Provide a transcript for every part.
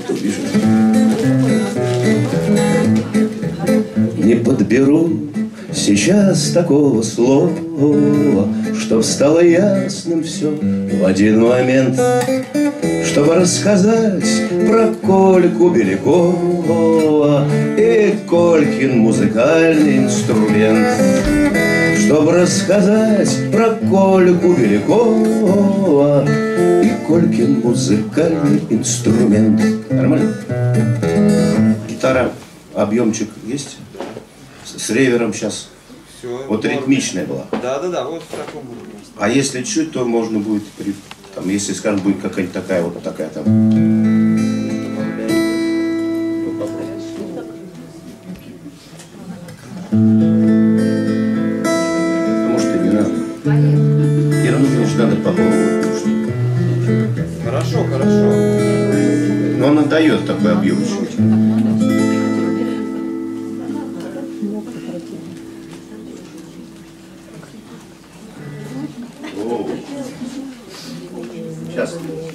кто пишет. Не подберу сейчас такого слова, чтоб стало ясным все в один момент, чтобы рассказать про Кольку Белякова и Колькин музыкальный инструмент. Чтобы рассказать про Кольку Белякова и Колькин музыкальный инструмент. Нормально? Гитара, объемчик есть? С ревером сейчас. Все, Вот ритмичная была. Да, вот в таком уровне. А если чуть, то можно будет, там, если, скажем, будет какая-нибудь такая вот такая там. А может и не надо. Мне же надо попробовать. Хорошо. Но он отдает такой объемчик. Сейчас.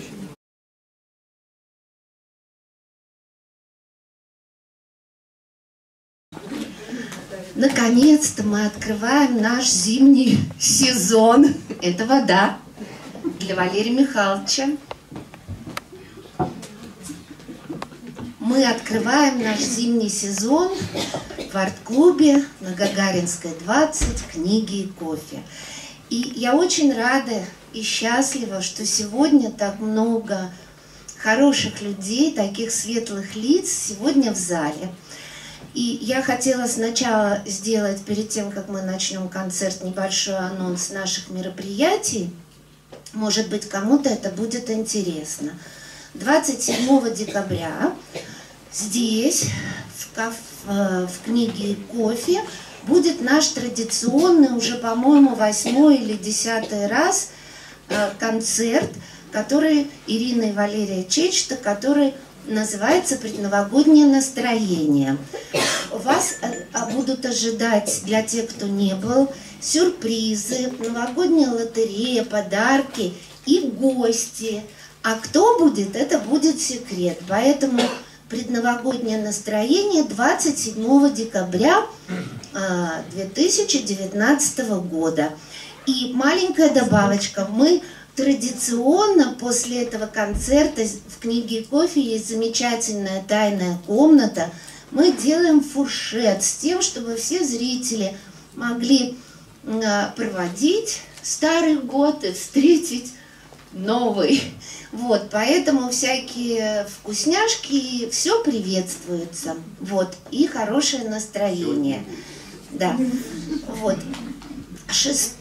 Наконец-то мы открываем наш зимний сезон. Это вода для Валерия Михайловича. Мы открываем наш зимний сезон в арт-клубе на Гагаринской 20 «Книги и кофе». И я очень рада и счастлива, что сегодня так много хороших людей, таких светлых лиц сегодня в зале. И я хотела сначала сделать, перед тем, как мы начнем концерт, небольшой анонс наших мероприятий. Может быть, кому-то это будет интересно. 27 декабря здесь, в «Книге и кофе», будет наш традиционный, уже, по-моему, 8-й или 10-й раз концерт, который Ирина и Валерия Чечета, который называется «Предновогоднее настроение». Вас будут ожидать, для тех, кто не был, сюрпризы, новогодняя лотерея, подарки и гости. А кто будет, это будет секрет. Поэтому «Предновогоднее настроение» 27 декабря 2019 года. И маленькая добавочка. Мы традиционно после этого концерта в «Книге и кофе» есть замечательная тайная комната. Мы делаем фуршет с тем, чтобы все зрители могли проводить старый год и встретить новый. Вот, поэтому всякие вкусняшки, все приветствуется. Вот, и хорошее настроение. Да, вот. 6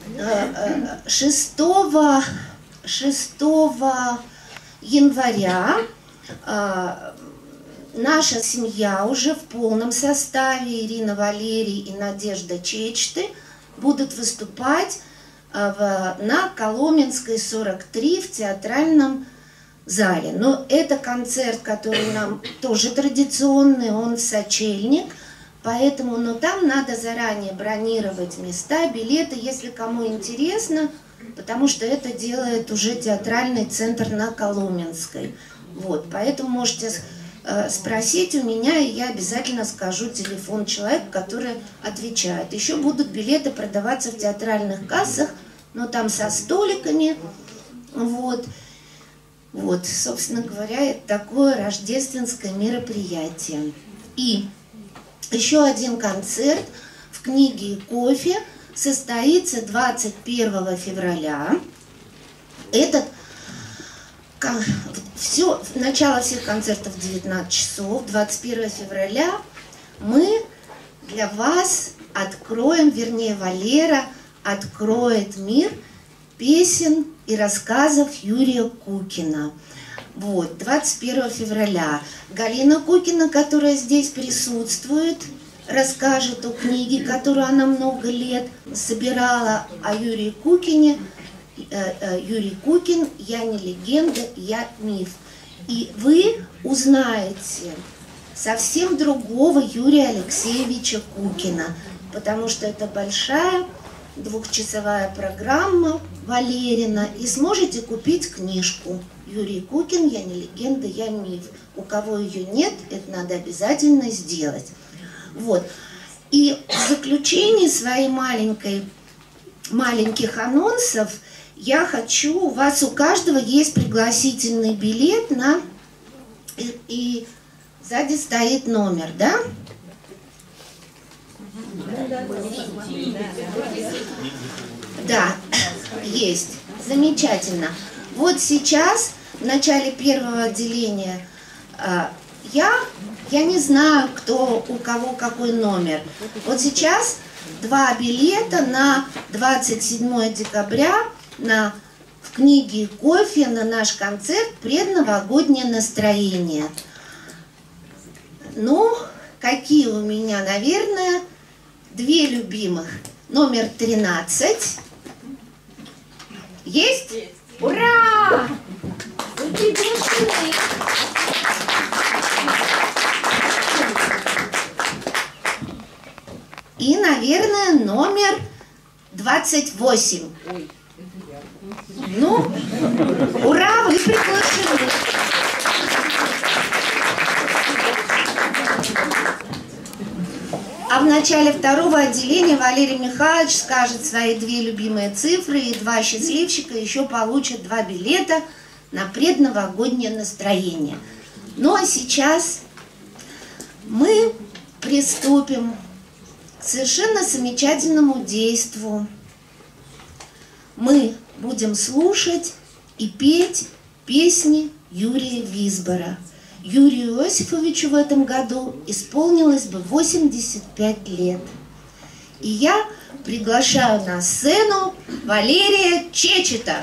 января наша семья уже в полном составе, Ирина Валерий и Надежда Чечеты, будут выступать на Коломенской 43 в театральном зале. Но это концерт, который нам тоже традиционный, он в сочельник, поэтому, но там надо заранее бронировать места, билеты, если кому интересно, потому что это делает уже театральный центр на Коломенской. Вот, поэтому можете спросить у меня, и я обязательно скажу телефон человека, который отвечает. Еще будут билеты продаваться в театральных кассах, но там со столиками. Вот, собственно говоря, это такое рождественское мероприятие. И еще один концерт в «Книге и кофе» состоится 21 февраля. Начало всех концертов в 19 часов. 21 февраля мы для вас откроем, вернее, Валера откроет мир песен и рассказов Юрия Кукина. Вот, 21 февраля. Галина Кукина, которая здесь присутствует, расскажет о книге, которую она много лет собирала о Юрии Кукине. Юрий Кукин «Я не легенда, я миф». И вы узнаете совсем другого Юрия Алексеевича Кукина, потому что это большая двухчасовая программа Валерина, и сможете купить книжку «Юрий Кукин. Я не легенда, я миф». У кого ее нет, это надо обязательно сделать. Вот. И в заключении своей маленьких анонсов я хочу, у вас у каждого есть пригласительный билет на... И сзади стоит номер, да? Да, есть. Замечательно. Вот сейчас, в начале первого отделения, я не знаю, у кого какой номер. Вот сейчас 2 билета на 27 декабря в книге «Кофе» на наш концерт «Предновогоднее настроение». Ну, какие у меня, наверное, 2 любимых. Номер 13. Есть? Ура! Вы приглашены. И, наверное, номер 28. Ну, ура, вы приглашены. А в начале второго отделения Валерий Михайлович скажет свои 2 любимые цифры, и 2 счастливчика еще получат 2 билета на предновогоднее настроение. Ну а сейчас мы приступим к совершенно замечательному действу. Мы будем слушать и петь песни Юрия Визбора. Юрию Иосифовичу в этом году исполнилось бы 85 лет. И я приглашаю на сцену Валерия Чечета.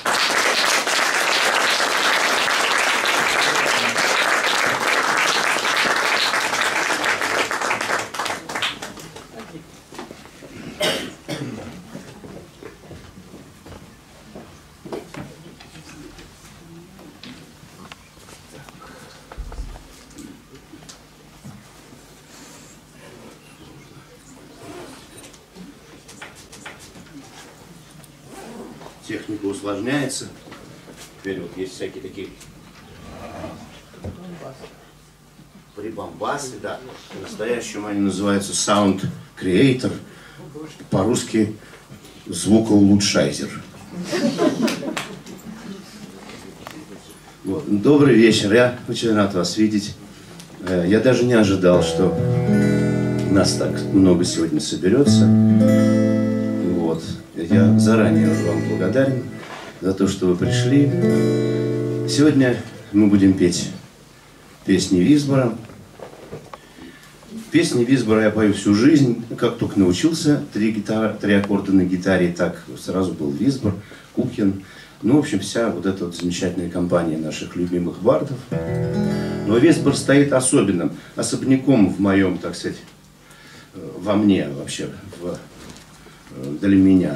Техника усложняется. Теперь вот есть всякие такие прибамбасы, да. По-настоящему они называются Sound Creator, по-русски звукоулучшайзер. Вот. Добрый вечер, я очень рад вас видеть. Я даже не ожидал, что нас так много сегодня соберется. Вот. Я заранее уже вам благодарен за то, что вы пришли. Сегодня мы будем петь песни Визбора. Песни Визбора я пою всю жизнь. Как только научился 3 аккорда на гитаре, так сразу был Визбор, Кукин. Ну, в общем, вся вот эта вот замечательная компания наших любимых бардов. Но Визбор стоит особняком в моем, так сказать, во мне вообще, для меня.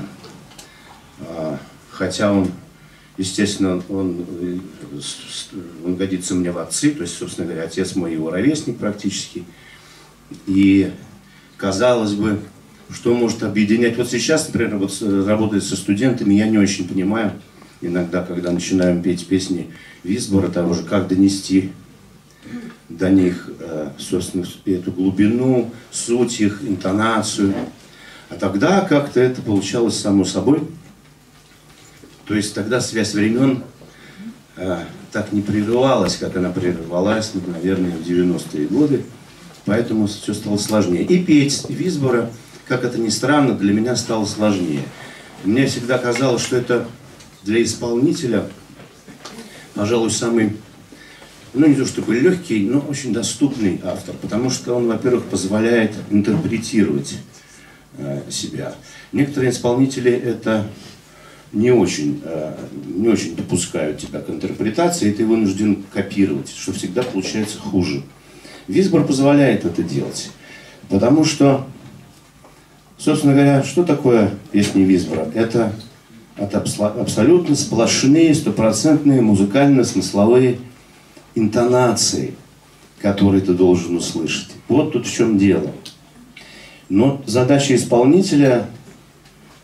Хотя он, естественно, он годится мне в отцы, то есть, собственно говоря, отец мой его ровесник практически. И казалось бы, что может объединять. Вот сейчас, например, вот работая со студентами, я не очень понимаю иногда, когда начинаем петь песни Визбора, того же, как донести до них, собственно, эту глубину, суть их, интонацию. А тогда как-то это получалось само собой. То есть тогда связь времен так не прерывалась, как она прервалась, наверное, в 90-е годы. Поэтому все стало сложнее. И петь Визбора, как это ни странно, для меня стало сложнее. Мне всегда казалось, что это для исполнителя, пожалуй, самый, ну не то чтобы легкий, но очень доступный автор. Потому что он, во-первых, позволяет интерпретировать себя. Некоторые исполнители это не очень допускают тебя к интерпретации, и ты вынужден копировать, что всегда получается хуже. Визбор позволяет это делать, потому что, собственно говоря, что такое песни Визбора? Это абсолютно сплошные, стопроцентные музыкально-смысловые интонации, которые ты должен услышать. Вот тут в чем дело. Но задача исполнителя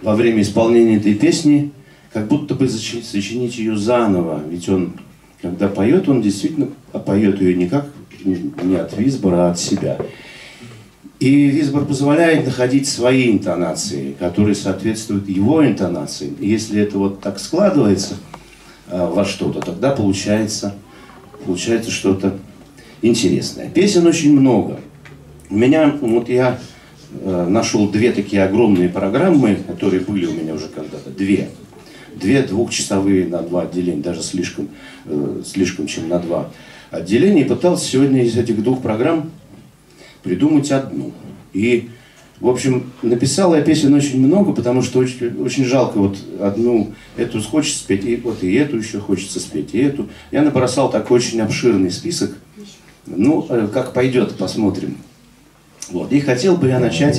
во время исполнения этой песни как будто бы сочинить ее заново. Ведь он, когда поет, он действительно поет ее не как не от Висбора, а от себя. И Висбор позволяет находить свои интонации, которые соответствуют его интонациям. И если это вот так складывается во что-то, тогда получается что-то интересное. Песен очень много. У меня, вот я нашел две такие огромные программы, которые были у меня уже когда-то. Две двухчасовые на два отделения, даже слишком, чем на два отделения. И пытался сегодня из этих двух программ придумать одну. И, в общем, написал я песен очень много, потому что очень жалко вот одну, эту хочется спеть, и вот и эту еще хочется спеть, и эту. Я набросал такой очень обширный список. Ну, как пойдет, посмотрим. Вот. И хотел бы я начать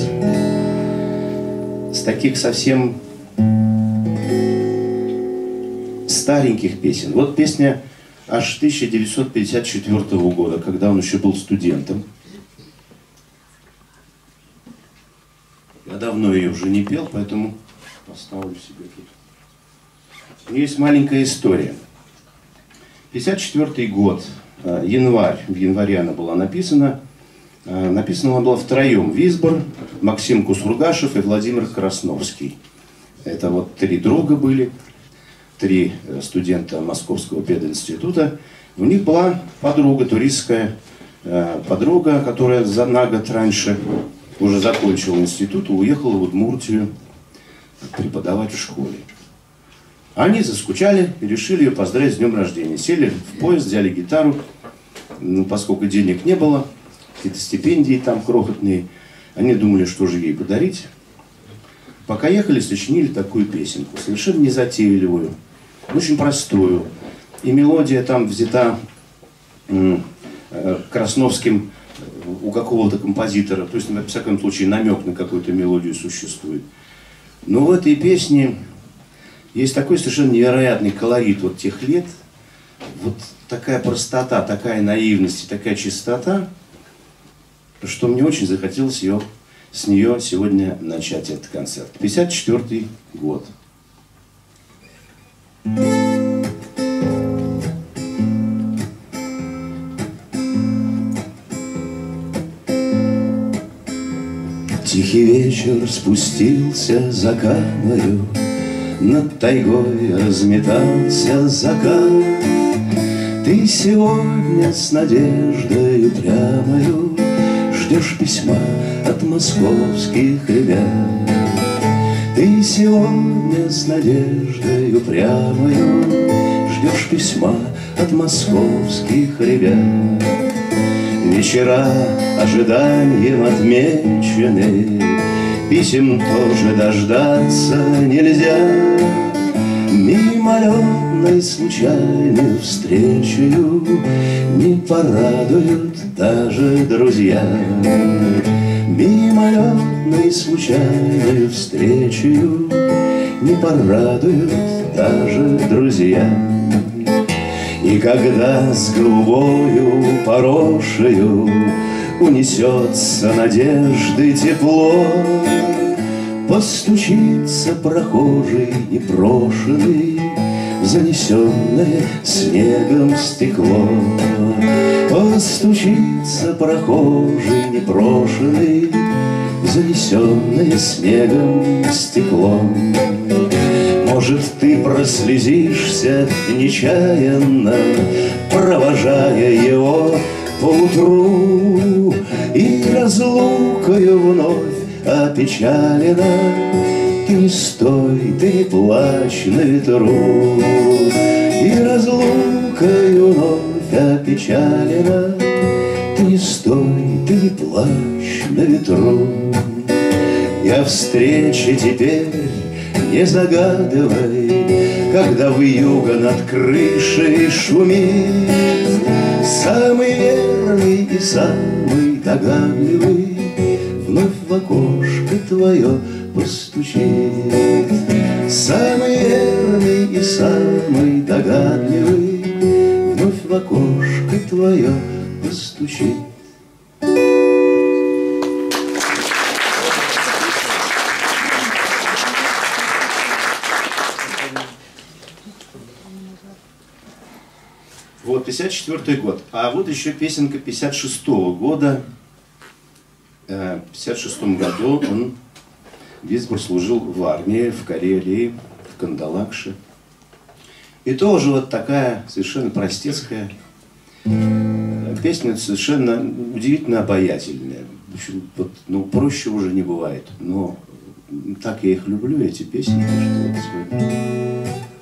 с таких совсем стареньких песен. Вот песня аж 1954 года, когда он еще был студентом. Я давно ее уже не пел, поэтому поставлю себе тут. Есть маленькая история. 54 год, январь. В январе она была написана. Написана она была втроем. Висбор, Максим Кусургашев и Владимир Красновский. Это вот три друга были. Три студента Московского пединститута. У них была подруга, туристская подруга, которая на год раньше уже закончила институт и уехала в Удмуртию преподавать в школе. Они заскучали и решили ее поздравить с днем рождения. Сели в поезд, взяли гитару, поскольку денег не было, какие-то стипендии там крохотные. Они думали, что же ей подарить. Пока ехали, сочинили такую песенку, совершенно незатейливую, очень простую. И мелодия там взята Красновским у какого-то композитора, то есть, во всяком случае, намек на какую-то мелодию существует. Но в этой песне есть такой совершенно невероятный колорит вот тех лет, вот такая простота, такая наивность и такая чистота, что мне очень захотелось с нее сегодня начать этот концерт. 54 год. Тихий вечер спустился за камою, над тайгой разметался закат. Ты сегодня с надеждой упрямою ждешь письма от московских ребят. Ты сегодня с надеждой упрямою ждешь письма от московских ребят. Вечера ожиданием отмечены, писем тоже дождаться нельзя. Мимолетной случайной встречею не порадуют даже друзья. Мимолетной случайной встречею не порадуют даже друзья. И когда с голубою порошею унесется надежды тепло, постучится прохожий непрошенный в занесенное снегом стекло. Постучится прохожий непрошенный в занесенное снегом стекло. Может, ты прослезишься нечаянно, провожая его поутру, и разлукою вновь опечалена. Ты не стой, ты не плачь на ветру, и разлукою вновь опечалена. Ты не стой, ты не плачь на ветру. Я встрече теперь не загадывай, когда вьюга над крышей шумит. Самый верный и самый догадливый вновь в окошко твое постучит. Самый верный и самый догадливый вновь в окошко твое постучит. Вот, 54 год. А вот еще песенка 56-го года. В 56-м году он весь прослужил в армии, в Карелии, в Кандалакше. И тоже вот такая совершенно простецкая песня, совершенно удивительно обаятельная. В общем, вот, ну, проще уже не бывает. Но так я их люблю, эти песни, что вот сегодня...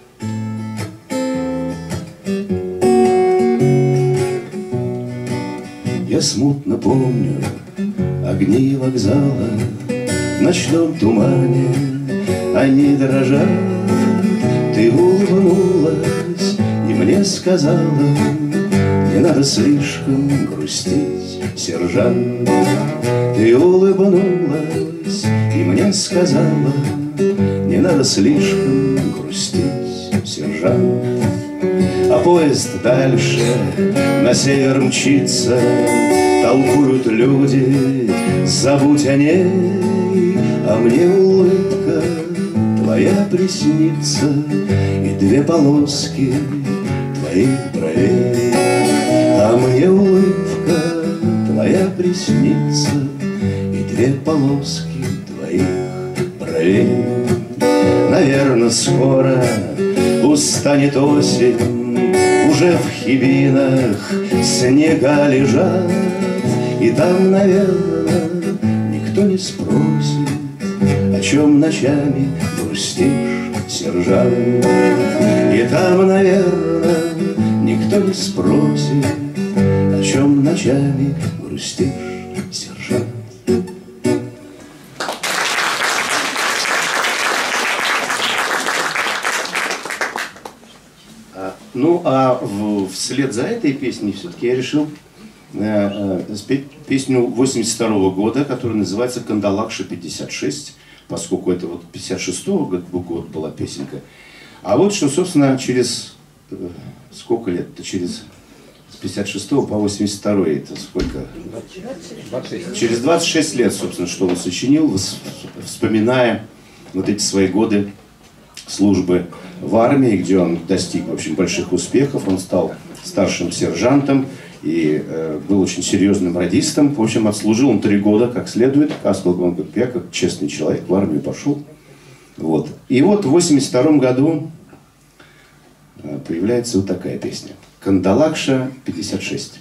Я смутно помню огни вокзала, в ночном тумане они дрожат. Ты улыбнулась и мне сказала: не надо слишком грустить, сержант. Ты улыбнулась и мне сказала: не надо слишком грустить, сержант. А поезд дальше на север мчится, толкуют люди, забудь о ней. А мне улыбка твоя приснится и две полоски твоих бровей. А мне улыбка твоя приснится и две полоски твоих бровей. Наверно, скоро устанет осень, уже в хибинах снега лежат, и там, наверное, никто не спросит, о чем ночами грустишь, сержант. И там, наверное, никто не спросит, о чем ночами грустишь, сержант. Ну, а вслед за этой песней все-таки я решил спеть песню 82-го года, которая называется «Кандалакша 56», поскольку это вот 56-го года была песенка. А вот что, собственно, через сколько лет-то? Через с 56 по 82 это сколько? 26. Через 26 лет, собственно, что он сочинил, вспоминая вот эти свои годы службы в армии, где он достиг, в общем, больших успехов. Он стал старшим сержантом и был очень серьезным радистом. В общем, отслужил он 3 года как следует. Он, как я, как честный человек, в армию пошел. Вот. И вот в 82 году появляется вот такая песня. «Кандалакша 56».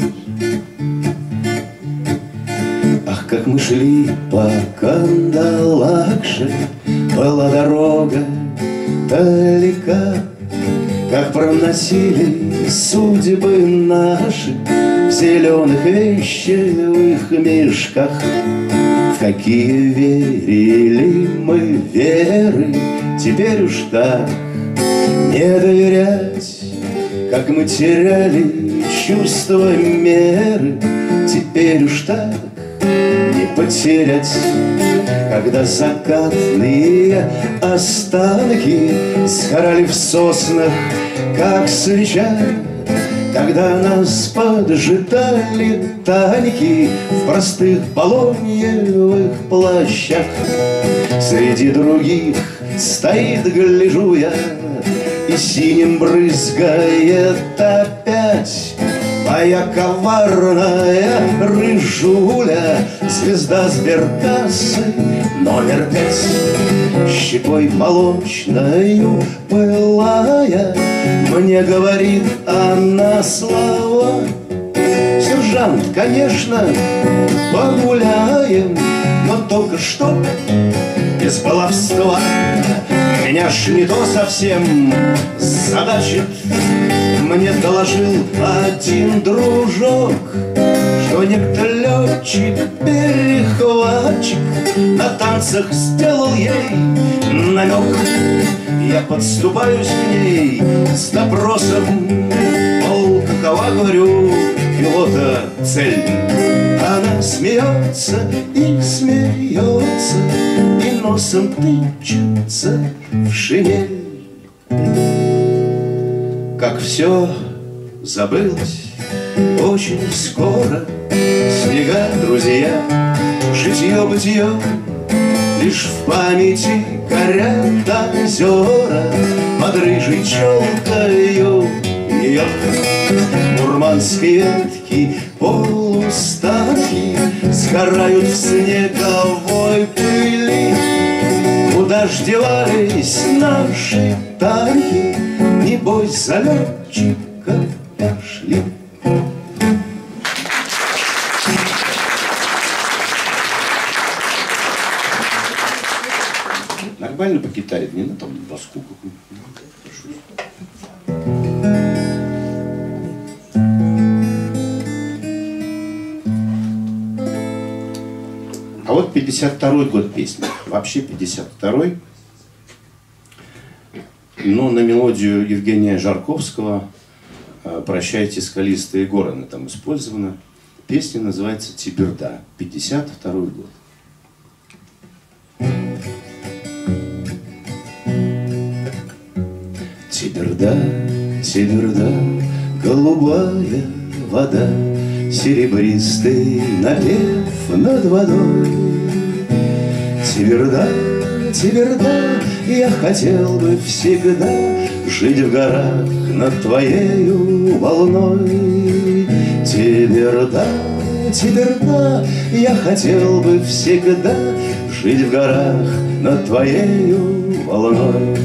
Ах, как мы шли по Кандалакше, была дорога далека, как проносили судьбы наши в зеленых вещевых мешках. В какие верили мы веры, теперь уж так не доверять. Как мы теряли чувство меры, теперь уж так не потерять. Когда закатные останки сгорали в соснах, как свеча, когда нас поджидали таньки в простых полоньевых плащах. Среди других стоит, гляжу я, и синим брызгает опять моя коварная рыжуля, звезда сберкассы номер 5. Щекой молочною пылая, мне говорит она слова: сержант, конечно, погуляем, но только что без баловства. Меня ж не то совсем задачит. Мне доложил один дружок, что некто летчик-перехватчик на танцах сделал ей намек. Я подступаюсь к ней с допросом, мол, какова, говорю, пилота цель. Она смеется и смеется, и носом тычется в шинель. Как все забылось очень скоро, снега, друзья, житье-бытие, лишь в памяти горят озера под рыжей челкою ее мурманские ветки полустахи сгорают в снеговой пыли. Куда ж девались наши танки, небось за летчика пошли. Нормально по гитаре, не на там баску какую-то. А вот 52-й год песни. Вообще 52-й. Но на мелодию Евгения Жарковского «Прощайте, скалистые горы» она там использована. Песня называется «Тиберда». 52-й год. Тиберда, Тиберда, голубая вода, серебристый напев над водой. Тиберда, Тиберда, я хотел бы всегда жить в горах над твоею волной. Тиберда, Тиберда, я хотел бы всегда жить в горах над твоею волной.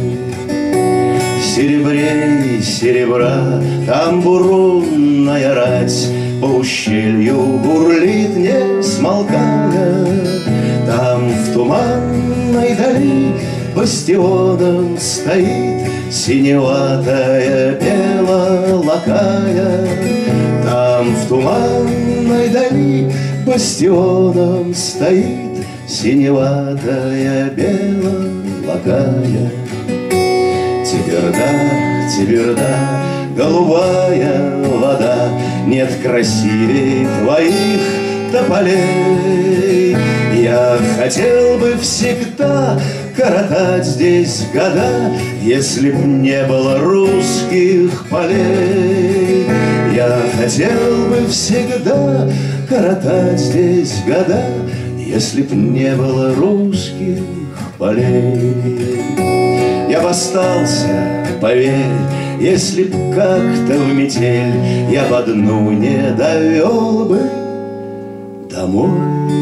Серебрей серебра, там бурунная рать по ущелью бурлит, не смолкая. Там в туманной дали бастионом стоит синеватая белолакая. Там в туманной дали бастионом стоит синеватая белолакая. Тиберда, Тиберда, голубая вода, нет красивей твоих тополей. Я хотел бы всегда коротать здесь года, если б не было русских полей. Я хотел бы всегда коротать здесь года, если б не было русских полей. Я б остался, поверь, если б как-то в метель я б одну не довел бы домой.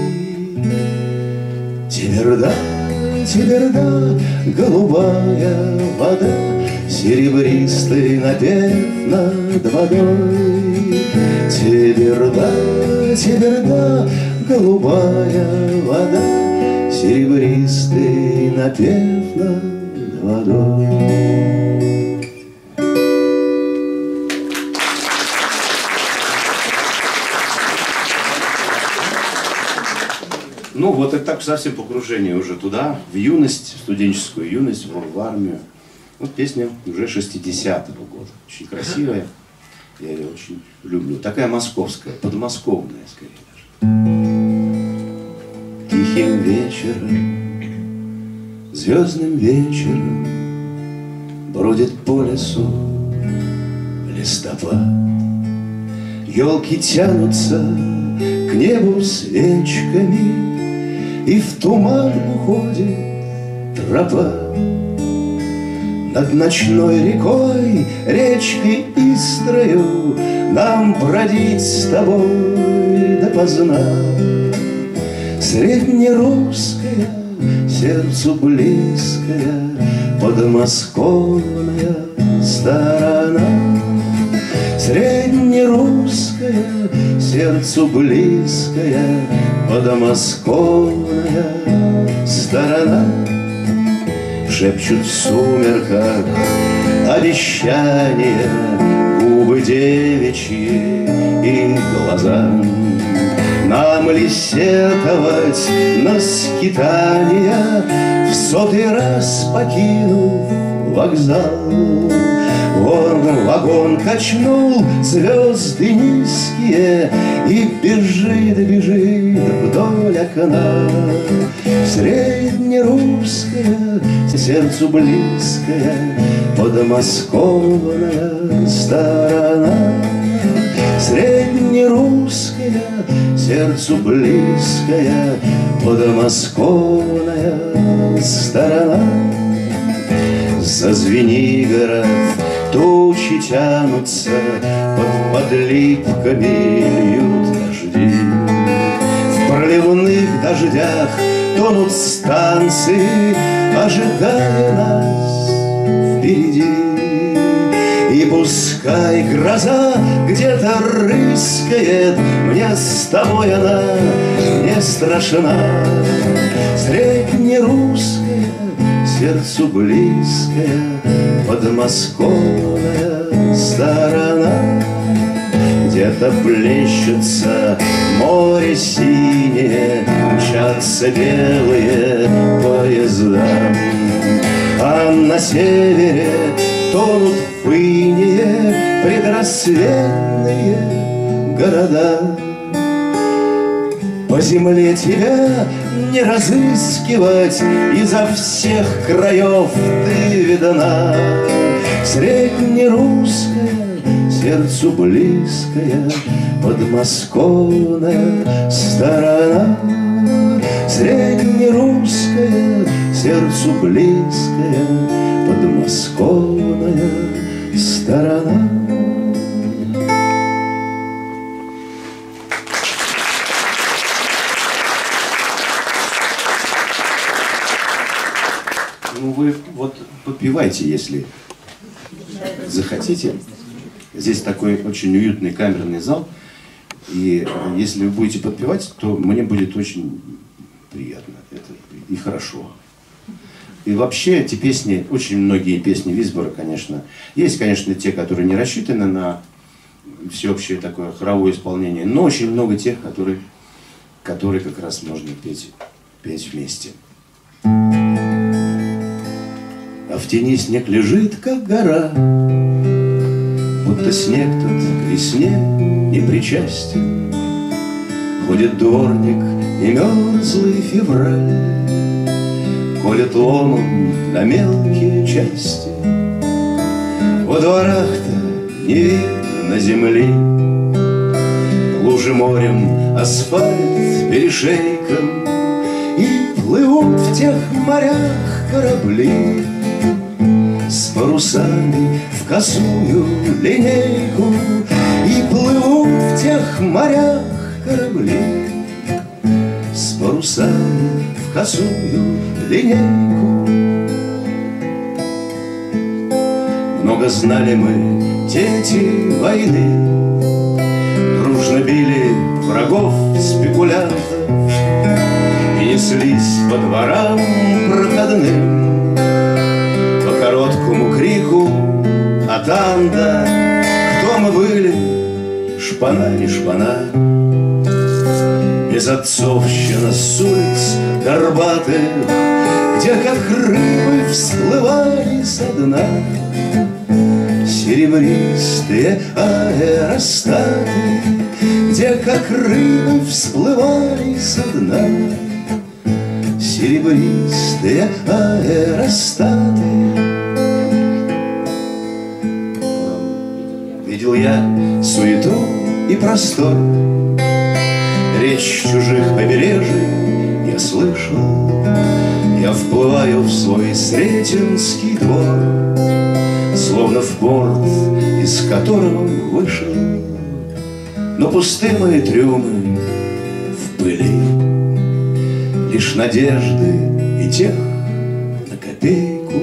Тиберда, Тиберда, голубая вода, серебристый напев над водой. Тиберда, Тиберда, голубая вода, серебристый напев над водой. Ну, вот это так совсем погружение уже туда, в юность, в студенческую юность, в армию. Вот песня уже 60-го года. Очень красивая. Я ее очень люблю. Такая московская, подмосковная, скорее даже. Тихим вечером, звездным вечером бродит по лесу листопад. Елки тянутся к небу свечками, и в туман уходит тропа. Над ночной рекой, речкой Истрою нам бродить с тобой допоздна. Среднерусская, сердцу близкая, подмосковная сторона. Среднерусская, сердцу близкая, подмосковная сторона. Шепчут в сумерках обещания губы девичьи и глаза. Нам ли сетовать на скитания, в 100-й раз покинув вокзал? Вон вагон качнул звезды низкие и бежит, бежит вдоль окна. Среднерусская, сердцу близкая, подмосковная сторона. Среднерусская, сердцу близкая, подмосковная сторона. За Звенигород тучи тянутся, под липками льют дожди. В проливных дождях тонут станции, ожидая нас впереди. И пускай гроза где-то рыскает, мне с тобой она не страшна. Среднерусская, сердцу близкая, подмосковная сторона. Где-то плещется море синее, мчатся белые поезда. А на севере тонут в инее предрассветные города. По земле тебя не разыскивать, изо всех краев ты видана. Среднерусская, сердцу близкая, подмосковная сторона. Среднерусская, сердцу близкая, подмосковная сторона. Ну вы вот подпевайте, если захотите. Здесь такой очень уютный камерный зал. И если вы будете подпевать, то мне будет очень приятно это, и хорошо. И вообще эти песни, очень многие песни Висбора, конечно, есть, конечно, те, которые не рассчитаны на всеобщее такое хоровое исполнение, но очень много тех, которые как раз можно петь вместе. А в тени снег лежит, как гора, будто снег тот к весне не причастен. Ходит дворник и мерзлый февраль колет ломом на мелкие части. Во дворах-то не видно земли, лужи морем, асфальт перешейком, и плывут в тех морях корабли с парусами в косую линейку. И плывут в тех морях корабли с парусами в косую линейку. Много знали мы дети войны, дружно били врагов спекулянтов и неслись по дворам проходным по короткому крику атанда. Кто мы были, шпана не шпана, безотцовщина с улиц горбатых, где как рыбы всплывали со дна серебристые аэростаты, где как рыбы всплывали со дна серебристые аэростаты. Видел я суету и простор, речь чужих побережий я слышал. Я вплываю в свой Сретенский двор, словно в порт, из которого вышел. Но пусты мои трюмы в пыли, лишь надежды и тех на копейку.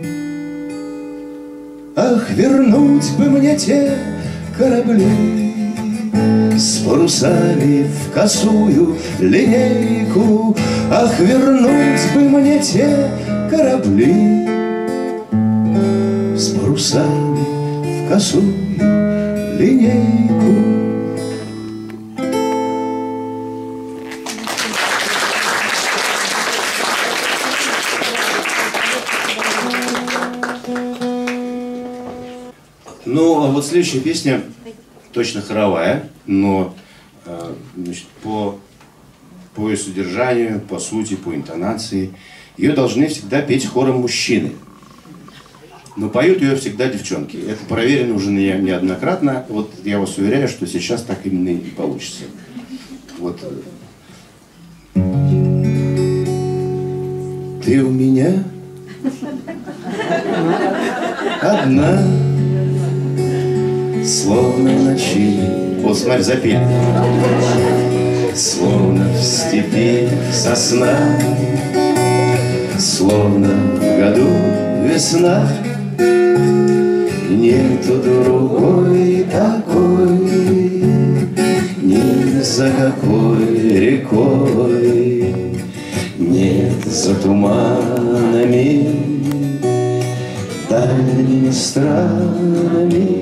Ах, вернуть бы мне те корабли с парусами в косую линейку. Ах, вернуть бы мне те корабли с парусами в косую линейку. Ну, а вот следующая песня точно хоровая, но значит, по ее содержанию, по сути, по интонации, ее должны всегда петь хором мужчины. Но поют ее всегда девчонки. Это проверено уже неоднократно. Вот я вас уверяю, что сейчас так именно и получится. Вот. Ты у меня одна, словно в ночи. Вот смотри, запели. Словно в степи сосна, словно в году весна. Нету другой такой, ни за какой рекой, нет за туманами, дальними странами.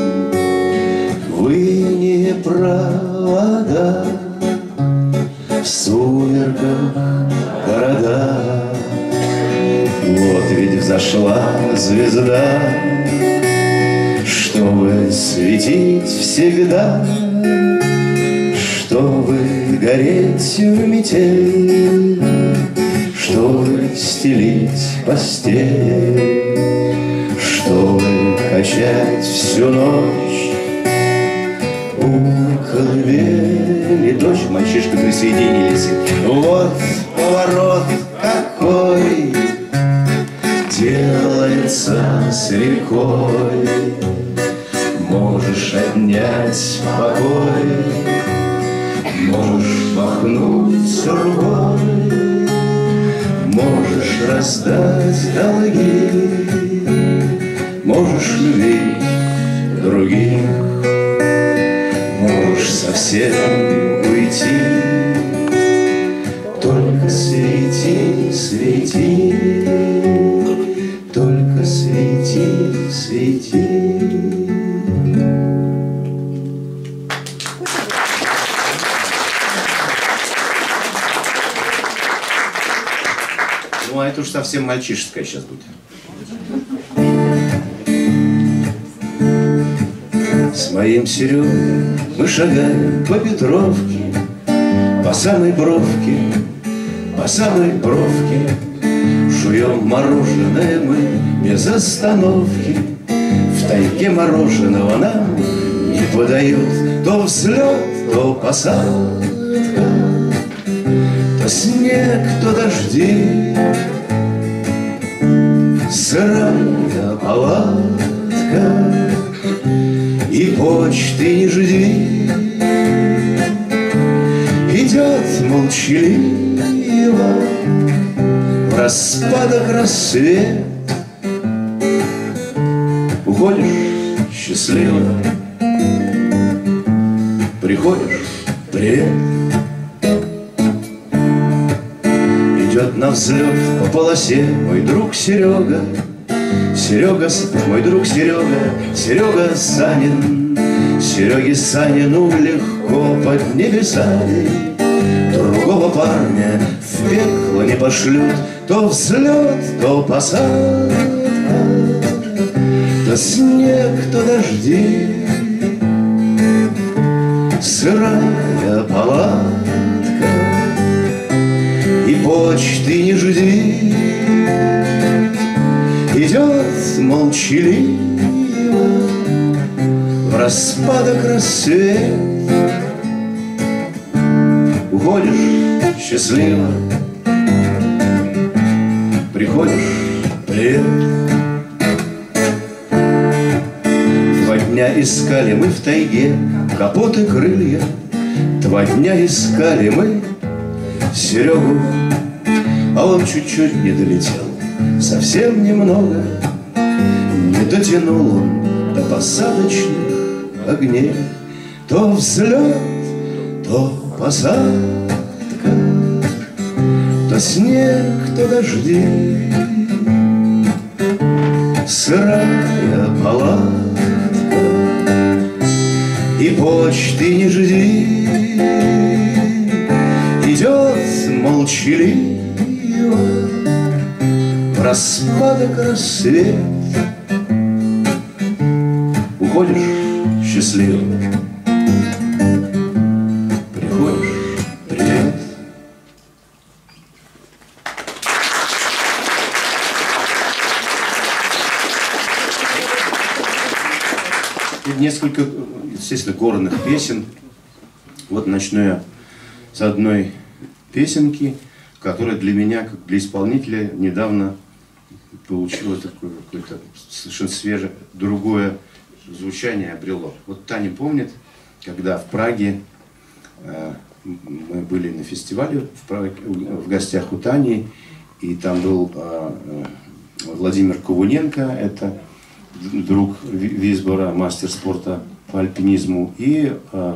Вы не провода, в сумерках города. Вот ведь взошла звезда, чтобы светить всегда, чтобы гореть в метель, чтобы стелить постель, чтобы качать всю ночь у колыбели дочь. Мальчишка присоединились. Вот поворот какой делается с рекой. Можешь отнять покой, можешь махнуть рукой, можешь раздать долги, можешь любить других, можешь совсем уйти. Только свети, свети, только свети, свети. Ну, а это уж совсем мальчишеское сейчас будет. С моим Серегой мы шагаем по Петровке, по самой бровке, по самой бровке. Жуем мороженое мы без остановки. В тайге мороженого нам не подают. То взлет, то посадка, то снег, то дожди. Сырая палатка, и почты не жди. Идет молчаливо в распадок рассвет. Уходишь счастливо, приходишь привет. Идет на взлет по полосе мой друг Серега. Серега, мой друг Серега, Серега Санин. Сереге Санину легко под небесами. Другого парня в пекло не пошлют. То взлет, то посадка, то снег, то дожди. Сырая палатка, и почты не жди. Идет молчаливо в распадок рассвет. Уходишь счастливо, приходишь привет. 2 дня искали мы в тайге капоты крылья. 2 дня искали мы Серегу, а он чуть-чуть не долетел, совсем немного. Не дотянул он до посадочных огней. То взлет, то посадка, то снег, то дожди. Сырая палатка, и почты не жди. Идет молчаливо в распадок рассвет. Уходишь счастливо, приходишь привет. Тут несколько, естественно, горных песен. Вот начну я с одной песенки, которая для меня, как для исполнителя, недавно получила такое какое-то совершенно свежее, другое звучание обрело. Вот Таня помнит, когда в Праге мы были на фестивале в гостях у Тани, и там был Владимир Ковуненко, это друг Висбора, мастер спорта по альпинизму, и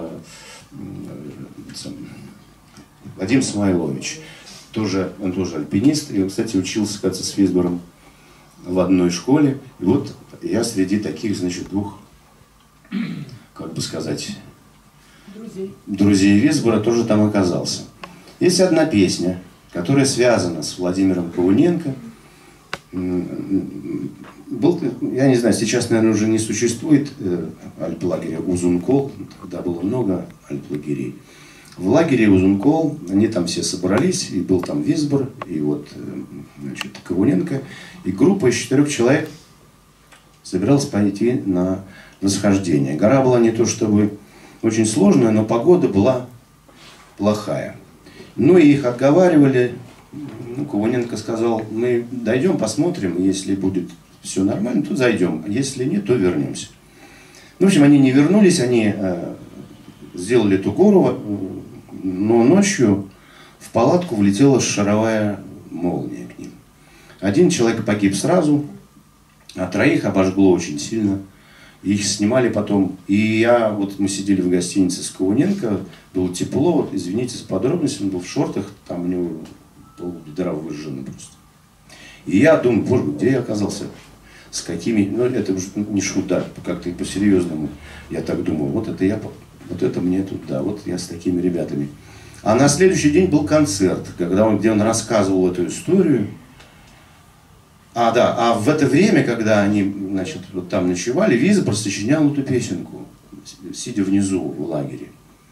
Вадим Самойлович. Он тоже альпинист, и он, кстати, учился, кажется, с Висбором в одной школе. И вот я среди таких, значит, двух, как бы сказать, друзей Висбора тоже там оказался. Есть одна песня, которая связана с Владимиром Ковуненко. Я не знаю, сейчас, наверное, уже не существует альплагеря Узункол, тогда было много альплагерей. В лагере Узункол они там все собрались, и был там Висбор, и вот, значит, Ковуненко, и группа из 4 человек собиралась пойти на восхождение. Гора была не то чтобы очень сложная, но погода была плохая. Ну и их отговаривали. Ну, Ковуненко сказал: мы дойдем, посмотрим, если будет все нормально, то зайдем, а если нет, то вернемся. В общем, они не вернулись, они сделали эту гору, но ночью в палатку влетела шаровая молния к ним. Один человек погиб сразу, а 3 обожгло очень сильно. Их снимали потом. И вот мы сидели в гостинице с Ковуненко, было тепло, вот, извините за подробности, он был в шортах, там у него дыра выжжена просто. И я думаю: боже мой, где я оказался? С какими, ну это уже не шут, да, как-то и по-серьезному. Я так думал, вот это мне тут, да, вот я с такими ребятами. А на следующий день был концерт, где он рассказывал эту историю. А в это время, когда они, значит, вот там ночевали, Висбор сочинял эту песенку, сидя внизу в лагере.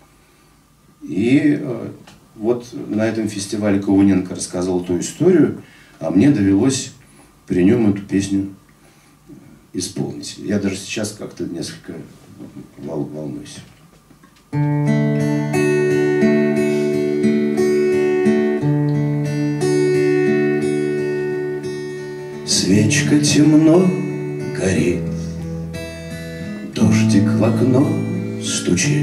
И вот на этом фестивале Ковуненко рассказал эту историю, а мне довелось при нем эту песню исполнить. Я даже сейчас как-то несколько волнуюсь. Свечка темно горит, дождик в окно стучит,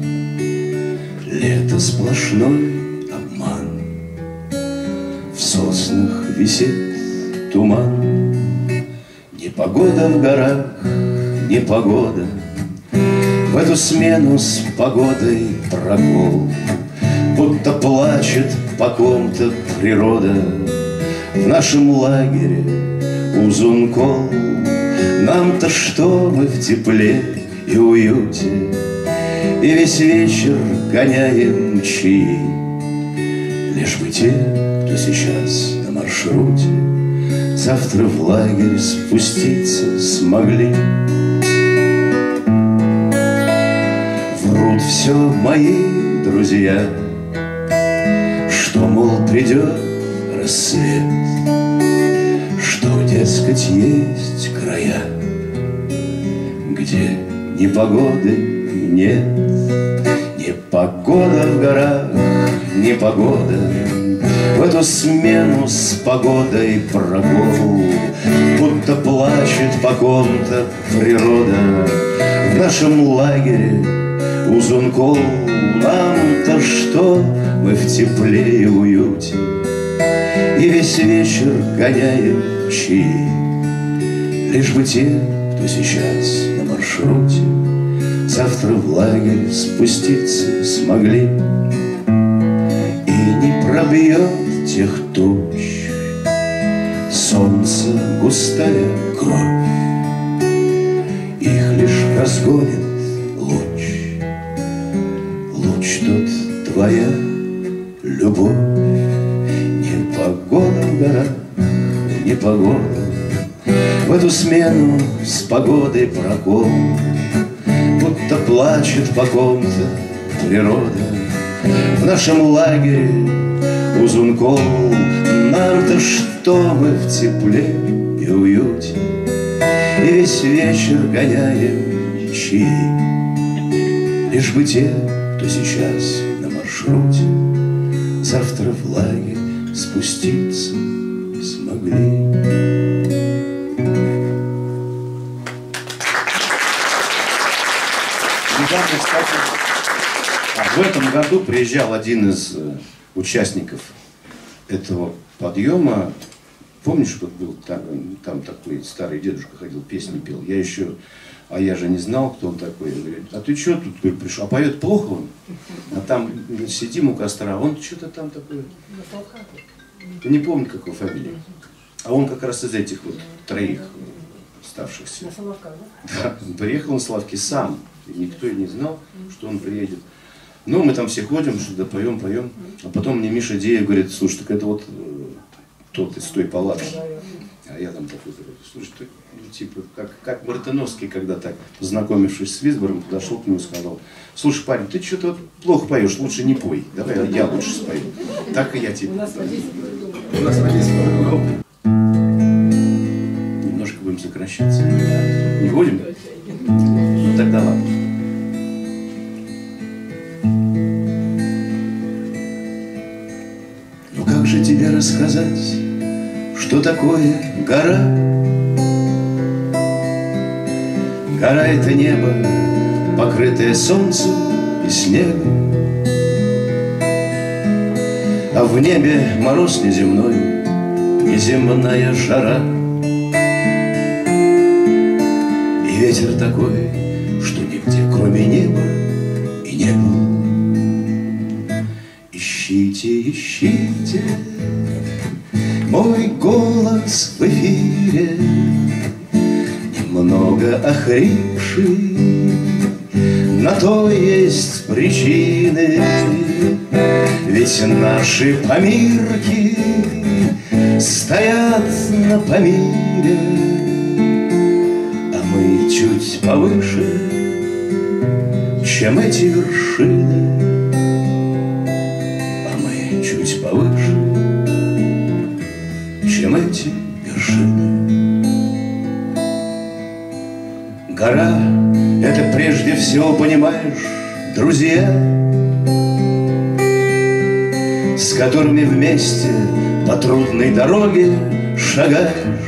лето сплошной обман, в соснах висит туман. Непогода в горах, непогода, в эту смену с погодой прокол, будто плачет по ком-то природа. В нашем лагере Узункол, нам-то что, мы в тепле и уюте, и весь вечер гоняем мчи. Лишь бы те, кто сейчас на маршруте, завтра в лагерь спуститься смогли. Врут все мои друзья, что, мол, придет рассвет, что, дескать, есть края, где ни погоды нет. Непогода в горах, непогода, в эту смену с погодой прокол, будто плачет по ком-то природа. В нашем лагере Узункол, нам-то что, мы в тепле и уюте, и весь вечер гоняем мчи. Лишь бы те, кто сейчас на маршруте, завтра в лагерь спуститься смогли. И не пробьет тех туч солнце густая кровь, их лишь разгонит луч, луч тот твоя любовь. Непогода в горах, непогода, в эту смену с погодой прокол, будто плачет по ком-то природа. В нашем лагере Узункол, нам-то что, мы в тепле и уюте, и весь вечер гоняем мчи. Лишь бы те, кто сейчас на маршруте, завтра в лагерь спуститься смогли. Недавно, кстати, в этом году приезжал один из участников этого подъема. Помнишь, вот был там такой старый дедушка ходил, песни пел. Я же не знал, кто он такой. Я говорю, а ты что тут пришел? А поет плохо он? А там сидим у костра, он что-то там такое. Не помню, какой фамилия. А он как раз из этих вот троих оставшихся. На Соловках, да? Да, приехал на Славки сам. И никто и не знал, что он приедет. Ну, мы там все ходим, что-то поем. А потом мне Миша Деев говорит, слушай, так это вот тот из той палатки. А я там такой говорю, слушай, ты, типа, как Мартыновский, когда так, познакомившись с Висбором, подошел к нему и сказал, слушай, парень, ты что-то вот плохо поешь, лучше не пой, давай я лучше спою. Так и я типа. У нас водитель по-другому. Немножко будем сокращаться. Не будем? Ну тогда ладно. Ну как же тебе рассказать, что такое гора? Гора — это небо, покрытое солнцем и снегом. А в небе мороз неземной, неземная жара. И ветер такой, что нигде кроме неба и не было. Ищите, ищите мой голос в эфире, немного охрипший, на то есть причины. Ведь наши помирки стоят на Памире, а мы чуть повыше, чем эти вершины. А мы чуть повыше, чем эти вершины. Гора — это прежде всего, понимаешь, друзья, с которыми вместе по трудной дороге шагаешь.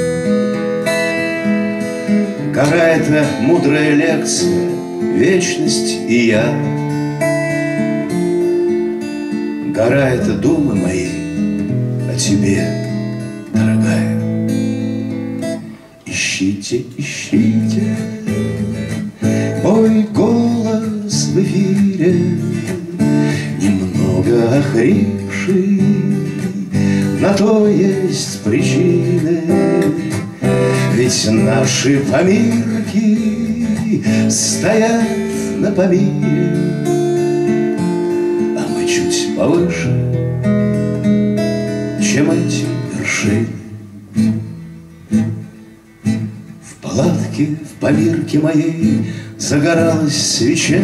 Гора — это мудрая лекция, вечность и я. Гора — это думы мои о тебе, дорогая. Ищите, ищите мой голос в эфире, немного охрипший, на то есть причины. Ведь наши помирки стоят на Памире, а мы чуть повыше, чем эти вершины. В палатке, в Памирке моей загоралась свеча,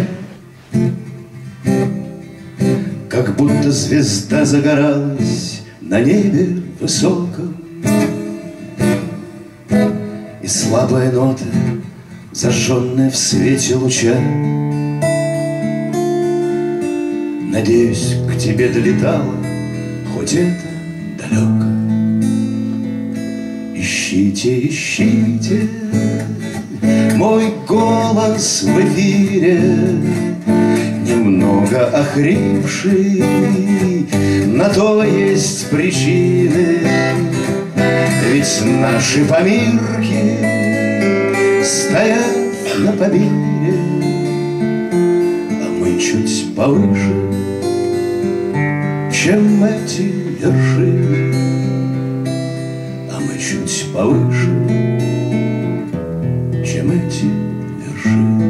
как будто звезда загоралась на небе высоком. И слабая нота, зажженная в свете луча, надеюсь, к тебе долетала, хоть это далеко. Ищите, ищите мой голос в эфире, немного охрипший, на то есть причины. Ведь наши помирки стоят на Памире, а мы чуть повыше, чем эти вершины. А мы чуть повыше, чем эти вершины.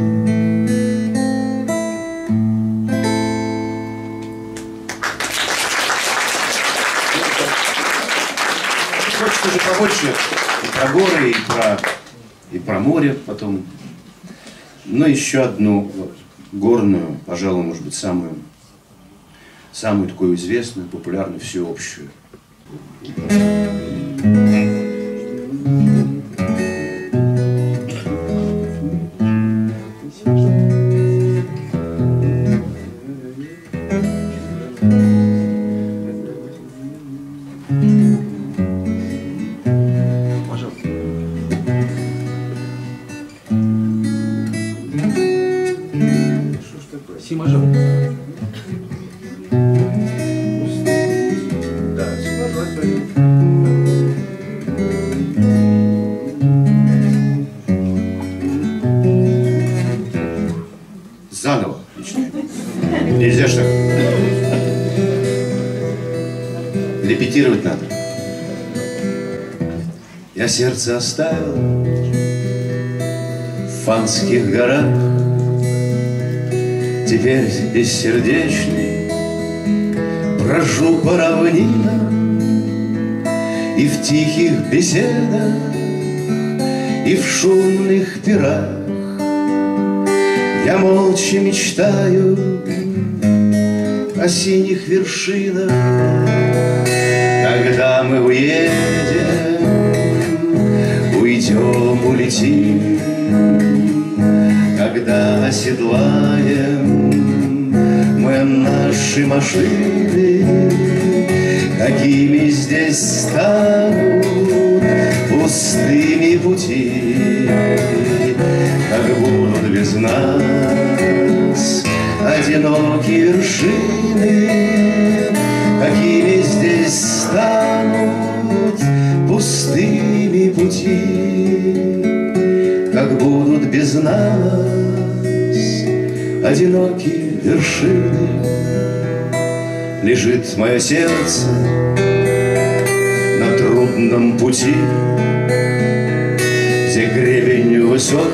Хочется же побольше и про горы, и про море потом. Но еще одну вот, горную, пожалуй, может быть, самую такую известную, популярную, всеобщую. такое? Си мажор. Да, си мажор. Заново. Нельзя ж так. Репетировать надо. Я сердце оставил в Фанских горах. Теперь бессердечный брожу по равнинам, и в тихих беседах, и в шумных пирах я молча мечтаю о синих вершинах. Когда мы уйдем, улетим, когда оседлаем мы наши машины, какими здесь станут пустыми пути, как будут без нас одинокие вершины, какими здесь станут пустыми пути, как будут без нас одинокие вершины. Лежит мое сердце на трудном пути, где гребень высок,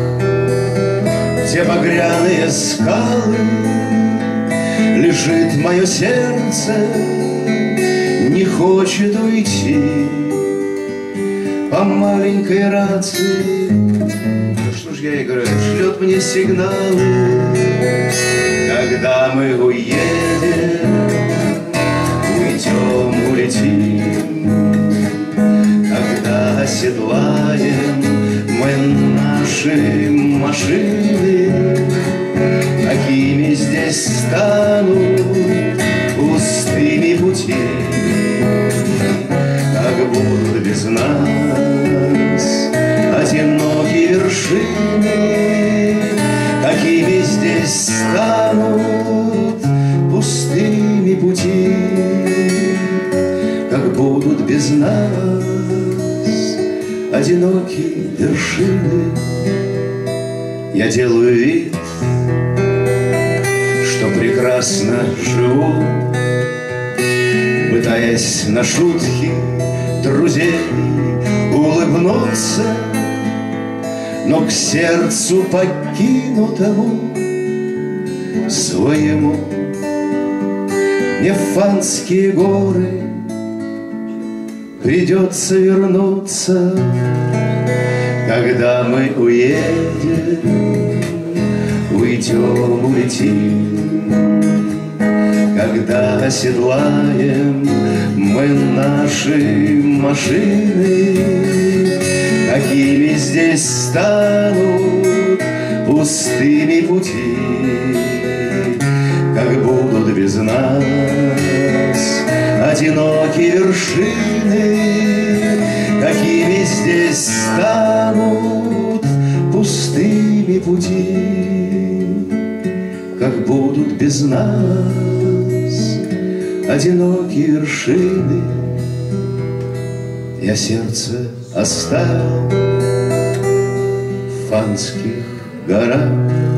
где багряные скалы. Лежит мое сердце, не хочет уйти по маленькой рации. Ну что ж я и говорю, шлет мне сигналы. Когда мы уйдем, улетим, когда оседлаем мы наши машины, какими здесь станут пустыми пути, как будут без нас одинокие вершины, какими здесь станут пустыми пути, как будут без нас одинокие вершины. Я делаю вид, что прекрасно живу, пытаясь на шутки друзей улыбнуться, но к сердцу покинутому своему мне в Фанские горы придется вернуться. Когда мы уйдем, улетим, когда оседлаем мы наши машины, какими здесь станут пустыми пути, как будут без нас одинокие вершины, какими здесь станут пустыми пути, как будут без нас одинокие вершины. Я сердце оставил в Фанских горах.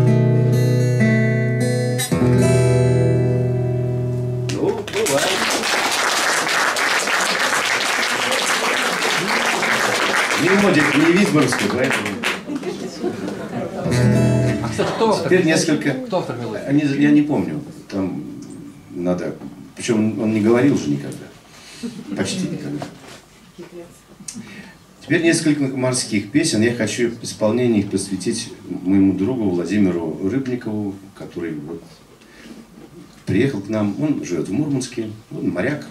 Ну, бывает. Не модик, не Висборгский, поэтому... А, кстати, кто автор? Теперь несколько... Кто автор мелодии? Я не помню. Там надо... Причем он не говорил же никогда. Почти никогда. Теперь несколько морских песен. Я хочу исполнение их посвятить моему другу Владимиру Рыбникову, который вот приехал к нам. Он живет в Мурманске, он моряк.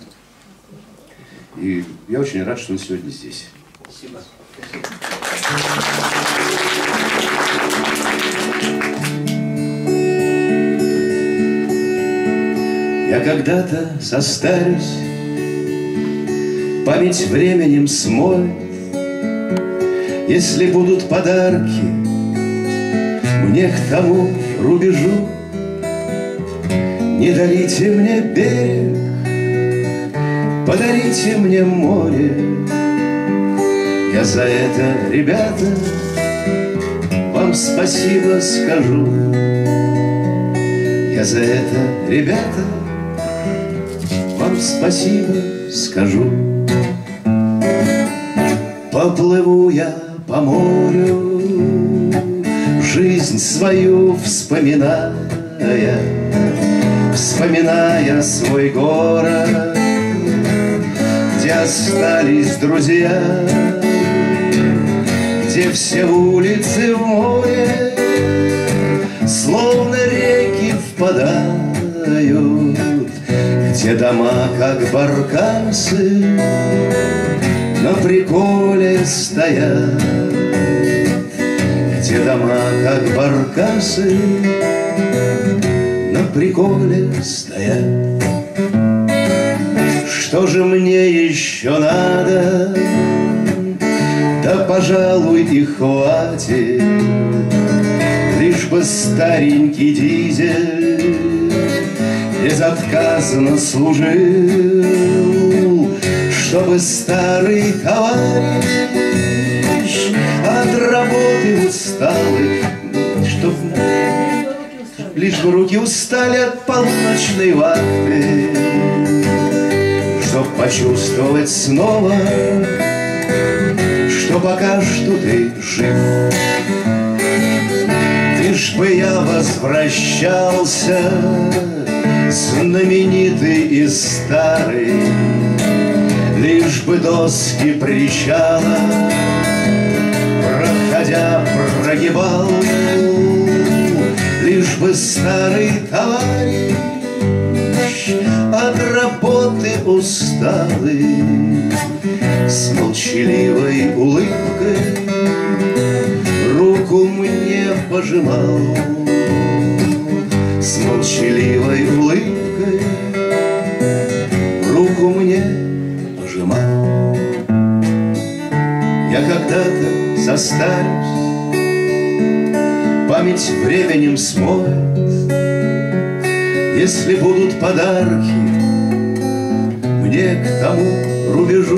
И я очень рад, что он сегодня здесь. Спасибо. Я когда-то состарюсь, память временем смоет, если будут подарки мне к тому рубежу, Не дарите мне берег, подарите мне море. Я за это, ребята, вам спасибо скажу. Я за это, ребята, вам спасибо скажу. Поплыву я по морю, жизнь свою вспоминая, вспоминая свой город, где остались друзья, где все улицы в море словно реки впадают, где дома как баркасы на приколе стоят, где дома как баркасы на приколе стоят. Что же мне еще надо? Да, пожалуй, и хватит, лишь бы старенький дизель безотказно служил, чтобы старый товарищ от работы усталый, чтоб лишь бы руки устали от полночной вахты, чтоб почувствовать снова, что пока что ты жив. Лишь бы я возвращался, знаменитый и старый, лишь бы доски причала, проходя, прогибал, лишь бы старый товарищ от работы усталый с молчаливой улыбкой руку мне пожимал, с молчаливой улыбкой руку мне пожимал. Я когда-то состарюсь, память временем смоет, если будут подарки мне к тому рубежу.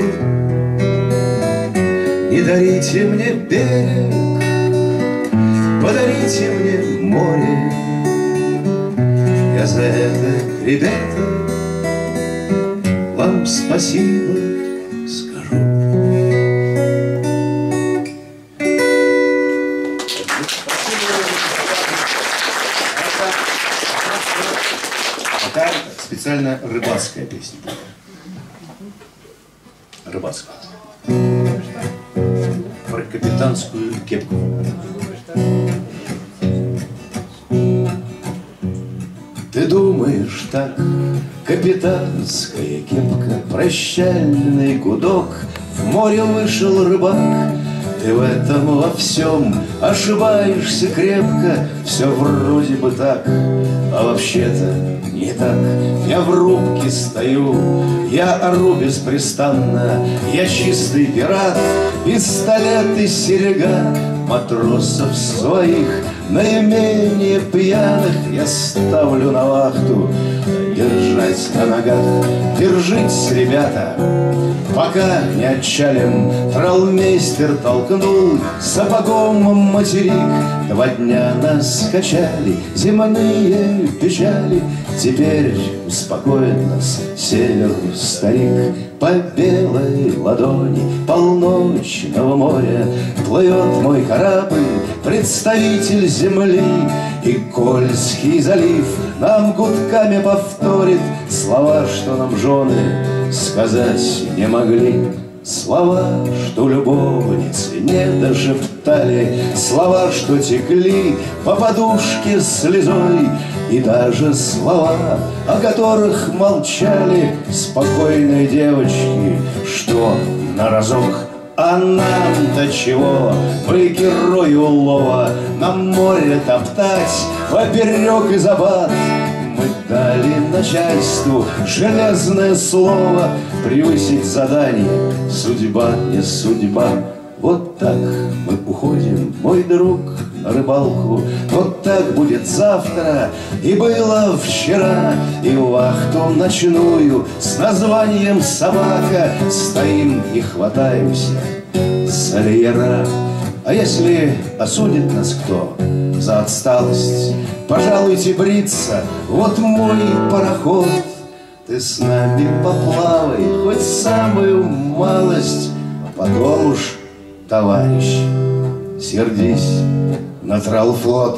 Не дарите мне берег, подарите мне море. Я за это, ребята, вам спасибо скажу. Это специально рыбацкая песня. Рыбацкая. Про капитанскую кепку. Ты думаешь так, капитанская кепка, прощальный гудок, в море вышел рыбак. Ты в этом во всем ошибаешься крепко, все вроде бы так, а вообще-то не так. Я в рубке стою, я ору беспрестанно, я чистый пират, пистолет и серега матросов своих, наименее пьяных я ставлю на вахту. Держать на ногах, держитесь, ребята, пока не отчалим. Тралмейстер толкнул сапогом материк, 2 дня нас качали земные печали. Теперь успокоит нас север старик. По белой ладони полночного моря плывет мой корабль, представитель земли. И Кольский залив нам гудками повторит слова, что нам жены сказать не могли. Слова, что любовницы не дошептали, слова, что текли по подушке слезой, и даже слова, о которых молчали спокойные девочки, что на разок. А нам-то чего? Мы герои улова, нам море топтать поперек и забат. Мы дали начальству железное слово превысить задание. Судьба не судьба. Вот так мы уходим, мой друг, рыбалку. Вот так будет завтра, и было вчера. И вахту ночную с названием «Собака» стоим и хватаемся за леера. А если осудит нас кто за отсталость, пожалуйте бриться, вот мой пароход. Ты с нами поплавай, хоть самую малость, а потом уж, товарищ, сердись на тралфлот.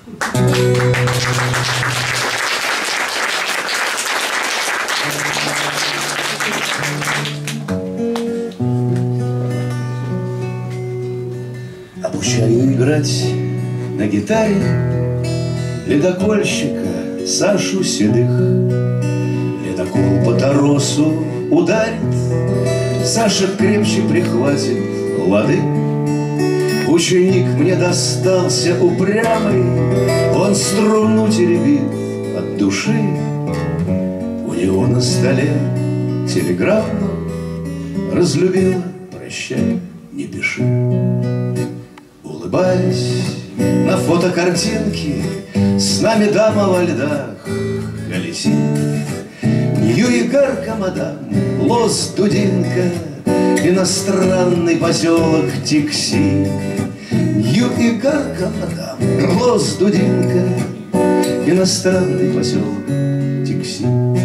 Обучаю играть на гитаре ледокольщика Сашу Седых. Ледокол по торосу ударит, Саша крепче прихватит лады. Ученик мне достался упрямый, он струну теребит от души. У него на столе телеграмма: разлюбила, прощай, не пиши. Улыбаясь на фотокартинке, с нами дама во льдах колесит. Нью-Игарка, мадам, Лос-Дудинка, иностранный поселок Тикси. Нью-Игарка, мадам, Лос-Дудинка, иностранный поселок Тикси.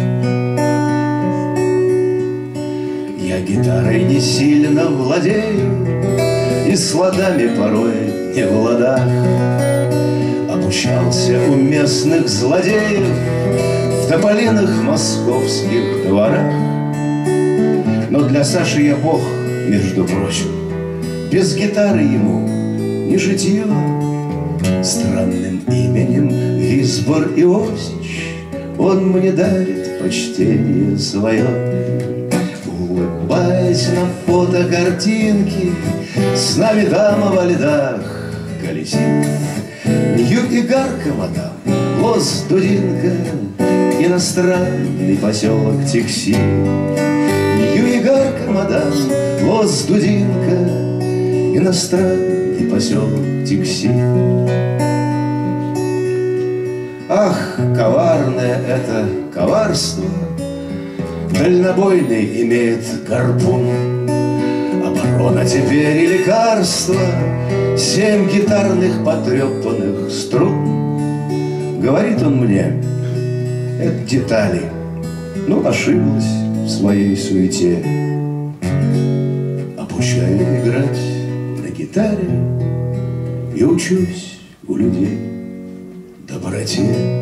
Я гитарой не сильно владею и с ладами порой не в ладах. Обучался у местных злодеев в тополиных московских дворах. Но для Саши я бог, между прочим, без гитары ему не житье. Странным именем Висбор Иосич он мне дарит почтение свое. Улыбаясь на фотокартинке, с нами дама во льдах колесит. Нью-Игарка, мадам, Лос-Дудинка, иностранный поселок Тикси. Нью-Игарка, мадам, Лос-Дудинка, иностранный поселок Тикси. Ах, коварное это коварство, дальнобойный имеет гарпун. Оборона теперь и лекарство, 7 гитарных потрепанных струн. Говорит он мне, это детали, ну, ошиблась в своей суете. Обучаю играть на гитаре и учусь у людей доброте.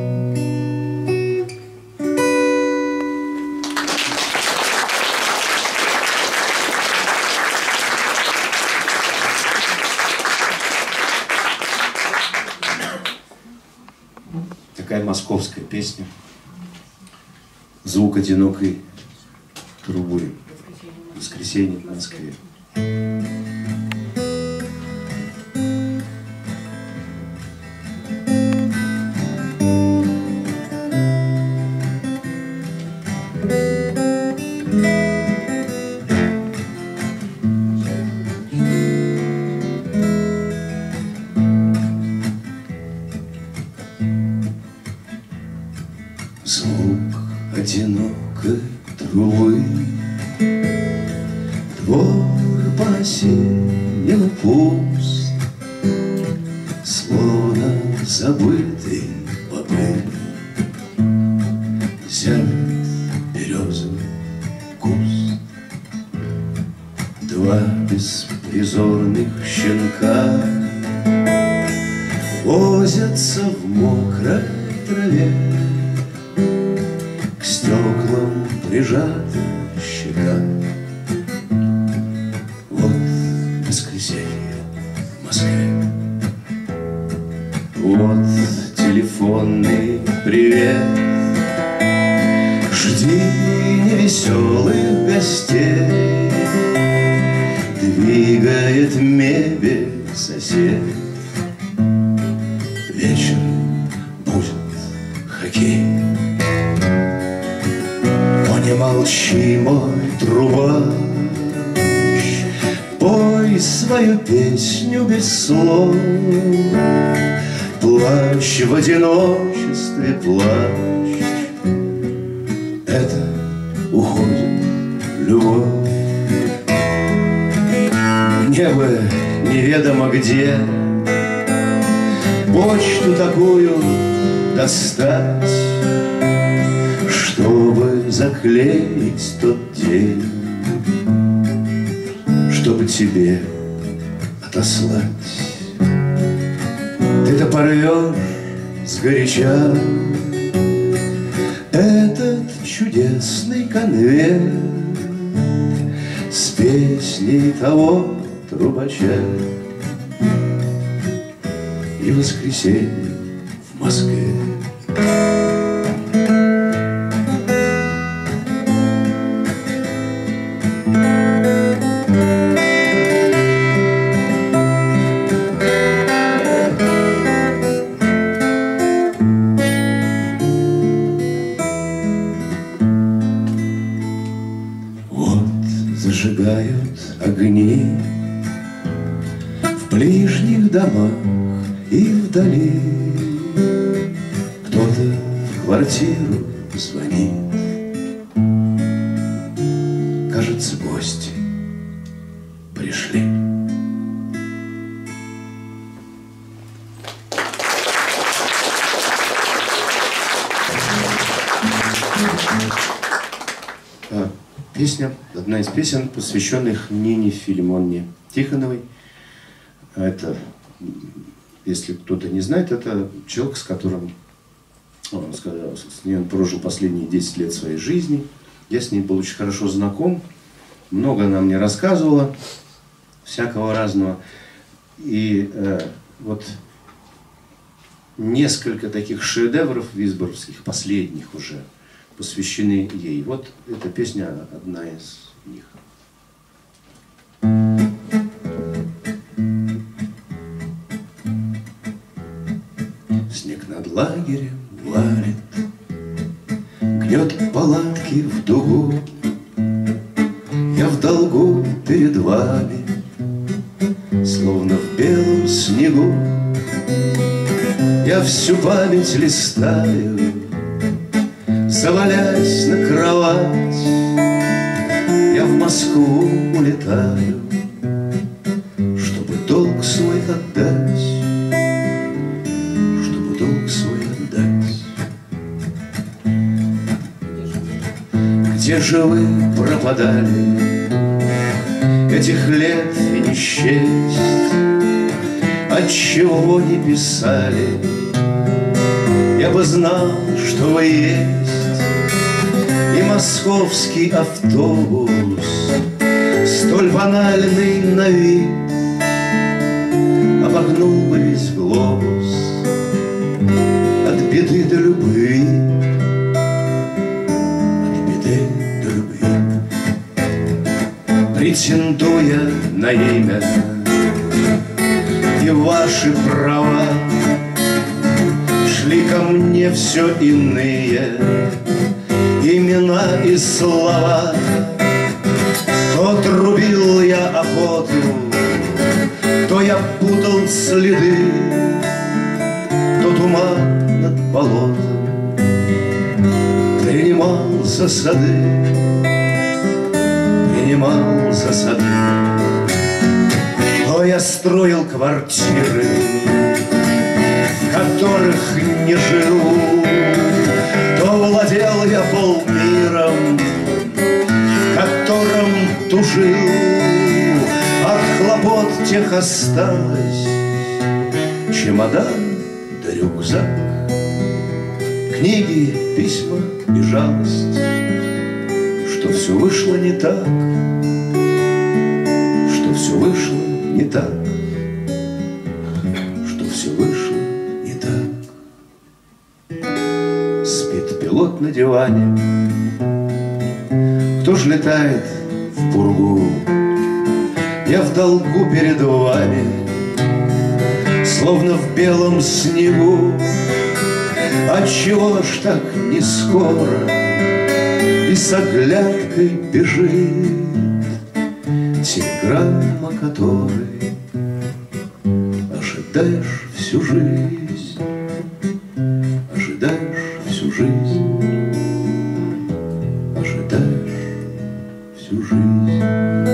Такая московская песня. Звук одинокой трубы. Воскресенье в Москве. Звук одинокой трубы, двор по-осеннему пуст, словно забытый бобы. Взят березовый куст, два беспризорных щенка возятся в мокрой траве, к стеклам прижаты щека. Вот воскресенье в Москве, вот телефонный привет. Жди невеселых гостей, двигает мебель сосед. Вечер будет хоккей. О, не молчи, мой трубач, пой ты свою песню без слов. Плачь в одиночестве, плачь. Это уходит любовь. Мне бы неведомо где почту такую достать, чтобы заклеить тот день, чтобы тебе отослать. Ты-то порвешь сгоряча этот чудесный конверт с песней того трубача. И воскресенье в Москве. Вот зажигают огни в ближних домах и вдали. Кто-то в квартиру звонит. Кажется, гости пришли. Песня, одна из песен, посвященных Нине Филимоновне Тихоновой. Это, если кто-то не знает, это человек, с которым с ней он прожил последние 10 лет своей жизни. Я с ней был очень хорошо знаком. Много она мне рассказывала, всякого разного. И вот несколько таких шедевров висборовских, последних уже, посвящены ей. Вот эта песня одна из них. Снег над лагерем валит, гнет палатки в дугу. Я в долгу перед вами, словно в белом снегу. Я всю память листаю, завалясь на кровать. Я в Москву улетаю, чтобы долг свой отдать, чтобы долг свой отдать. Где же вы пропадали этих лет и не счесть? Отчего не писали? Я бы знал, что вы есть. И московский автобус, столь банальный на вид, обогнул бы весь глобус от беды до любви, от беды до любви. Претендуя на имя и ваши права, шли ко мне все иные имена и слова. То трубил я охоту, то я путал следы, то туман над болотом принимал за сады, принимал за сады. То я строил квартиры, в которых не жил, то владел я полмиром, в котором тужил. От хлопот тех осталось чемодан да рюкзак, книги, письма и жалость, что все вышло не так, что все вышло не так, что все вышло не так. Спит пилот на диване, кто ж летает в пургу? Я в долгу перед вами, словно в белом снегу. Отчего ж так не скоро и с оглядкой бежит телеграмма которой ожидаешь всю жизнь, ожидаешь всю жизнь, ожидаешь всю жизнь.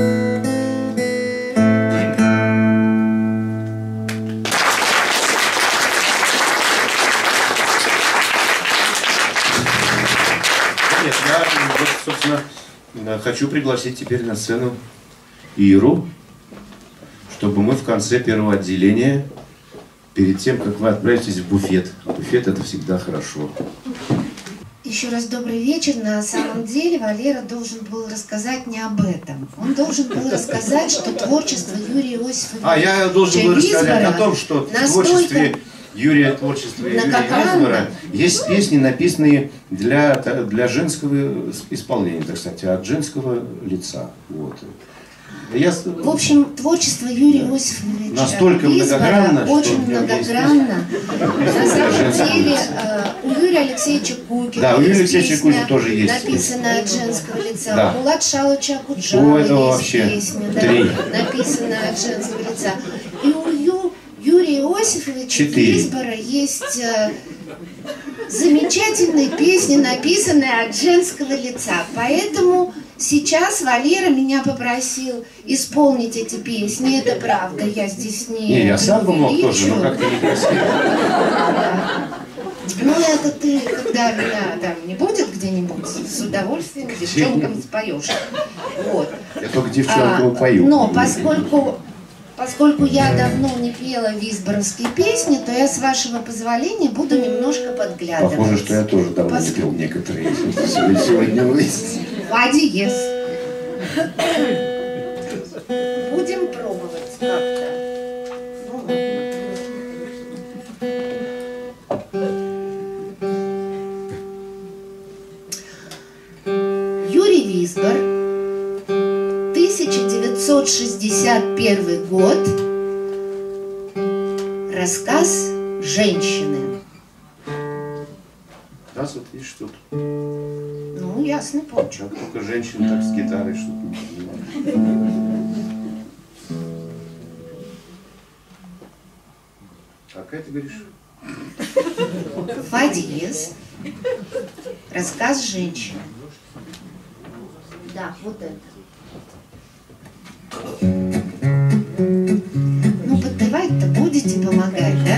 Нет, я, вот, собственно, хочу пригласить теперь на сцену Иру, чтобы мы в конце первого отделения, перед тем, как вы отправитесь в буфет, а буфет это всегда хорошо. Еще раз добрый вечер. На самом деле Валера должен был рассказать не об этом. Он должен был рассказать, что творчество Юрия Иосифовича Я должен был рассказать о том, что в творчестве Юрия Визбора есть песни, написанные для женского исполнения, так сказать, от женского лица. Вот. В общем, творчество Юрия Иосифовича настолько многогранно, очень многогранно. На самом деле у Юрия Алексеевича Кукина, да, у Юрия Алексеевича Кукина тоже есть, написанная от женского лица. Да. У Булата Шалыча Акуджава есть вообще песня, да, написанная от женского лица. И у Юрия Иосифовича Визбора есть замечательные песни, написанные от женского лица. Поэтому сейчас Валера меня попросил исполнить эти песни. Это правда, я здесь не я сам бы мог тоже, но как-то некрасиво. Ну, это ты, когда меня там не будет где-нибудь, с удовольствием девчонкам споешь. Вот. Я только девчонкам пою. Но поскольку я давно не пела визборовские песни, то я, с вашего позволения, буду немножко подглядывать. Похоже, что я тоже давно не пел некоторые. Сегодня Фа диез. Будем пробовать как-то. Ну, Юрий Визбор, 1961 год. Рассказ женщины. Раз вот видишь, тут. Ну, ясно, помню. Как только женщина так с гитарой что-то не понимает. Какая ты говоришь? Фа диез. Рассказ женщины. Да, вот это. Ну, подпевать-то будете помогать, да?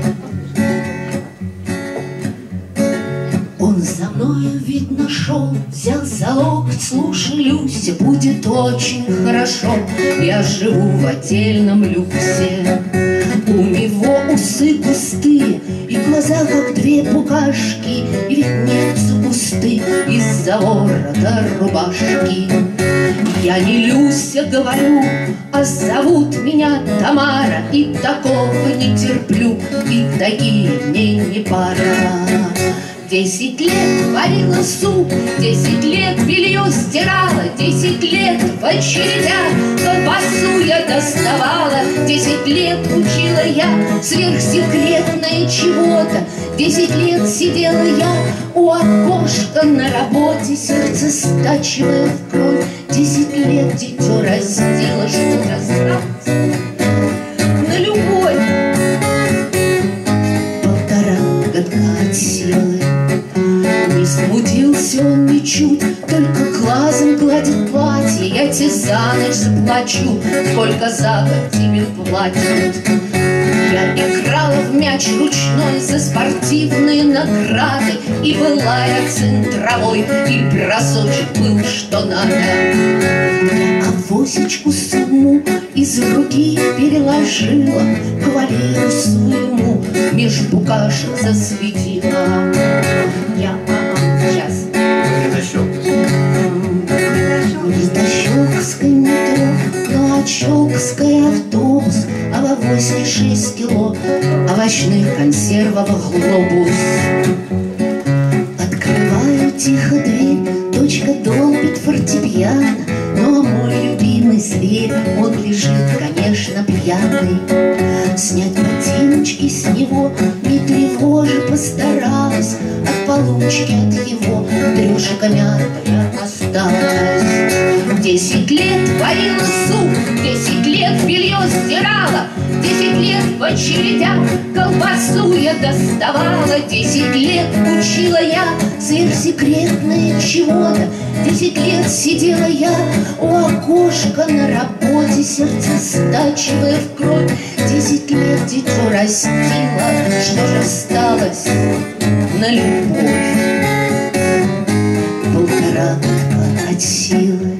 Он за мною, видно, шел, взял за локоть, слушай, Люся, будет очень хорошо. Я живу в отдельном люксе. У него усы густые и глаза, как две букашки, и виднеются кусты из-за ворота рубашки. Я не Люся, говорю, а зовут меня Тамара, и такого не терплю, и такие мне не пара. 10 лет варила суп, 10 лет белье стирала, 10 лет в очередях колбасу я доставала, 10 лет учила я сверхсекретное чего-то, 10 лет сидела я у окошка на работе, сердце стачивая в кровь, 10 лет дитё растила, что разраться на любовь. 1,5 годка от силы. Не смутился он ничуть, только глазом гладит платье. Я тебе за ночь заплачу, сколько за год тебе платят. Я играла в мяч ручной за спортивные награды, и была я центровой, и бросочек был что надо. Я авосечку сумму из руки переложила, кавалеру своему меж букашек засветила. Я, сейчас. Недощёкское метро, Новочёкский автобус, овощи 6 кило, овощных консервов глобус. Открываю тихо дверь, дочка долбит фортепиано, но мой любимый зверь, он лежит, конечно, пьяный. Снять ботиночки с него не тревожи постаралась, от получке от его брюшка мятая осталась. 10 лет варила суп, 10 лет белье стирала, 10 лет в очередях колбасу я доставала, 10 лет учила я сверхсекретное чего-то, 10 лет сидела я у окошка на работе, сердце стачивая в кровь. 10 лет дитё растила, что же осталось на любовь? 1,5 годка от силы.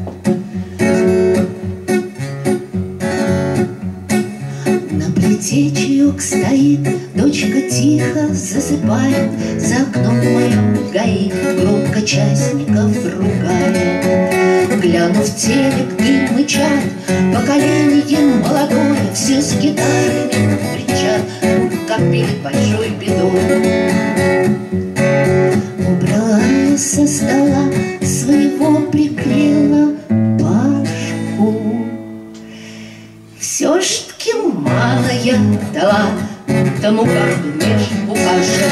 На плите чаек стоит, дочка тихо засыпает, за окном моем ГАИ громко частников ругает. Глянув в телек, дым и чат, поколение молодое, все с гитарами кричат, как перед большой бедой. Убрала я со стола своего, прикрыла Пашку. Все ж таки мало я дала тому, как между каши.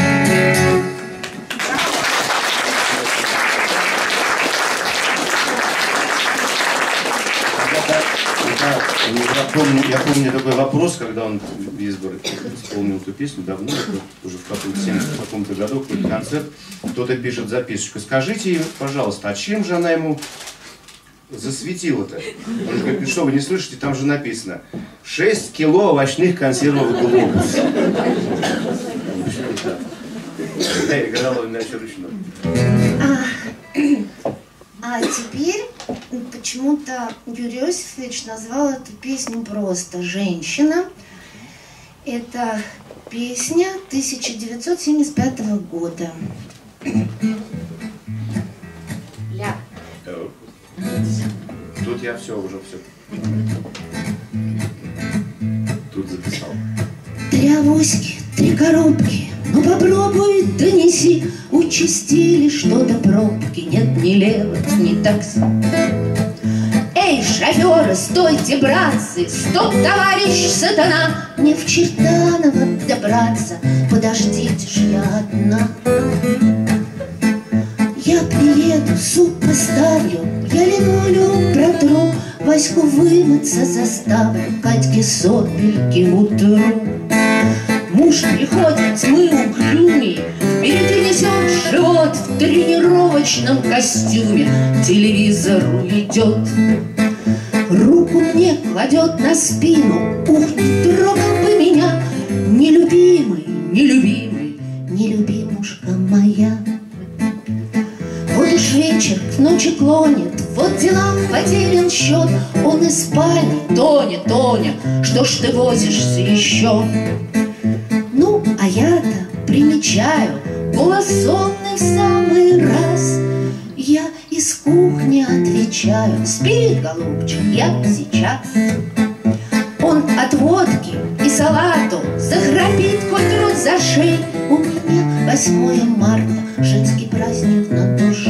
Я помню такой вопрос, когда он Визбор исполнил эту песню давно, уже в каком-то году, какой-то концерт, кто-то пишет записочку. Скажите, пожалуйста, а чем же она ему засветила-то? Он говорит, ну что, вы не слышите, там же написано 6 кило овощных консервов глобус. Да, играла иначе ручной. А теперь почему-то Юрий Иосифович назвал эту песню просто «Женщина». Это песня 1975 года. Ля. Тут я все. Тут записал. 3 авоськи, 3 коробки, ну попробуй донеси. Участили что-то пробки, нет ни левых, ни такси. Эй, шоферы, стойте, братцы, стоп, товарищ сатана, мне в Чертаново добраться, подождите ж, я одна. Я приеду, суп поставлю, я линолеум протру, Ваську вымыться заставлю, Катьке сопельки утру. Муж приходит, мы угрюмей, впереди несет живот в тренировочном костюме, к телевизору идет. Руку мне кладет на спину, ух, не трогал бы меня, нелюбимый, нелюбимый, нелюбимушка моя. Вот уж вечер к ночи клонит, вот делам потерян счет, он из спальни, Тоня, Тоня, что ж ты возишься еще? Ну, а я-то примечаю, голос сонный в самый раз. Я из кухни отвечаю, спи, голубчик, я сейчас. Он от водки и салату захрапит хоть рот за шею. У меня 8 марта, женский праздник на душе.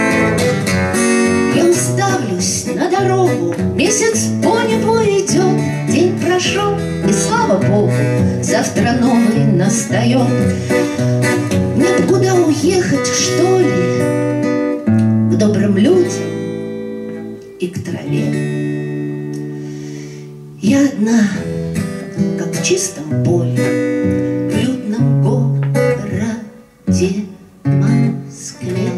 Я уставлюсь на дорогу, месяц по небу идет, день прошел, и слава Богу, завтра новый настает. Нет куда уехать, что ли, к добрым людям и к траве. Я одна, как в чистом поле, в людном городе Москве.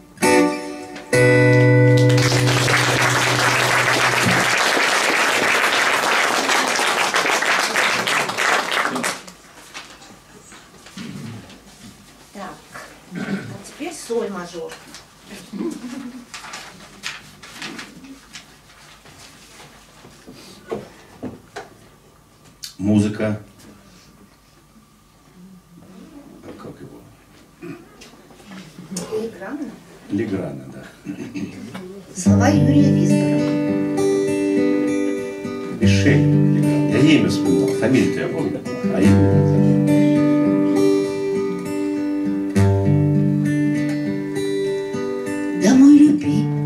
Так, а теперь соль мажор. Музыка. А как его? Леграна. Леграна, да. Слова Юрия Визбора. Мишель Леграна. Я имя вспоминал, фамилию-то я помню, а имя... Да, мой любимый.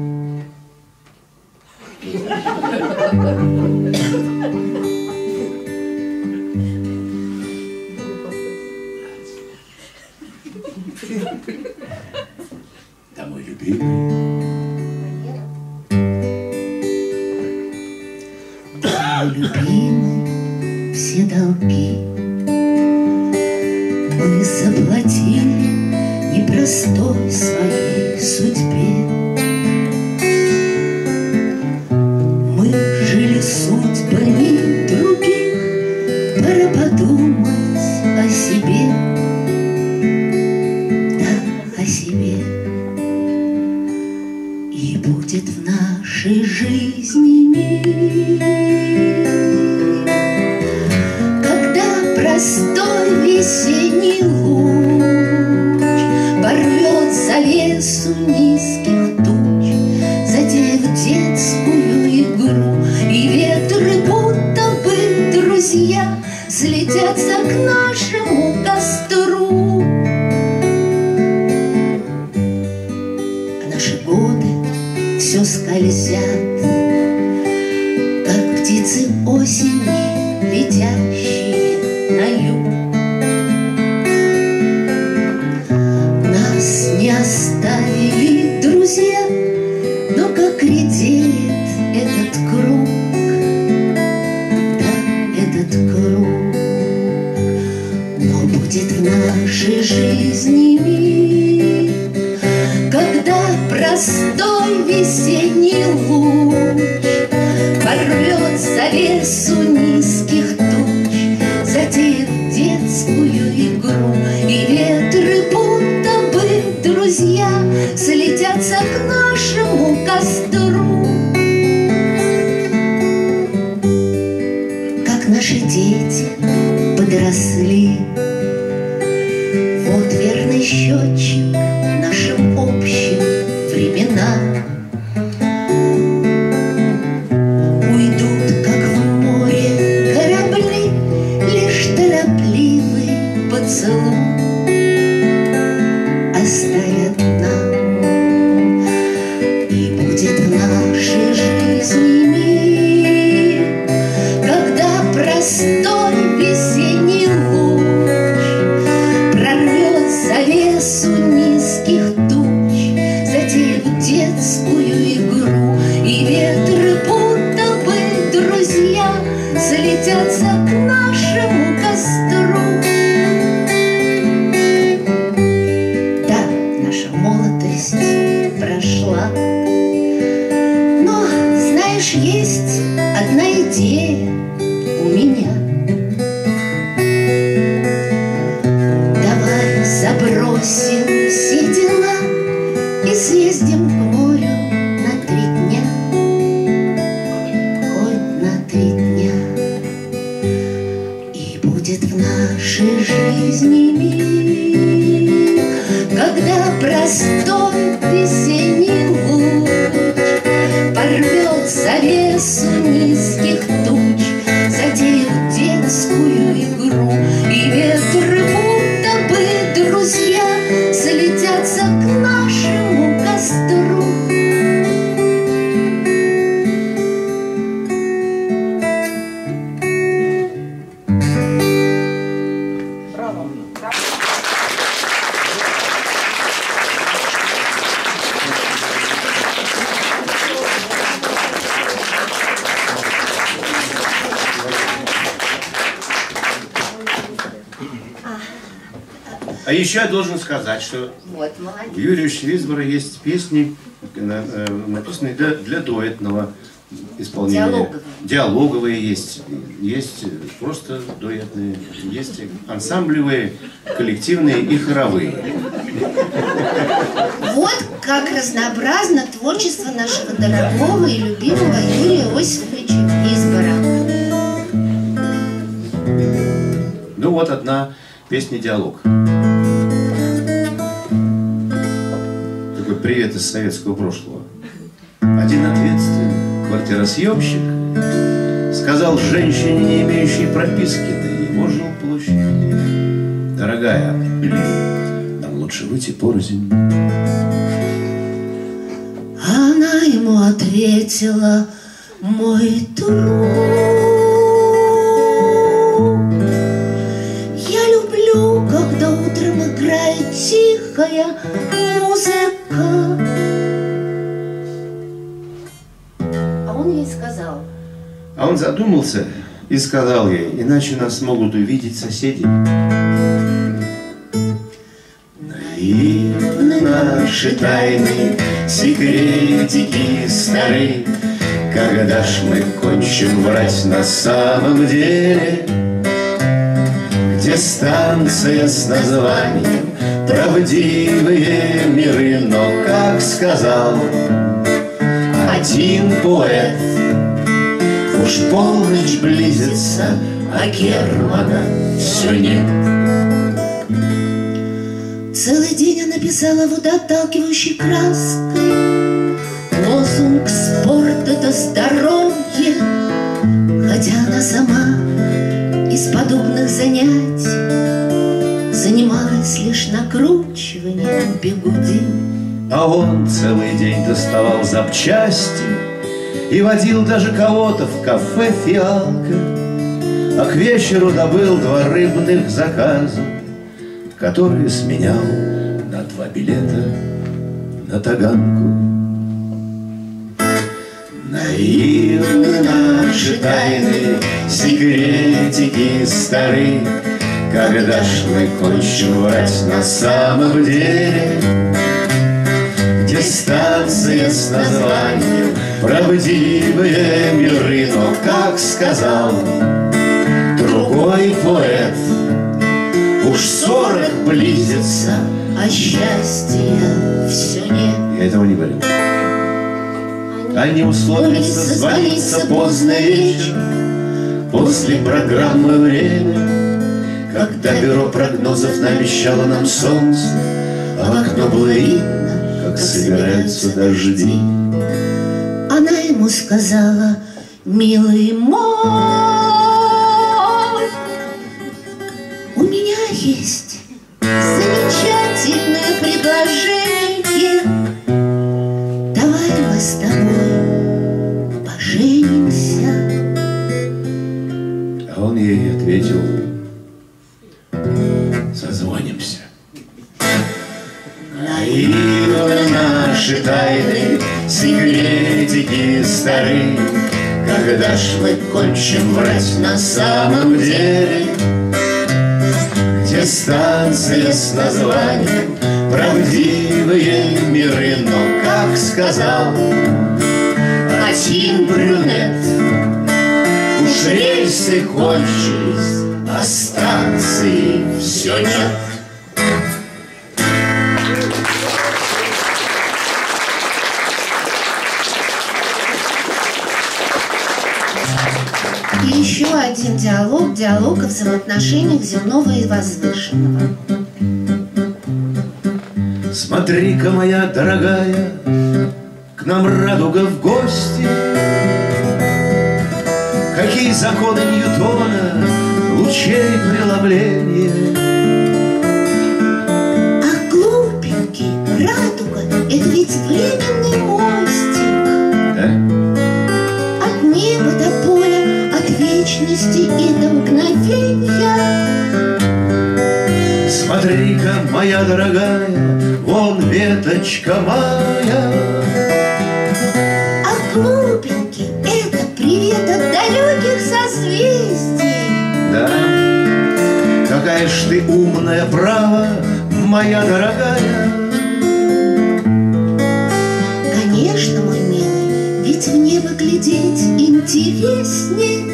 любимый. Мой любимый, все долги мы заплатили непростой своей судьбе. Мы жили судьбами других, пора подумать о себе, да, о себе. И будет в нашей жизни мир, когда простой весенний луч порвет завесу низких туч, задев детскую игру, и ветры, будто бы друзья, слетятся к нашему костру. А наши годы все скользят, как птицы осени, летящие на юг. Нас не оставили друзья, но как редеет этот круг, да, этот круг. Но будет в нашей жизни мир, когда простой весенний луч порвет завесу низких туч, затеет детскую игру, и ветры, будто бы друзья, слетятся к нашему костру. Как наши дети подросли, вот верный счетчик нашим общим временам. Уйдут, как в море, корабли, лишь торопливый поцелуй оставят нам. И будет в нашей жизни мир, когда простой весенний луч прорвет завесу низких туч, затеет детскую игру, и ветры, будто бы друзья, слетятся к нашему костру. Да, наша молодость прошла, но, знаешь, есть одна идея у меня. Давай забросим все дела и съездим к морю на 3 дня, хоть на 3 дня. И будет в нашей жизни мир, когда простой весенний луч порвет завесу низких туч, затеет детскую игру, и ветры, будто бы друзья, слетятся к нашему костру. А еще я должен сказать, что Вот, у молодец. Юрия Швейцбера есть песни, написанные для дуэтного исполнения. Диалоговые. Диалоговые есть просто дуэтные, есть ансамблевые, коллективные и хоровые. Вот как разнообразно творчество нашего дорогого и любимого Юрия Иосифовича Висбора. Ну вот одна песня «Диалог». Такой привет из советского прошлого. Один ответственный квартиросъемщик сказал женщине, не имеющей прописки на его жилплощадь: дорогая, нам лучше выйти порознь. Она ему ответила: мой друг, я люблю, когда утром играет тихая музыка, он задумался и сказал ей: иначе нас могут увидеть соседи. Наивны наши тайны, секретики стары, когда ж мы кончим врать на самом деле? Где станция с названием «Правдивые миры», но, как сказал один поэт, уж полночь близится, а Германа все нет. Целый день она писала водоотталкивающей краской лозунг «Спорт — это здоровье», хотя она сама из подобных занятий занималась лишь накручиванием бигуди. А он целый день доставал запчасти и водил даже кого-то в кафе «Фиалка», а к вечеру добыл 2 рыбных заказа, которые сменял на 2 билета на Таганку. Наивны наши тайны, секретики стары, когда ж мы кончим врать на самом деле? Где станция с названием «Правдивые миры», но, как сказал другой поэт, уж 40 близится, А счастья все нет. я этого не говорил. Они условились созвониться поздно вечером после программы «Время», когда бюро прогнозов наобещало нам солнце, а в окно было видно, как собираются дожди. Она ему сказала: милый мой, у меня есть замечательное предложение. Давай мы с тобой поженимся. А он ей ответил: созвонимся. Наивны наши тайны, секретики стары, когда ж мы кончим врать на самом деле? Где станция с названием «Правдивые миры», но, как сказал один брюнет, уж рельсы кончились, а станции все нет. И еще один диалог о взаимоотношениях земного и возвышенного. Смотри-ка, моя дорогая, к нам радуга в гости. Какие законы Ньютона, лучей преломления. А глупенький, радуга — это ведь временный мостик. Да? От неба до поля, от вечности и до мгновения. Смотри-ка, моя дорогая, вон веточка моя. А глупенький — это привет от далеких созвездий. Да, какая ж ты умная, право, моя дорогая. Конечно, мой милый, ведь в небо глядеть интересней.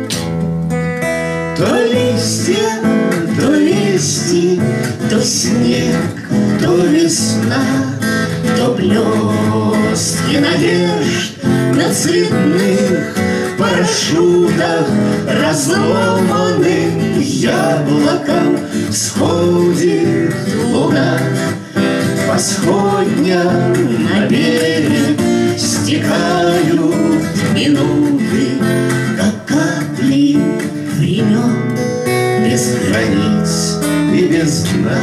То листья, то листья, То снег, то весна, то блестки надежд на цветных парашютах, разломанным яблоком сходит луна. Восходня на берег стекают минуты, как капли времен. без границ и без дна.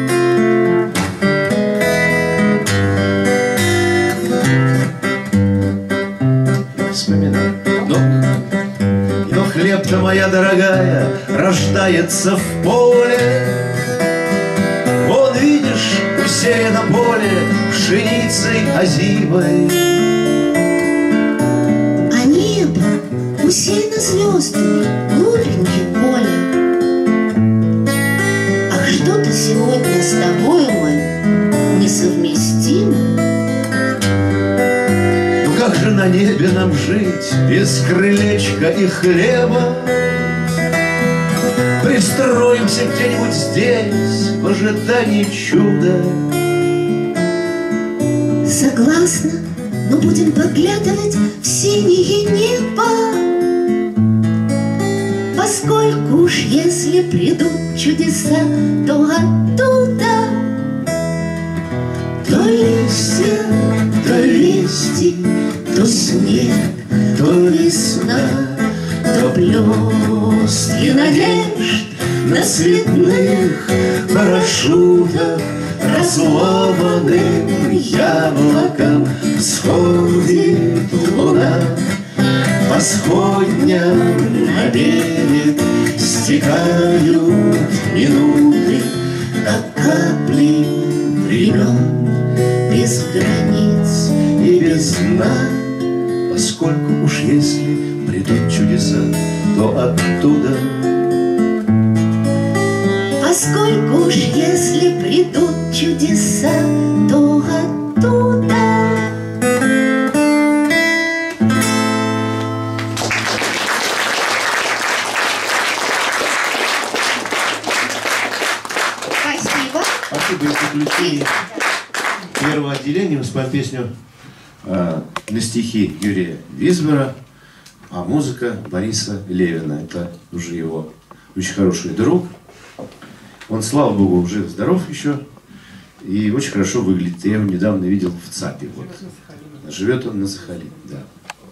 Вспоминаю. Но хлеб-то, моя дорогая, рождается в поле. Вон, видишь, усеяно поле пшеницей озимой. А небо усеяно звездами, глупенький Коля. Ах, что-то сегодня с тобой мы несовместимы. Ну как же на небе нам жить без крылечка и хлеба? Пристроимся где-нибудь здесь в ожидании чуда. Согласна, но будем поглядывать в синее небо, поскольку уж если придут чудеса, то оттуда то листья, то вести, то снег, то весна, то блестки надежд на цветных парашютах, разломанным яблоком сходит луна. По сходням на берег стекают минуты, как капли времен, без границ и без дна. Поскольку уж если придут чудеса, то оттуда. Поскольку уж если придут чудеса, то оттуда. Спасибо. Спасибо. И в заключении первого отделения мы споем песню на стихи Юрия Висбора, а музыка Бориса Левина. Это уже его очень хороший друг. Он, слава богу, жив-здоров еще и очень хорошо выглядит. Я его недавно видел в ЦАПе. Вот. Живет он на Сахалине, да.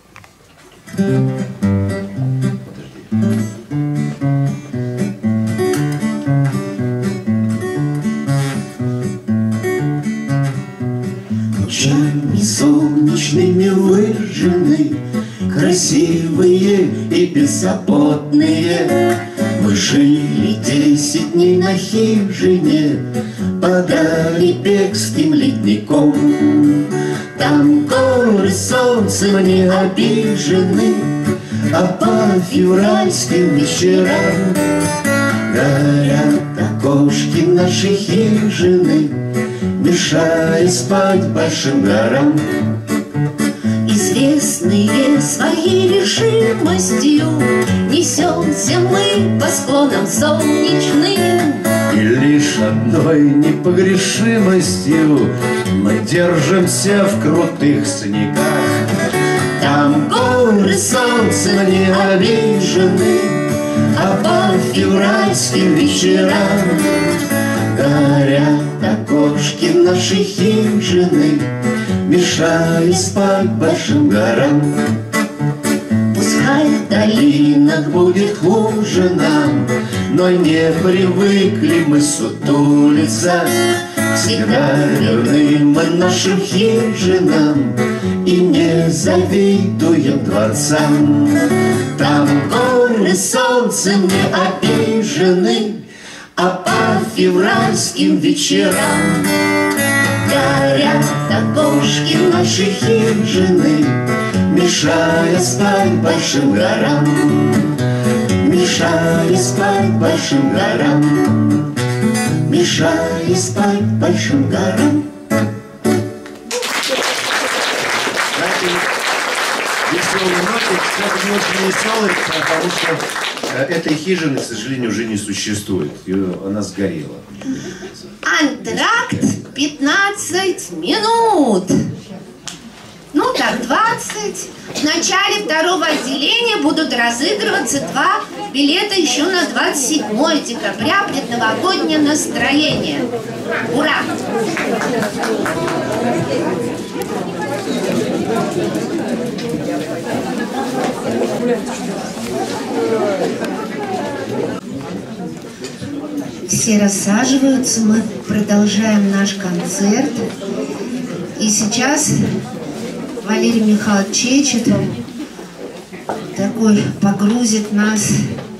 Лучами солнечными выжжены, красивые и беззаботные. Мы жили 10 дней на хижине под Алибекским ледником. Там горы солнцем не обижены, а по февральским вечерам горят окошки нашей хижины, мешая спать большим горам. Известные своей решимостью несемся мы по склонам солнечным. И лишь одной непогрешимостью мы держимся в крутых снегах. Там горы солнцем не обижены, а по февральским вечерам горят окошки нашей хижины, мешая спать большим горам. Пускай В долинах будет хуже нам, но не привыкли мы сутулиться. Всегда верны мы нашим хижинам и не завидуем дворцам. Там горы солнцем не обижены, а по февральским вечерам горят окошки нашей хижины, мешая спать большим горам, мешая спать большим горам, мешая спать большим горам. Веселый мальчик, кстати, не очень веселый, потому что этой хижины, к сожалению, уже не существует. Она сгорела. Антракт 15 минут. Ну так, 20. В начале второго отделения будут разыгрываться 2 билета еще на 27 декабря, предновогоднее настроение. Ура! Все рассаживаются, мы продолжаем наш концерт. И сейчас Валерий Михайлович Чечетов такой погрузит нас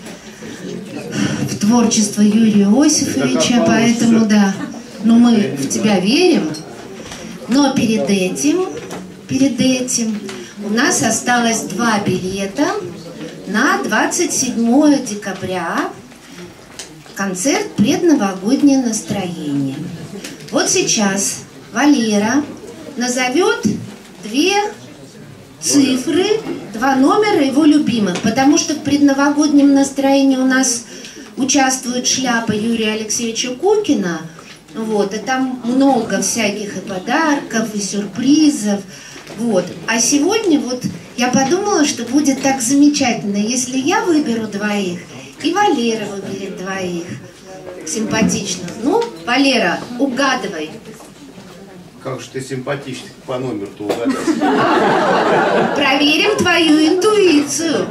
в творчество Юрия Иосифовича, поэтому да, но мы в тебя верим. Но перед этим у нас осталось 2 билета на 27 декабря концерт «Предновогоднее настроение». Вот сейчас Валера назовет 2 цифры, 2 номера его любимых, потому что в предновогоднем настроении у нас участвует шляпа Юрия Алексеевича Кукина, вот, и там много всяких и подарков, и сюрпризов, вот. А сегодня вот я подумала, что будет так замечательно, если я выберу 2, и Валера выберет 2 симпатичных. Ну, Валера, угадывай. Как же ты симпатичный по номеру-то угадать? Проверим твою интуицию.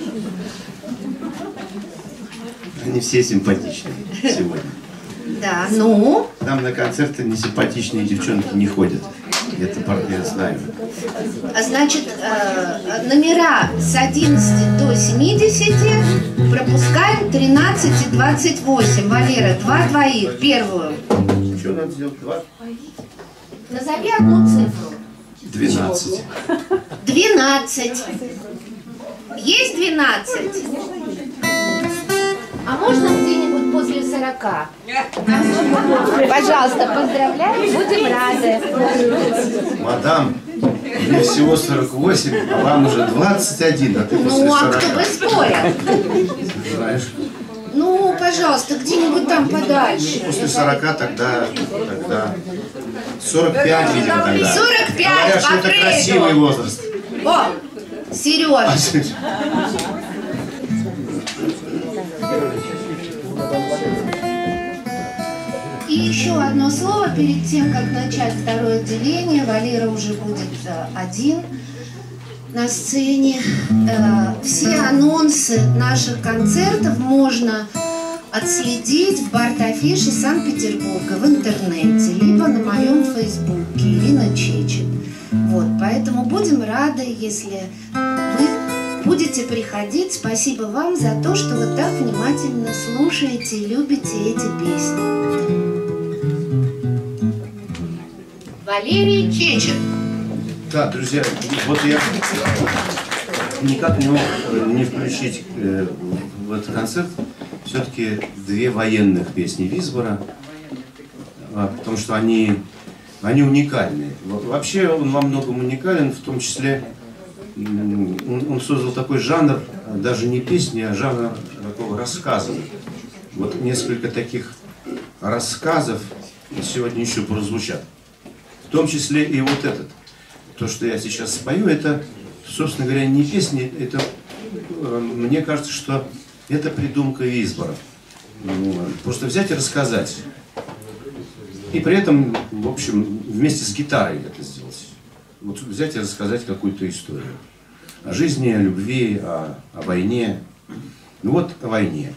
Они все симпатичные сегодня. Да, ну? Там на концерты несимпатичные девчонки не ходят. Это я знаю. Значит, номера с 11 до 70 пропускаем 13 и 28. Валера, 2 двоих. Первую. Что надо сделать? 2? Назови одну цифру. 12. 12. Есть 12? А можно где-нибудь после 40? Пожалуйста, поздравляю, будем рады. Мадам, мне всего 48, а вам уже 21, а ты после 40. Ну, а кто бы спорил? Знаешь, Ну, пожалуйста, где-нибудь там подальше. после 40 тогда 45, видимо, тогда. 45, Говорят, что это красивый возраст. О, Сережа. И еще одно слово перед тем, как начать второе отделение. Валера уже будет один на сцене. Все анонсы наших концертов можно отследить в бард-афише Санкт-Петербурга в интернете, либо на моем фейсбуке Ирина Чечет. Вот, поэтому будем рады, если вы будете приходить. Спасибо вам за то, что вы так внимательно слушаете и любите эти песни. Валерий Чечет. Да, друзья, вот я никак не мог не включить в этот концерт все-таки 2 военных песни Висбора, потому что они уникальны. Вообще он во многом уникален, в том числе он создал такой жанр, даже не песни, а жанр такого рассказа. Вот несколько таких рассказов сегодня еще прозвучат. В том числе и вот этот. То, что я сейчас спою, это, собственно говоря, не песни, это, мне кажется, что это придумка Висбора. Просто взять и рассказать. И при этом, в общем, вместе с гитарой это сделать. Вот взять и рассказать какую-то историю. О жизни, о любви, о войне. Ну вот о войне.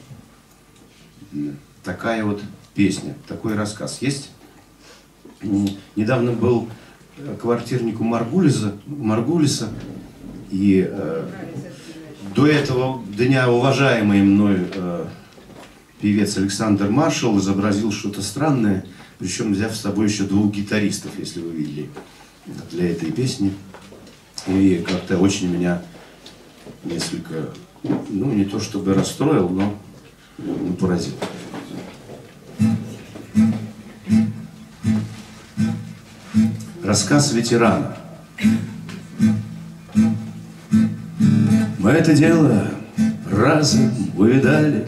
Такая вот песня, такой рассказ есть. Недавно был квартирник у Маргулиса, и до этого дня уважаемый мной певец Александр Маршал изобразил что-то странное, причем взяв с собой еще 2 гитаристов, если вы видели, для этой песни. И как-то очень меня несколько, ну не то чтобы расстроил, но поразил. Рассказ ветерана. Мы это дело разом увидали,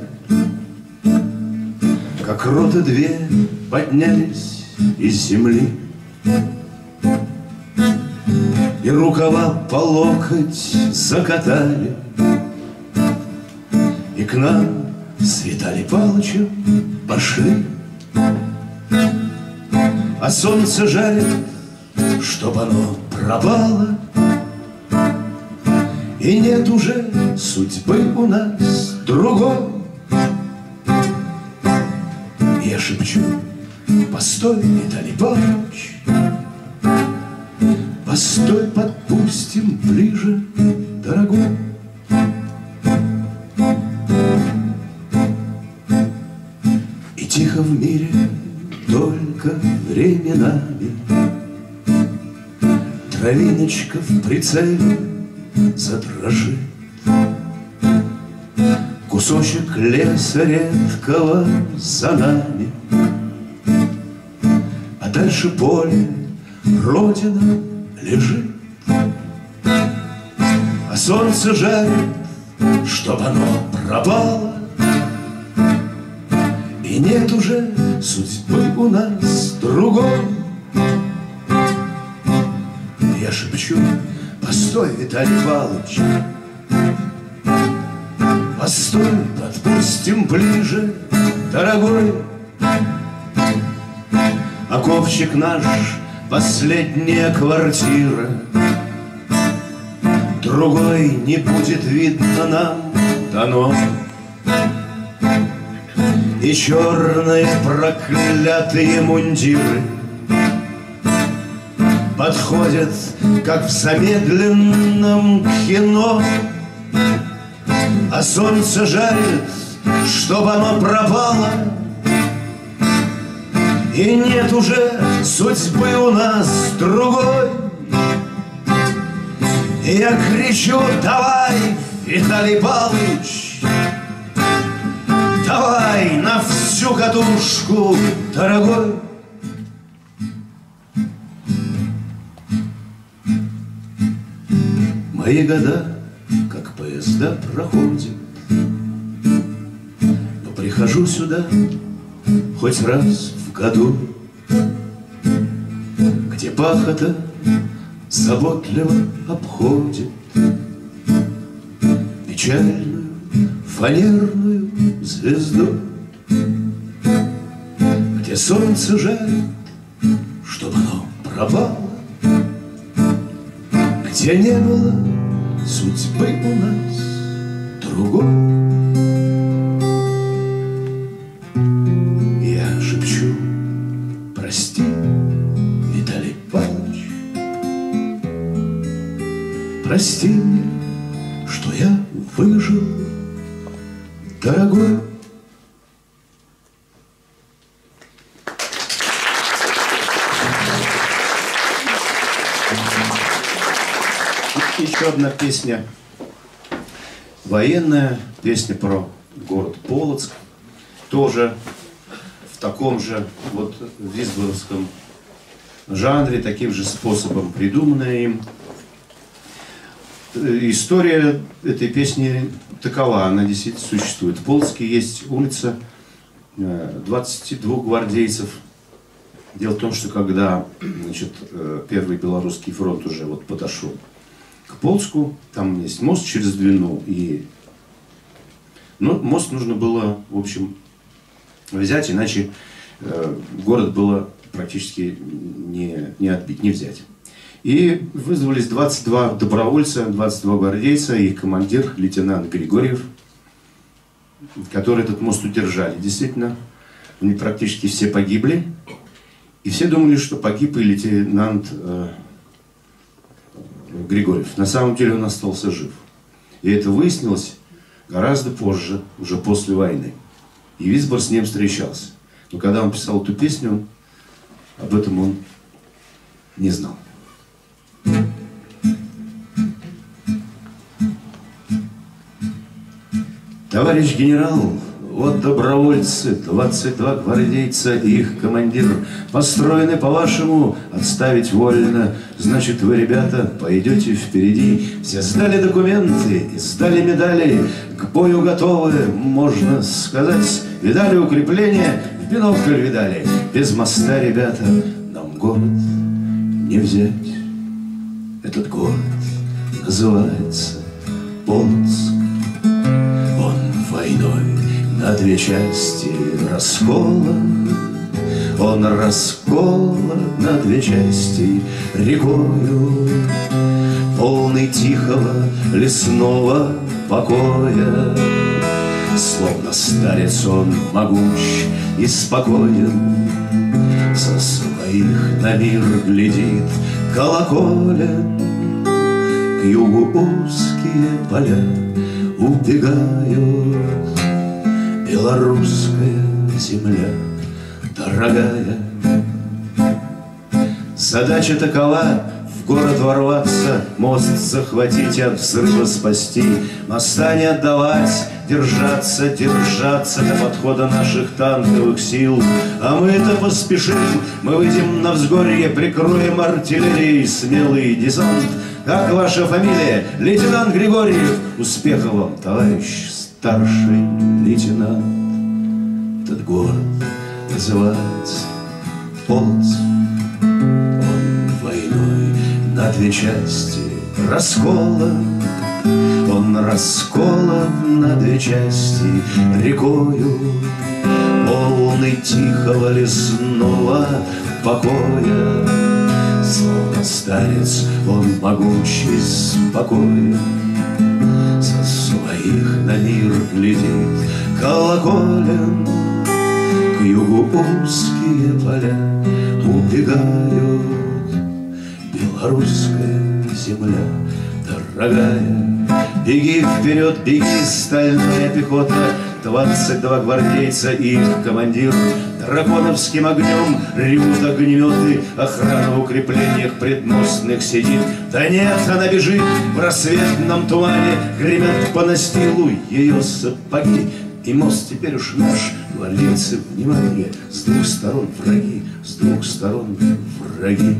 как роты 2 поднялись из земли, и рукава по локоть закатали, и к нам с Виталий Павловичем пошли. А солнце жарит, чтоб оно пропало, и нет уже судьбы у нас другой. Я шепчу: постой, Виталий Павлович, постой, подпустим ближе, дорогой. И тихо в мире только временами травиночка в прицеле задрожит. кусочек леса редкого за нами, а дальше поле, родина лежит, а солнце жарит, чтоб оно пропало. И нет уже судьбы у нас другой. Я шепчу: постой, Виталий Павлович, постой, подпустим ближе, дорогой. Окопчик наш, последняя квартира, другой не будет видно нам дано. И черные проклятые мундиры подходят, как в замедленном кино. А солнце жарит, чтоб оно пропало. И нет уже судьбы у нас другой. И я кричу: давай, Виталий Павлович, давай на всю катушку, дорогой. Мои года, как поезда, проходят, но прихожу сюда хоть раз в году, где пахота заботливо обходит печальную фанерную звезду, где солнце жарит, чтоб оно пропало, где не было судьбы у нас другой. Я шепчу: прости, Виталий Павлович, прости мне, что я выжил, дорогой. Еще одна песня военная, песня про город Полоцк, тоже в таком же вот визборовском жанре, таким же способом придуманная им. История этой песни такова, она действительно существует. В Полоцке есть улица 22 гвардейцев. Дело в том, что когда, значит, Первый Белорусский фронт уже вот подошел к Полоцку, там есть мост через Двину, и мост нужно было, в общем, взять, иначе город было практически не отбить, не взять. И вызвались 22 добровольца, 22 гвардейца и их командир, лейтенант Григорьев, которые этот мост удержали. Действительно, они практически все погибли, и все думали, что погиб и лейтенант Григорьев. На самом деле он остался жив. И это выяснилось гораздо позже, уже после войны. И Визбор с ним встречался. Но когда он писал эту песню, об этом он не знал. Товарищ генерал, вот добровольцы, 22 гвардейца и их командир построены по-вашему, отставить вольно. Значит, вы, ребята, пойдете впереди. Все сдали документы и сдали медали, к бою готовы, можно сказать. Видали укрепление, в бинокль видали. Без моста, ребята, нам город не взять. Этот город называется Полоцк. Он войной на две части расколот, он расколот на две части рекою, полный тихого лесного покоя. Словно старец он могуч и спокоен, со своих на мир глядит колоколен. К югу узкие поля убегают, белорусская земля дорогая. Задача такова: в в город ворваться, мост захватить, от взрыва спасти, моста не отдавать, держаться, держаться до подхода наших танковых сил. А мы-то поспешим, мы выйдем на взгорье, прикроем артиллерией смелый десант. Как ваша фамилия, лейтенант Григорьев? Успехов вам, товарищ старший лейтенант. Этот город называется Полоцк. Он войной на две части расколон. Он расколон на две части рекою, полный тихого лесного покоя. Словно старец он могучий, спокоен, со своих на мир глядит колоколен. К югу узкие поля убегают, белорусская земля дорогая. Беги вперед, беги, стальная пехота, 22 гвардейца и их командир. Драконовским огнем ревут огнеметы, охрана в укреплениях предмостных сидит. Да нет, она бежит в рассветном тумане, гремят по настилу ее сапоги. И мост теперь уж наш, гвардейцы, внимание, с двух сторон враги, с двух сторон враги.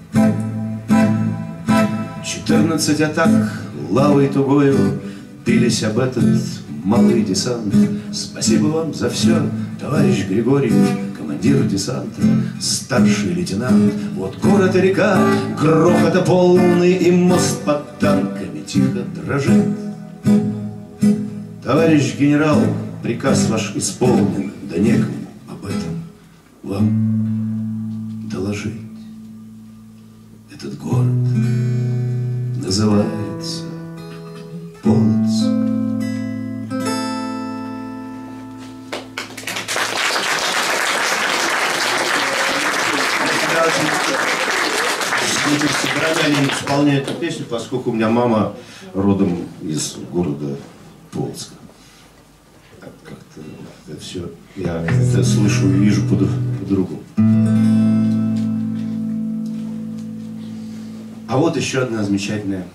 14 атак лавой тугою бились об этот малый десант. Спасибо вам за все, товарищ Григорьев, командир десанта, старший лейтенант. Вот город и река, грохота полный, и мост под танками тихо дрожит. Товарищ генерал, приказ ваш исполнен, да некому об этом вам доложить. Этот город называется Полоцк. Я исполняю эту песню, поскольку у меня мама родом из города Полоцка. Как-то это все я это слышу и вижу по-другому. А вот еще одна замечательная.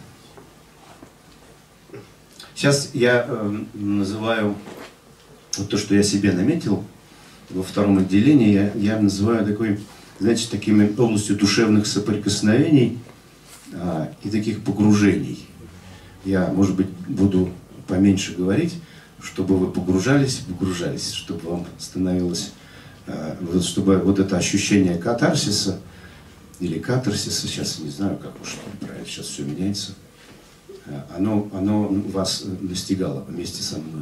Сейчас я называю вот то, что я себе наметил во втором отделении, я называю такой, знаете, такими областью душевных соприкосновений и таких погружений. Я, может быть, буду поменьше говорить, чтобы вы погружались, чтобы вам становилось, чтобы вот это ощущение катарсиса или катарсиса, сейчас не знаю, как уж правильно, сейчас все меняется, оно вас достигало вместе со мной.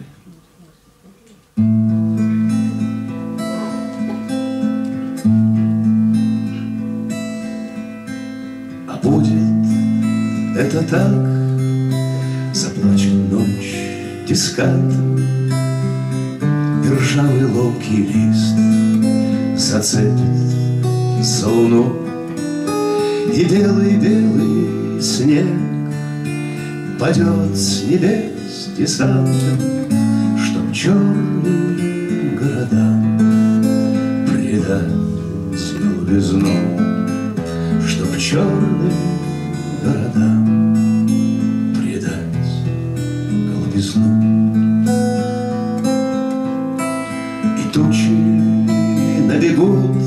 А будет это так, заплачет ночь дискантом, и ржавый ломкий лист зацепит за луну, и белый-белый снег падет с небес десантом, чтоб черным городам придать голубизну, чтоб черным городам придать голубизну. И тучи набегут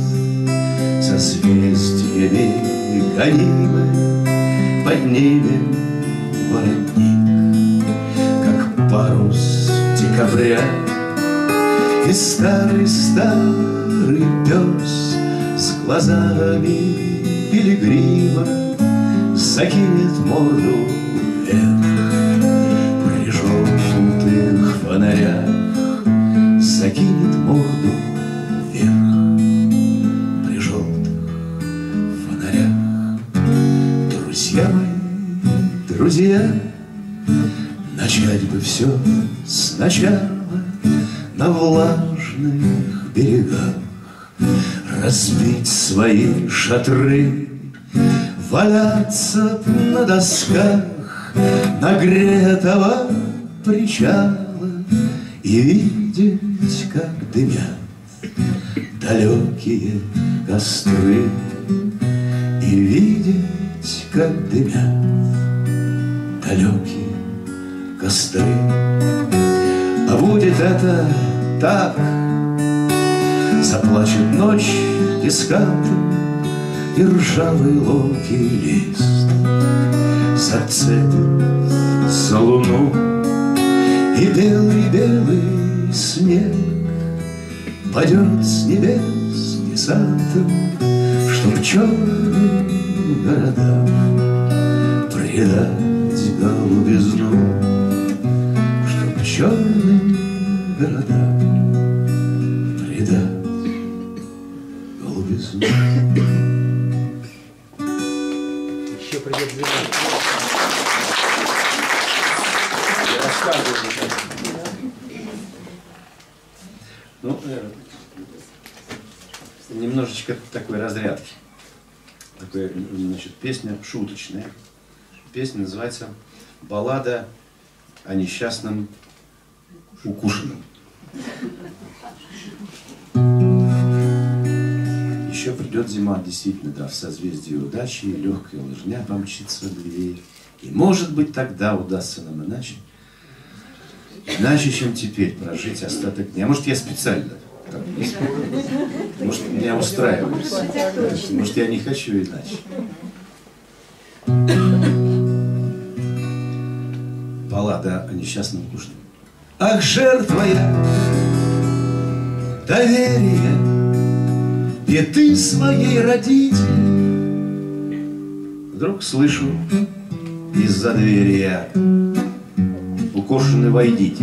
созвездиями гонимы, поднимем воротник, как парус декабря, и старый пес с глазами пилигрима закинет морду вверх при желтых фонарях, закинет морду вверх при желтых фонарях. Друзья мои, друзья, начать бы все сначала на влажных берегах, разбить свои шатры, валяться на досках нагретого причала и видеть, как дымят далекие костры, и видеть, как дымят далекие костры. А будет это так, заплачет ночь дискантом, и ржавый ломкий лист зацепит за луну, и белый-белый снег падет с небес десантом, чтоб черным городам придать голубизну, чтоб черным городам придать голубизну. Еще придет зима. Ну, немножечко такой разрядки. Такая, значит, песня шуточная. Песня называется «Баллада о несчастном укушенном». Еще придет зима, действительно, да, в созвездии удачи, и легкая лыжня помчится дверей. И, может быть, тогда удастся нам иначе, чем теперь прожить остаток дня. Может, я специально так, может, меня устраивает. Может, я не хочу иначе. Баллада о несчастном укушенном. Ах, жертва я доверия, и ты своей родители. Вдруг слышу из-за двери я: укушенный, войдите.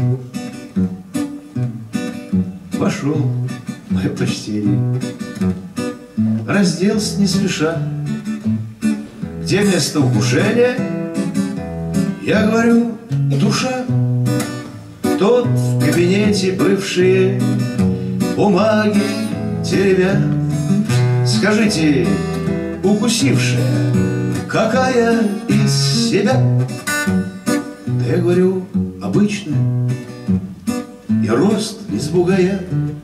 Вошел, мое почтение, разделся не спеша. Где место укушения? Я говорю, душа. Тот в кабинете бывшие бумаги теребят. Скажите, укусившая, какая из себя? Да я говорю, обычная, и рост из бугая.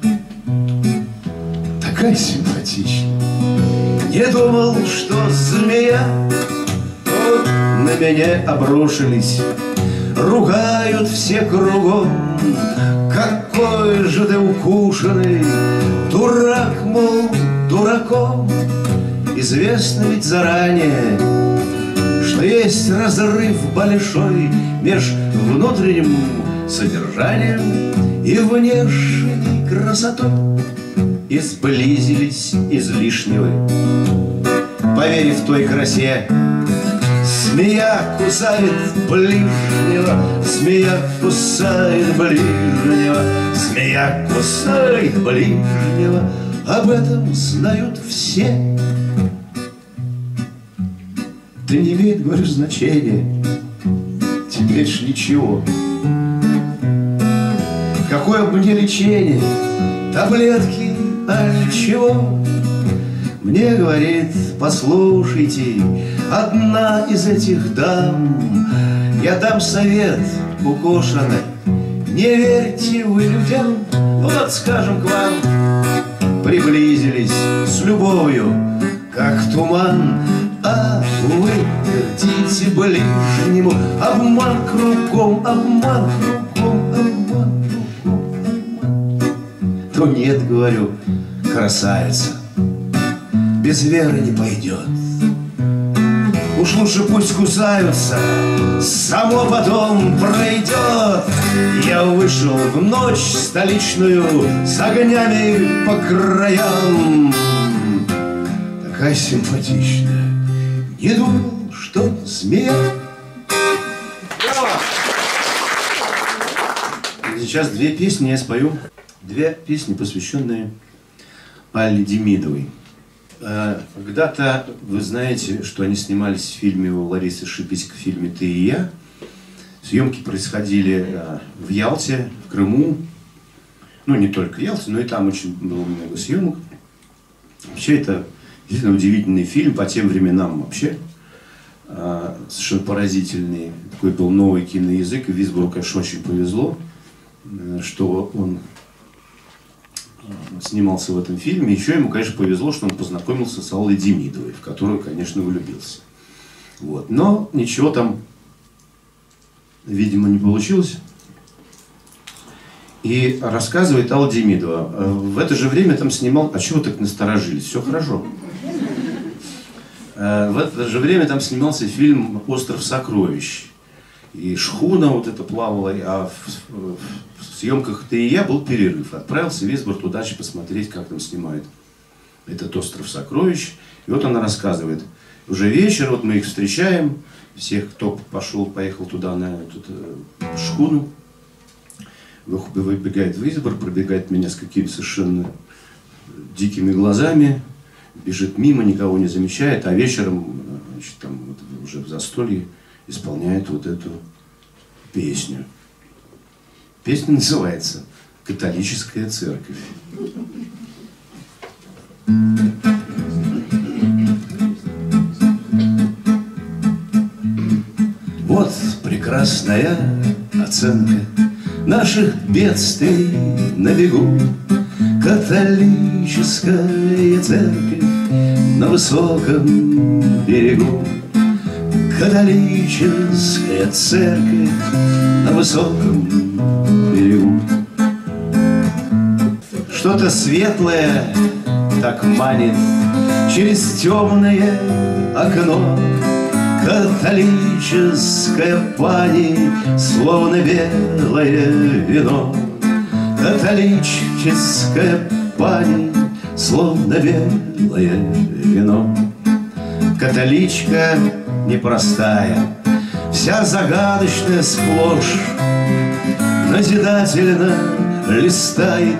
Такая симпатичная. Не думал, что змея. Вот на меня обрушились, ругают все кругом. Какой же ты укушенный, дурак, мол, дураком. Известно ведь заранее, что есть разрыв большой меж внутренним содержанием и внешней красотой. И сблизились излишне вы, поверив той красе. Змея кусает ближнего, змея кусает ближнего, змея кусает ближнего. Об этом знают все. Да не имеет, говорю, значения теперь ж ничего. Какое мне лечение, таблетки, аль чего? Мне говорит, послушайте, одна из этих дам, я дам совет укушенной: не верьте вы людям. Вот, скажем, к вам приблизились с любовью, как туман, а вы твердите ближнему: обман кругом, обман кругом, обман кругом, обман. То нет, говорю, красавица, без веры не пойдет. Уж лучше пусть кусаются, само потом пройдет. Я вышел в ночь столичную с огнями по краям. Такая симпатичная, не думал, что змея. Сейчас две песни я спою. Две песни, посвященные Алле Демидовой. Когда-то, вы знаете, что они снимались в фильме у Ларисы Шиписько, в фильме «Ты и я». Съемки происходили в Ялте, в Крыму. Ну, не только в Ялте, но и там очень было много съемок. Вообще, это действительно удивительный фильм, по тем временам вообще. Совершенно поразительный. Такой был новый киноязык. И Висбору, конечно, очень повезло, что он снимался в этом фильме. Еще ему, конечно, повезло, что он познакомился с Аллой Демидовой, в которую, конечно, влюбился. Вот. Но ничего там, видимо, не получилось. И рассказывает Алла Демидова. В это же время там снимал... А чего вы так насторожились? Все хорошо. В это же время там снимался фильм «Остров сокровищ». И шхуна вот эта плавала, а в съемках «Ты и я» был перерыв. Отправился весь борт удачи посмотреть, как там снимают этот «Остров сокровищ». И вот она рассказывает. Уже вечер, вот мы их встречаем, всех, кто поехал туда на эту шхуну. Выбегает в избор, пробегает меня с какими-то совершенно дикими глазами, бежит мимо, никого не замечает, а вечером, значит, там, вот, уже в застолье исполняет вот эту песню. Песня называется «Католическая церковь». Вот прекрасная оценка наших бедствий на бегу. Католическая церковь на высоком берегу. Католическая церковь на высоком берегу. Что-то светлое так манит через темное окно. Католическая пани, словно белое вино. Католическая пани, словно белое вино. Католичка непростая, вся загадочная сплошь, назидательно листает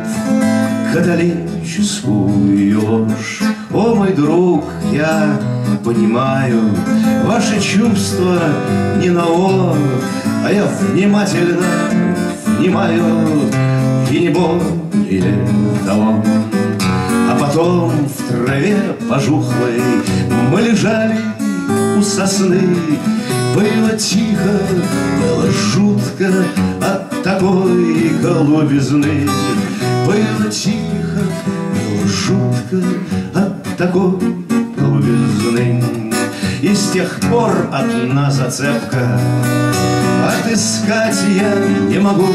католическую ложь. О, мой друг, я понимаю ваши чувства не наор, а я внимательно внимаю и не более того. А потом в траве пожухлой мы лежали у сосны. Было тихо, было жутко от такой голубизны. Было тихо, было жутко от такой голубизны. И с тех пор одна зацепка, отыскать я не могу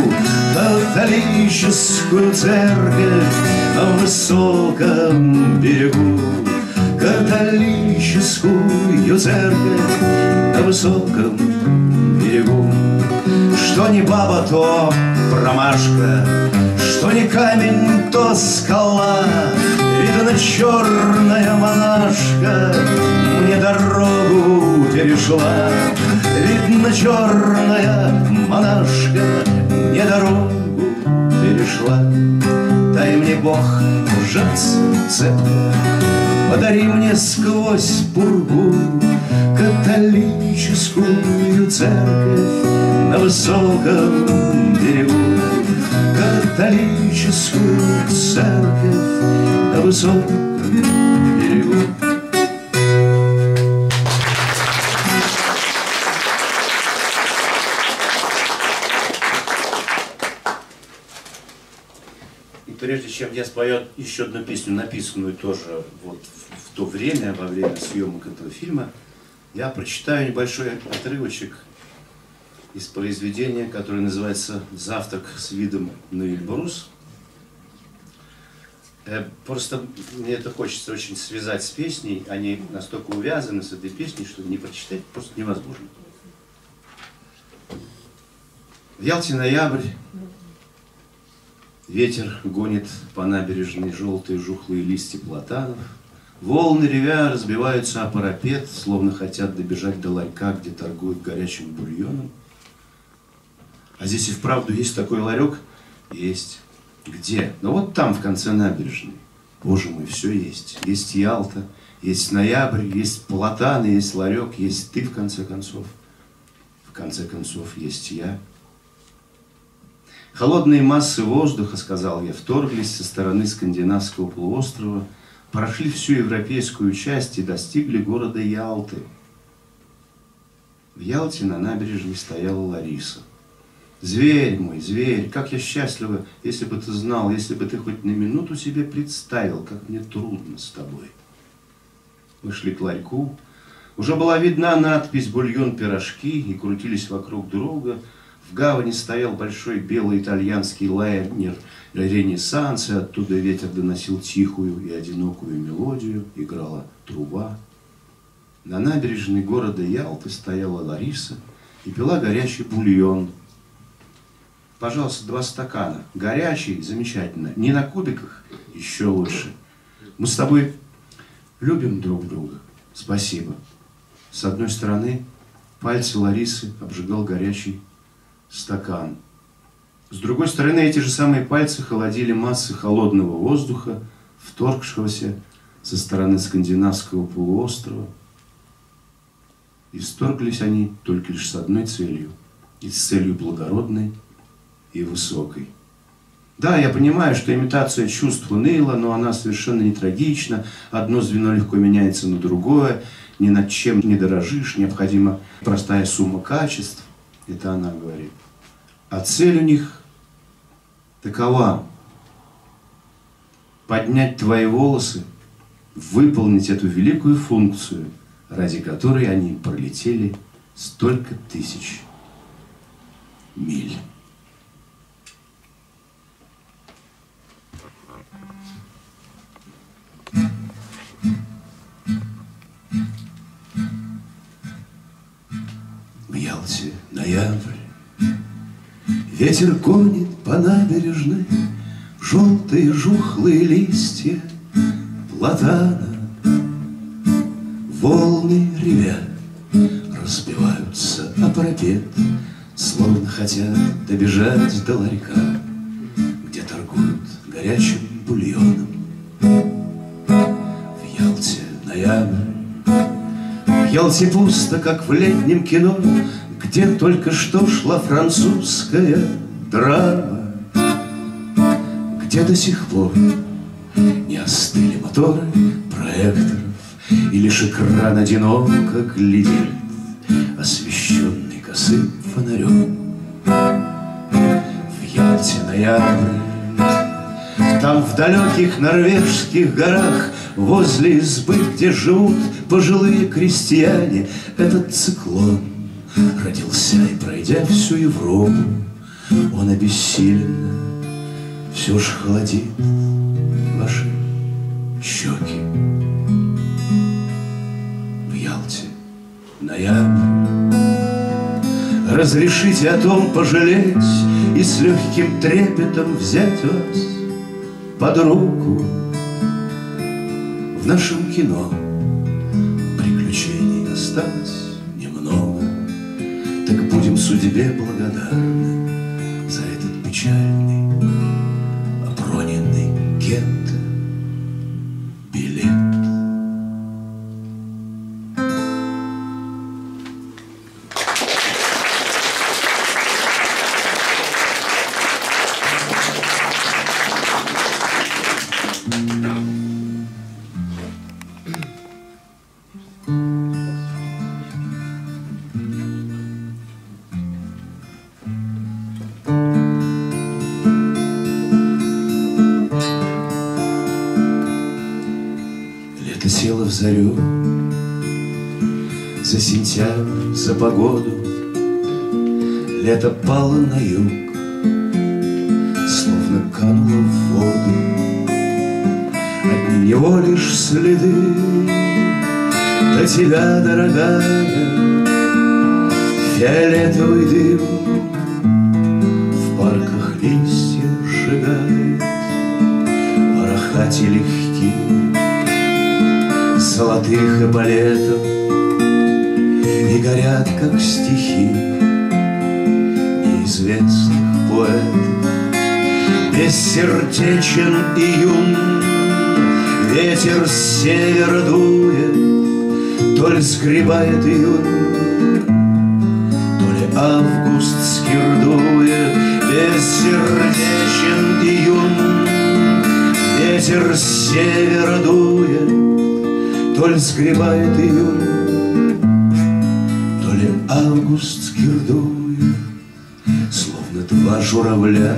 католическую церковь на высоком берегу. Католическую церковь на высоком берегу. Что не баба, то промашка, что не камень, то скала. Видно, черная монашка мне дорогу перешла. Видно, черная монашка мне дорогу перешла. Дай мне, Бог, держаться цепко, подари мне сквозь пургу католическую церковь на высоком берегу. Католическую церковь на высоком берегу. И прежде чем я спою еще одну песню, написанную тоже вот в то время, во время съемок этого фильма, я прочитаю небольшой отрывочек из произведения, которое называется «Завтрак с видом на Эльбрус». Просто мне это хочется очень связать с песней. Они настолько увязаны с этой песней, что не прочитать просто невозможно. В Ялте ноябрь. Ветер гонит по набережной желтые жухлые листья платанов. Волны ревя разбиваются о парапет, словно хотят добежать до ларька, где торгуют горячим бульоном. А здесь и вправду есть такой ларек? Есть. Где? Ну вот там, в конце набережной. Боже мой, все есть. Есть Ялта, есть ноябрь, есть платаны, есть ларек, есть ты, в конце концов. В конце концов, есть я. Холодные массы воздуха, сказал я, вторглись со стороны скандинавского полуострова, прошли всю европейскую часть и достигли города Ялты. В Ялте на набережной стояла Лариса. Зверь мой, зверь, как я счастлива, если бы ты знал, если бы ты хоть на минуту себе представил, как мне трудно с тобой. Мы шли к ларьку, Уже была видна надпись «Бульон, пирожки» и крутились вокруг друга. В гавани стоял большой белый итальянский лайнер «Ренессанс», и оттуда ветер доносил тихую и одинокую мелодию, играла труба. На набережной города Ялты стояла Лариса и пила горячий бульон. Пожалуйста, 2 стакана. Горячий, замечательно. Не на кубиках, еще лучше. Мы с тобой любим друг друга. Спасибо. С одной стороны, пальцы Ларисы обжигал горячий стакан. С другой стороны, эти же самые пальцы холодили массы холодного воздуха, вторгшегося со стороны скандинавского полуострова. И вторглись они только лишь с одной целью, и с целью благородной и высокой. Да, я понимаю, что имитация чувств уныла, но она совершенно не трагична. Одно звено легко меняется на другое, ни над чем не дорожишь, необходима простая сумма качеств. Это она говорит. А цель у них такова: поднять твои волосы, выполнить эту великую функцию, ради которой они пролетели столько тысяч миль. В Ялте ноябрь, ветер гонит по набережной желтые жухлые листья платана. Волны ревя разбиваются о парапет, словно хотят добежать до ларька, где торгуют горячим бульоном. В Ялте ноябрь, в Ялте пусто, как в летнем кино, где только что шла французская драма, где до сих пор не остыли моторы проекторов, и лишь экран одиноко глядит, освещенный косым фонарем. В Ялте ноябрь, там в далеких норвежских горах, возле избы, где живут пожилые крестьяне, этот циклон родился и, пройдя всю Европу, он обессиленно все ж холодит ваши щеки. В Ялте ноябрь, разрешите о том пожалеть и с легким трепетом взять вас под руку. В нашем кино приключений осталось немного, так будем судьбе благодарны за этот печальный, оброненный кем-то билет. Лето село в зарю, за сентябрь, за погоду. Лето пало на юг, словно кануло в воду. От него лишь следы до тебя, дорогая, фиолетовый дым в парках листья сжигает, порохати легки золотых эполетов и горят, как стихи неизвестных поэтов. Бессердечен июнь, ветер с севера дует, то ли сгребает июнь, то ли август скирдует. Бессердечен июнь, ветер с севера дует, то ли сгребает июнь, то ли август скирдует. Словно два журавля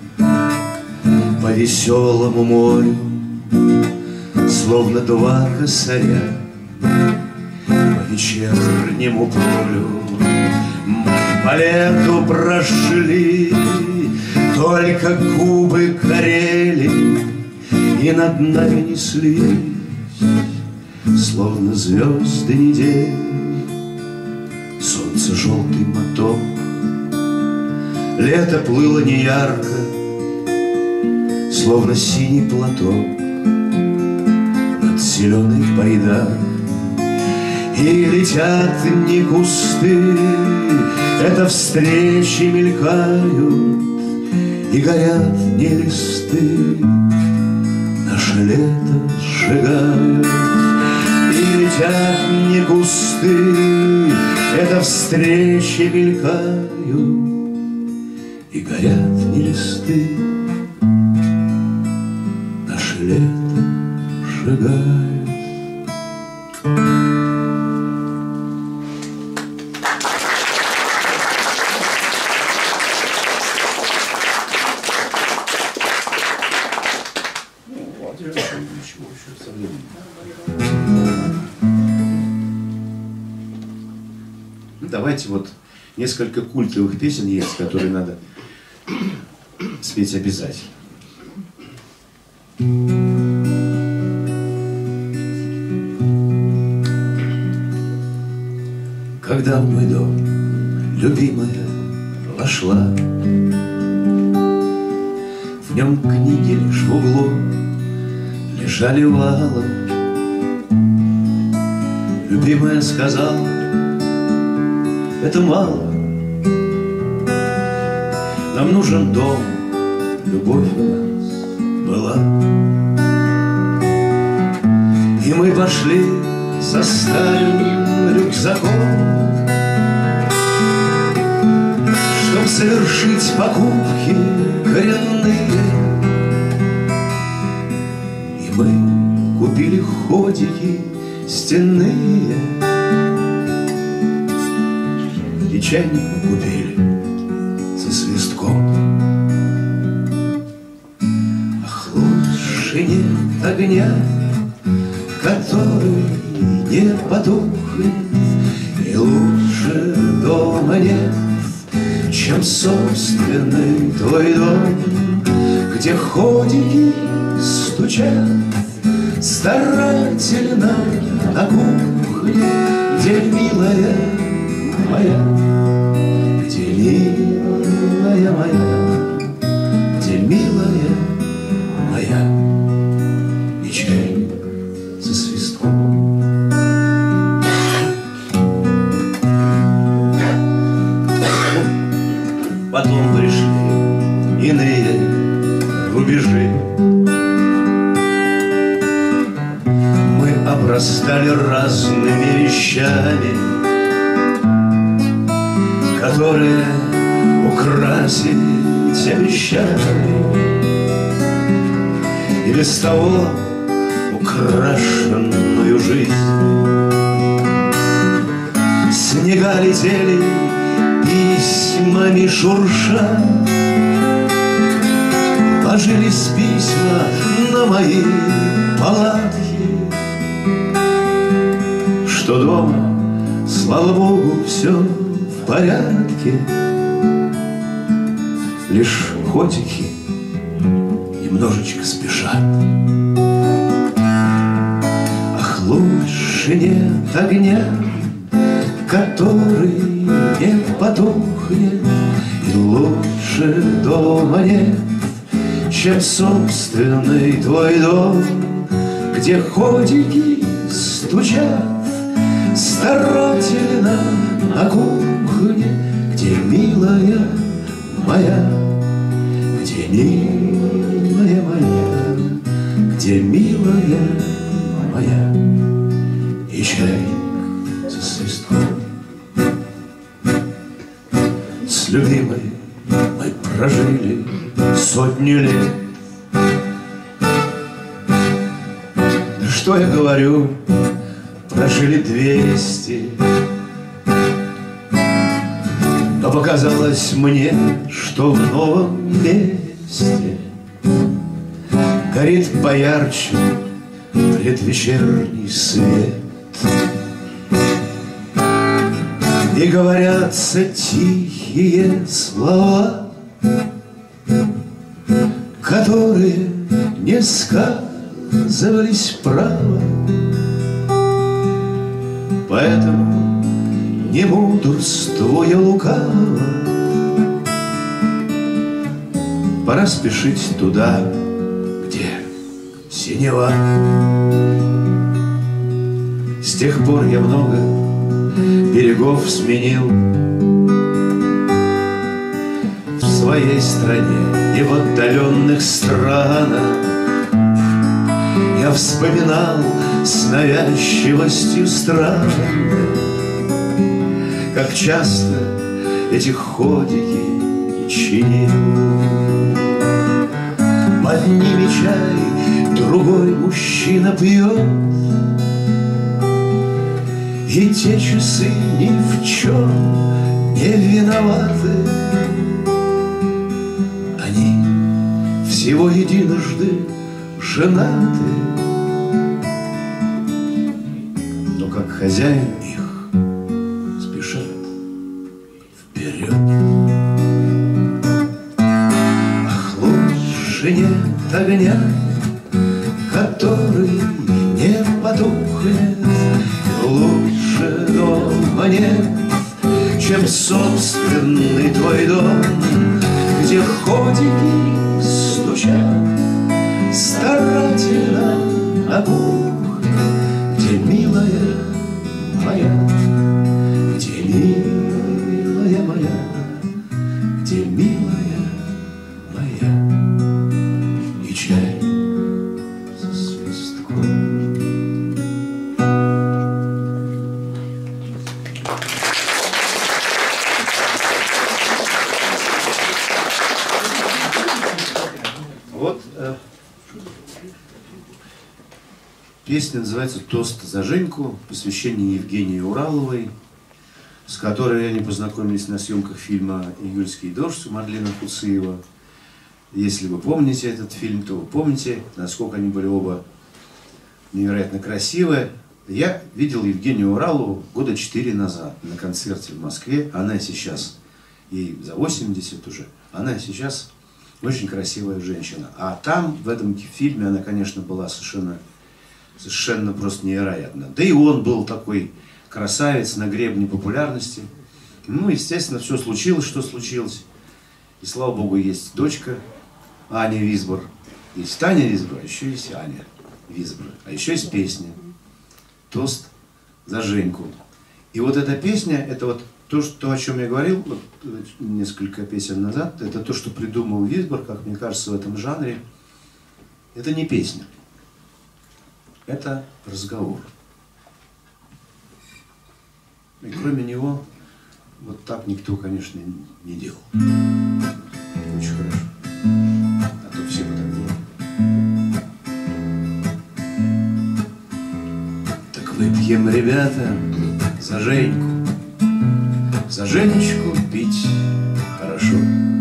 по веселому морю, словно два косаря по вечернему полю. Мы по лету прошли, только губы горели и над нами неслись, словно звезды недели. Солнце желтый моток, лето плыло неярко, словно синий платок над зеленой байдаркой. И летят не кусты, это встречи мелькают, и горят не листы, наше лето сжигают. И летят не кусты, это встречи мелькают, и горят не листы, наше лето сжигают. Давайте вот несколько культовых песен есть, которые надо спеть обязательно. Когда в мой дом любимая вошла, в нем книги лишь в углу лежали валом. Любимая сказала: это мало, нам нужен дом, любовь у нас была. И мы пошли со старым рюкзаком, чтоб совершить покупки коренные. И мы купили ходики стенные, и чайник купили со свистком. Ах, лучше нет огня, который не потухнет, и лучше дома нет, чем собственный твой дом, где ходики стучат старательно на кухне, где милая моя, где милая моя, где милая моя, и чайник со свистком. Потом пришли иные рубежи, мы обрастали разными вещами, которые украсить обещали, и без того украшенную жизнь. Снега летели письмами шурша, ложились письма на мои палатки, что дома, слава Богу, все в порядке. Лишь котики немножечко спешат. Ах, лучше нет огня, который не потухнет, и лучше дома нет, чем собственный твой дом, где ходики стучат старательно на кухне, где милая моя, где милая моя, где милая моя, и чайник со свистком. С любимой мы прожили сотню лет. Да что я говорю, прожили 200. Но показалось мне, что в новом месте горит поярче предвечерний свет. И говорятся тихие слова, которые не сказывались право. Поэтому, не мудрствуя лукаво, пора спешить туда, где синева. С тех пор я много берегов сменил в своей стране и в отдаленных странах. Я вспоминал с навязчивостью странной, как часто эти ходики чинил. Одними чай, другой мужчина пьет, и те часы ни в чем не виноваты. Они всего единожды женаты, но как хозяин их спешат вперед. Ах, лучше нет огня, который не потухнет, и лучше дома нет, чем собственный твой дом, где ходики стучат старательно на кухне, где милая моя, где милая моя, где милая моя, и чай со свистком. Песня называется «Тост за Женьку», посвящение Евгении Ураловой, с которой они познакомились на съемках фильма «Июльский дождь» у Мадлена Куцыева. Если вы помните этот фильм, то вы помните, насколько они были оба невероятно красивые. Я видел Евгению Уралову года 4 назад на концерте в Москве. Она сейчас, ей за 80 уже, она сейчас очень красивая женщина. А там, в этом фильме, она, конечно, была совершенно просто невероятно. Да и он был такой красавец на гребне популярности. Ну, естественно, все случилось, что случилось. И, слава богу, есть дочка Аня Висбор. Есть Таня Висбор, а еще есть Аня Висбор. А еще есть песня «Тост за Женьку». И вот эта песня, это вот то, о чем я говорил вот, несколько песен назад, это то, что придумал Висбор, как мне кажется, в этом жанре. Это не песня. Это разговор. И кроме него, вот так никто, конечно, не делал. Очень хорошо. А то все бы так делали. Так выпьем, ребята, за Женьку. За Женечку пить хорошо.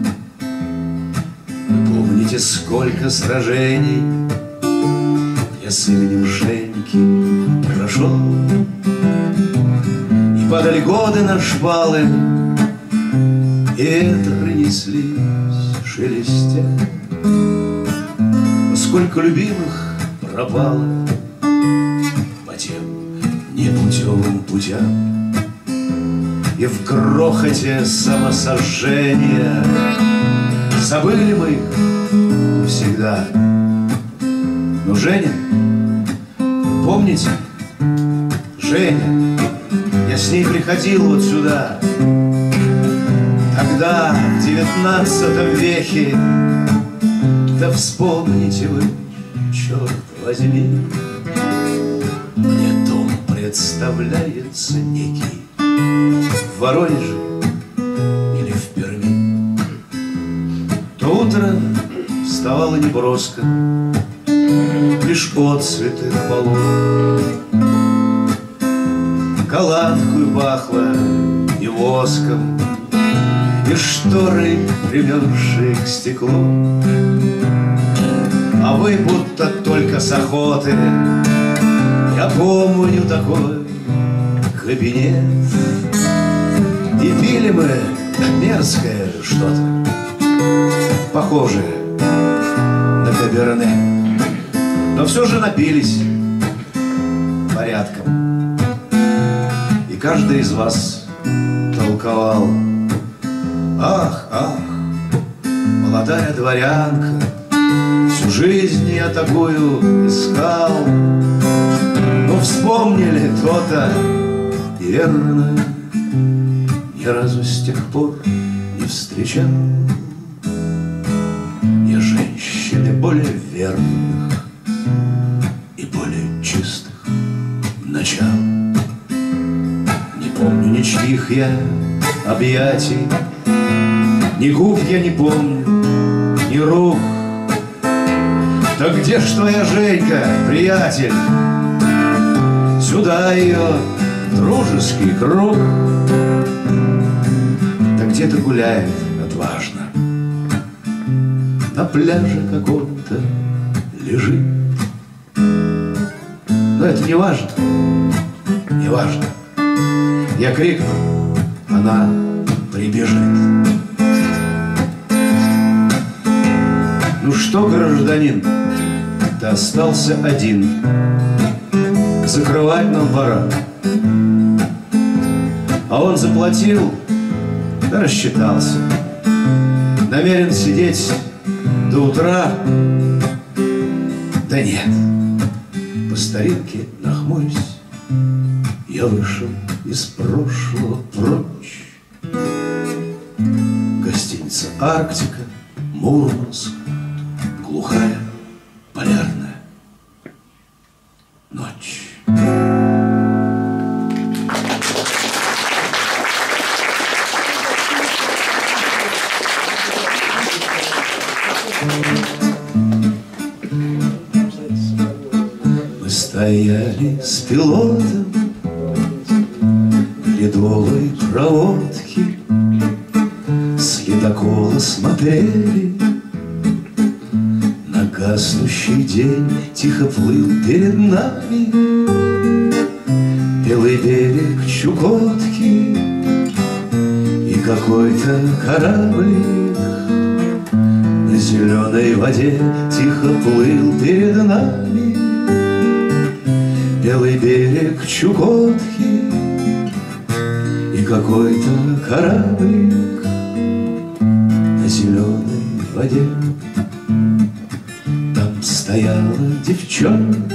Вы помните, сколько сражений с именем Женьки прошел, и падали годы на шпалы, и ветры неслись шелестя. Сколько любимых пропало по тем непутевым путям, и в грохоте самосожжения забыли мы их навсегда. Но Женя, помните? Женя, я с ней приходил вот сюда. Тогда, в 19 веке, да вспомните вы, черт возьми, мне дом представляется некий в Воронеже или в Перми. То утро вставало неброско, лишь отцветы полов, каланкою пахло и воском, и шторы, примерзшие к стеклу. А вы будто только с охоты, я помню такой кабинет. Пили мы мерзкое что-то, похожее на каберне, но все же напились порядком. И каждый из вас толковал: ах, ах, молодая дворянка, всю жизнь я такую искал. Но вспомнили то-то, и верно, ни разу с тех пор не встречал я женщины более верных и более чистых начал. Не помню ничьих я объятий, ни губ я не помню, ни рук. Так где ж твоя Женька, приятель? Сюда ее дружеский круг. Так где-то гуляет отважно, на пляже каком-то лежит. Но это не важно, не важно. Я крикну, она прибежит. Ну что, гражданин, ты остался один, закрывать нам пора. А он заплатил, да рассчитался, намерен сидеть до утра. Да нет, по старинке нахмурюсь, я вышел из прошлого прочь. Гостиница «Арктика», Мурманск, глухая полярная ночь. Мы стояли с пилотом в ледовой проводке, с ледокола смотрели. Гаснущий день тихо плыл перед нами, белый берег Чукотки и какой-то кораблик на зеленой воде тихо плыл перед нами, белый берег Чукотки и какой-то кораблик на зеленой воде. Стояла девчонка,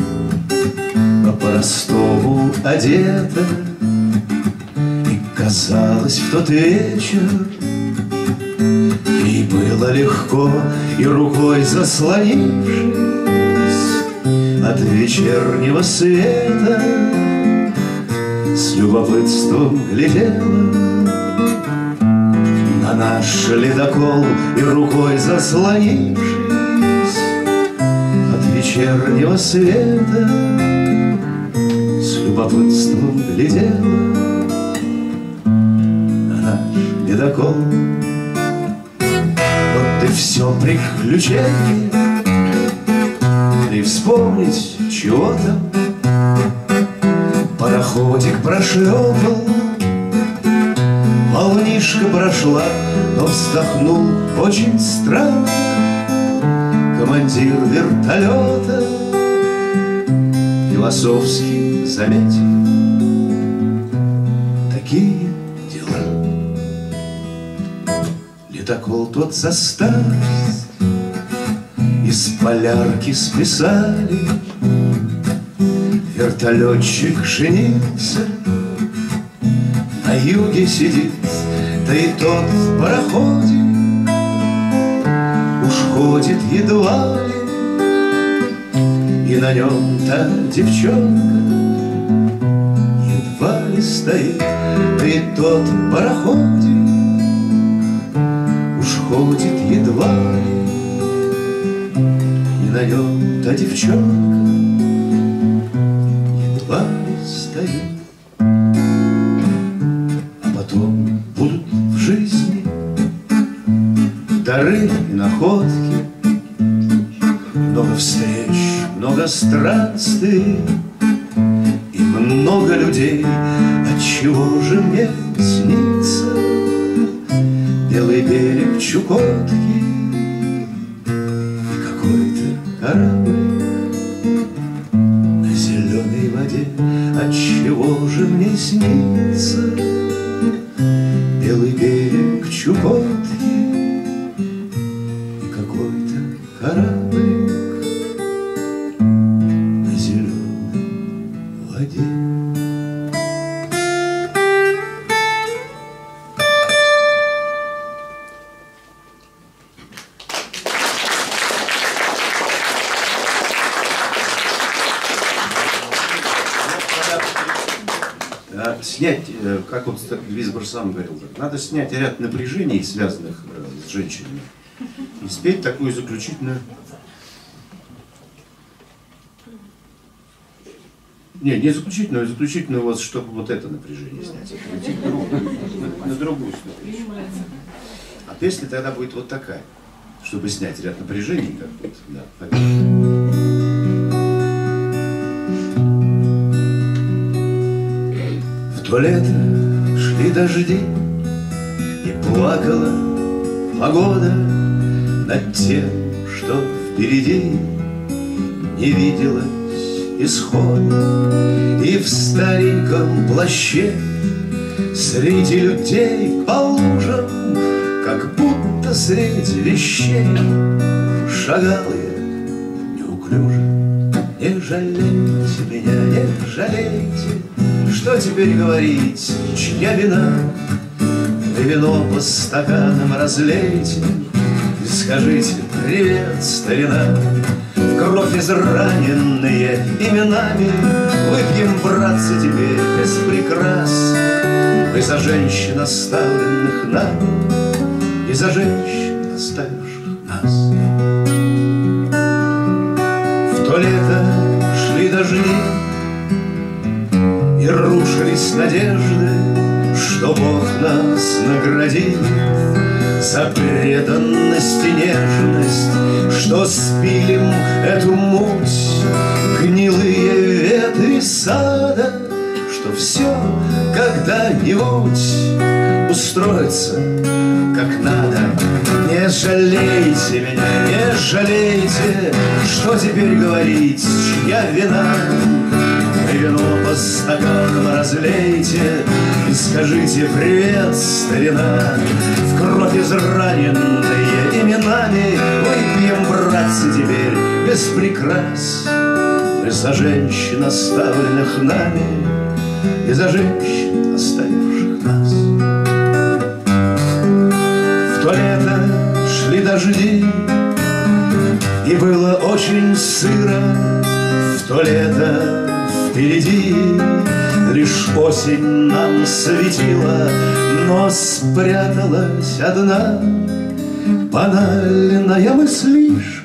по-простому одета, и казалось, в тот вечер ей было легко, и рукой заслонившись от вечернего света, с любопытством глядела на наш ледокол, и рукой заслонившись вечернего света, с любопытством глядела на наш ледокол. Вот и все приключение, и вспомнить чего там. Пароходик прошлепал, волнишка прошла, но вздохнул очень странно командир вертолета, философски заметил: такие дела. Ледокол тот за старость из полярки списали, вертолетчик женился, на юге сидит, да и тот в пароходе ходит едва ли, и на нем та девчонка едва ли стоит, да и тот в пароходе уж ходит едва ли, и на нем та девчонка едва ли стоит. А потом будут в жизни дары и находки, много встреч, много странствий и много людей. Отчего же мне снится белый берег Чукотки и какой-то корабль на зеленой воде. Отчего же мне снится белый берег Чукотки и какой-то кораблик на зеленой воде? Снять, как вот Висбор сам говорил, надо снять ряд напряжений, связанных с женщинами, и спеть такую заключительную... Не заключительную, а заключительную, вот, чтобы вот это напряжение снять, на другую ступень. А песня тогда будет вот такая, чтобы снять ряд напряжений, как вот, да, поверхностно. В то лето шли дожди, и плакала погода над тем, что впереди не виделось исхода. И в стареньком плаще среди людей по лужам, как будто среди вещей, шагал я неуклюже. Не жалейте меня, не жалейте, что теперь говорить, чья вина? Вы вино по стаканам разлейте и скажите привет, старина. В кровь израненные именами выпьем, братцы, теперь без прикрас. Мы за женщин, оставленных нами, и за женщин, оставивших нас. В то лето шли дожди, и рушились надежды, что Бог нас наградит за преданность и нежность, что спилим эту муть, гнилые ветви сада, что все когда-нибудь устроится как надо. Не жалейте меня, не жалейте, что теперь говорить, чья вина? Вино по стаканам разлейте и скажите привет, старина. В кровь израненные именами выпьем, братцы, теперь без прикрас. Мы за женщин, оставленных нами, и за женщин, оставивших нас. В то лето шли дожди, и было очень сыро. В то лето впереди лишь осень нам светила, но спряталась одна банальная мыслишка.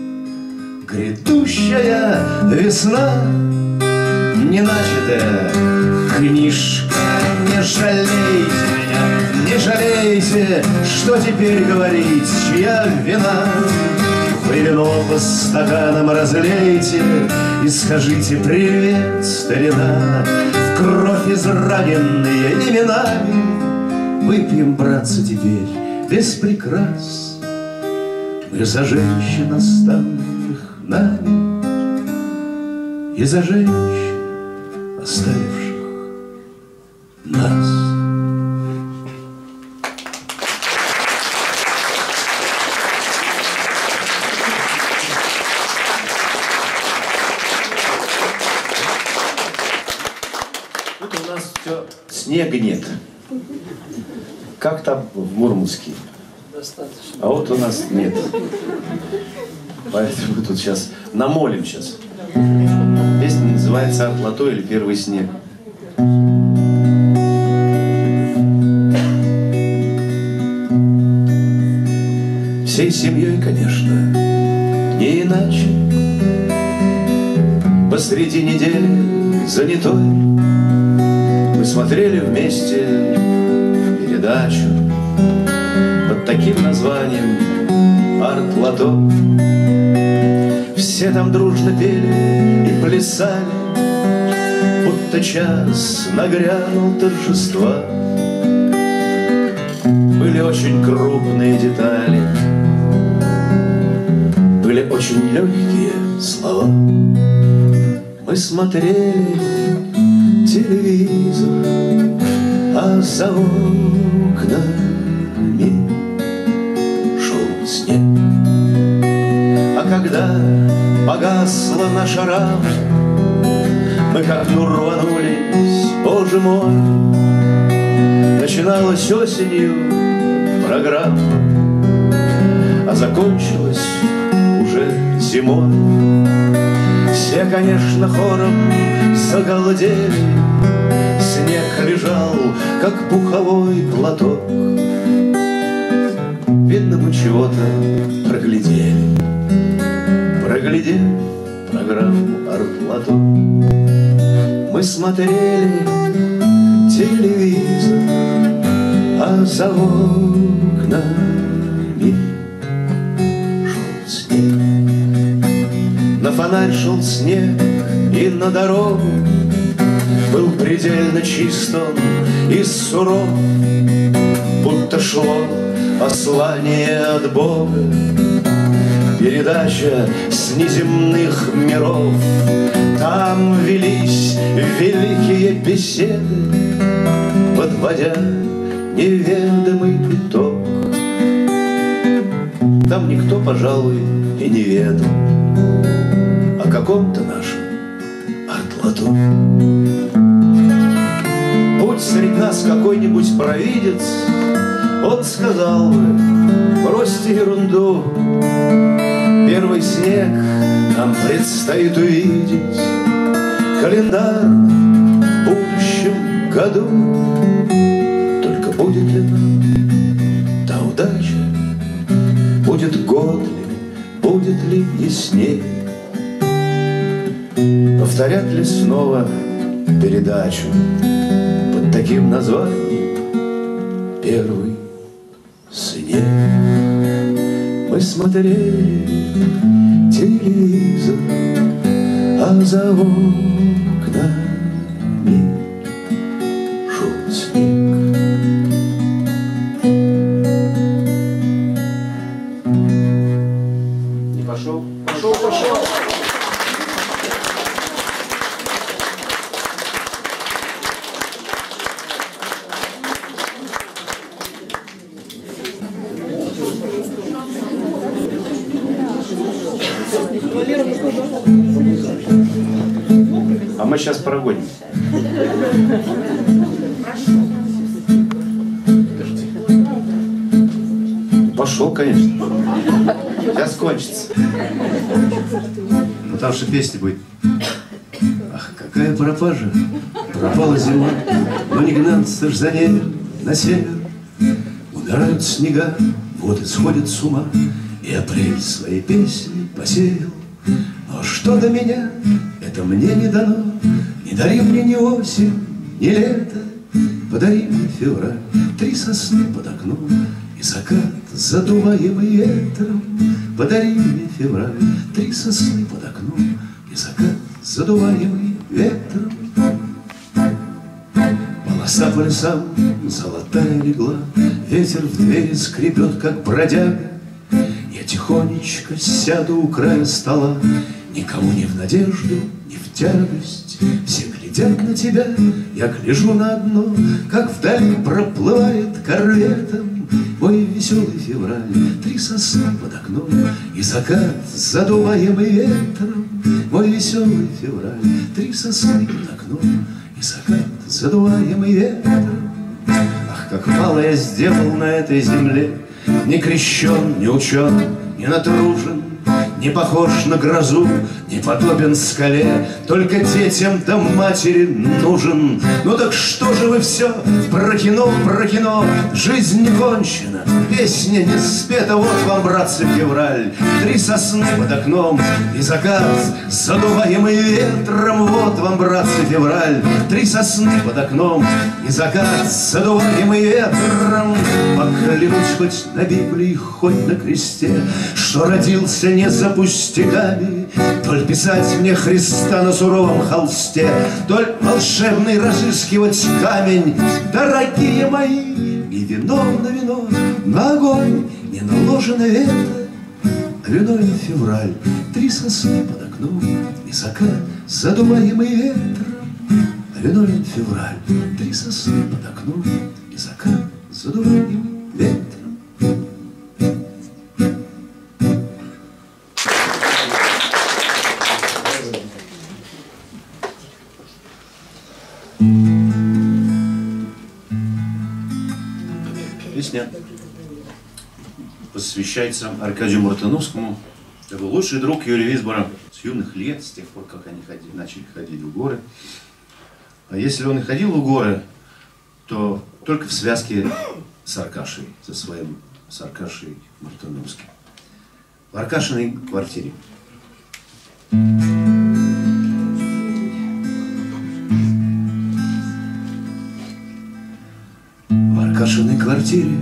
Грядущая весна, неначатая книжка. Не жалейте меня, не жалейте, что теперь говорить, чья вина? Вы вино по стаканам разлейте и скажите привет, старина. В кровь израненные именами выпьем, братцы, теперь без прикрас. Мы за женщин, оставленных нами, и за женщин, оставивших нас. Снега нет. Как там в Мурманске? Достаточно. А вот у нас нет. Поэтому мы тут сейчас намолим сейчас. Песня называется «Арт-Лото» или «Первый снег». Всей семьей, конечно, не иначе. Посреди недели занятой мы смотрели вместе передачу под таким названием «Арт-Лото». Все там дружно пели и плясали, будто час нагрянул торжества. Были очень крупные детали, были очень легкие слова. Мы смотрели телевизор, а за окнами шел снег. А когда погасла наша рама, мы к окну рванулись, Боже мой. Начиналась осенью программа, а закончилась уже зимой. Все, конечно, хором загалдели, снег лежал, как пуховой платок. Видно, мы чего-то проглядели, проглядев программу «Артлото». Мы смотрели телевизор, а за окнами шел снег. На фонарь шел снег, и на дорогу был предельно чист он и суров, будто шло послание от Бога, передача с неземных миров. Там велись великие беседы, подводя неведомый итог. Там никто, пожалуй, и не ведал о каком-то нашем Артлото. Будь среди нас какой-нибудь провидец, он сказал бы: бросьте ерунду, первый снег нам предстоит увидеть календарно в будущем году. Только будет ли нам та удача, будет год ли, будет ли ясней, повторят ли снова передачу под таким названием «Первый снег». Мы смотрели телевизор, а за окнами шел снег. Не пошел? Пошел, пошел. А мы сейчас прогоним. Пошел, конечно. Сейчас кончится. Потому что песня будет. Ах, какая пропажа, пропала зима, но не гнаться ж за ней на север. Умирают снега, вот и сходит с ума, и апрель своей песни посеял. Но что до меня, это мне не дано. Не дари мне ни осень, ни лето, подари мне февраль, 3 сосны под окном и закат, задуваемый ветром. Подари мне февраль, 3 сосны под окном и закат, задуваемый ветром. Полоса по лесам золотая легла, ветер в двери скребет, как бродяга. Я тихонечко сяду у края стола, никому не в надежду, не в тягость. Все глядят на тебя, я гляжу на одно, как вдали проплывает корветом мой веселый февраль. 3 сосны под окном и закат, задуваемый ветром. Мой веселый февраль, 3 сосны под окном и закат, задуваемый ветром. Ах, как мало я сделал на этой земле, не крещен, не учен, не натружен, не похож на грозу, не подобен скале, только детям да матери нужен. Ну так что же вы все про кино, жизнь не кончена, песня не спета. Вот вам, братцы, февраль, 3 сосны под окном и закат, задуваемый ветром. Вот вам, братцы, февраль, 3 сосны под окном и закат, задуваемый ветром. Поклянусь хоть на Библии, хоть на кресте, что родился не за пустяками, толь писать мне Христа на суровом холсте, толь волшебный разыскивать камень. Дорогие мои, не вино на вино, на огонь не наложено ветра, а вино и февраль, 3 сосны под окном и закат, задуваемый ветром. А вино и февраль, 3 сосны под окном и закат, задуваемый ветром. Песня посвящается Аркадию Мартыновскому. Это был лучший друг Юрия Висбора с юных лет, с тех пор, как они начали ходить в горы. А если он и ходил в горы, то только в связке с Аркашей, со своим с Аркашей Мартыновским. В Аркашиной квартире. В Аркашиной квартире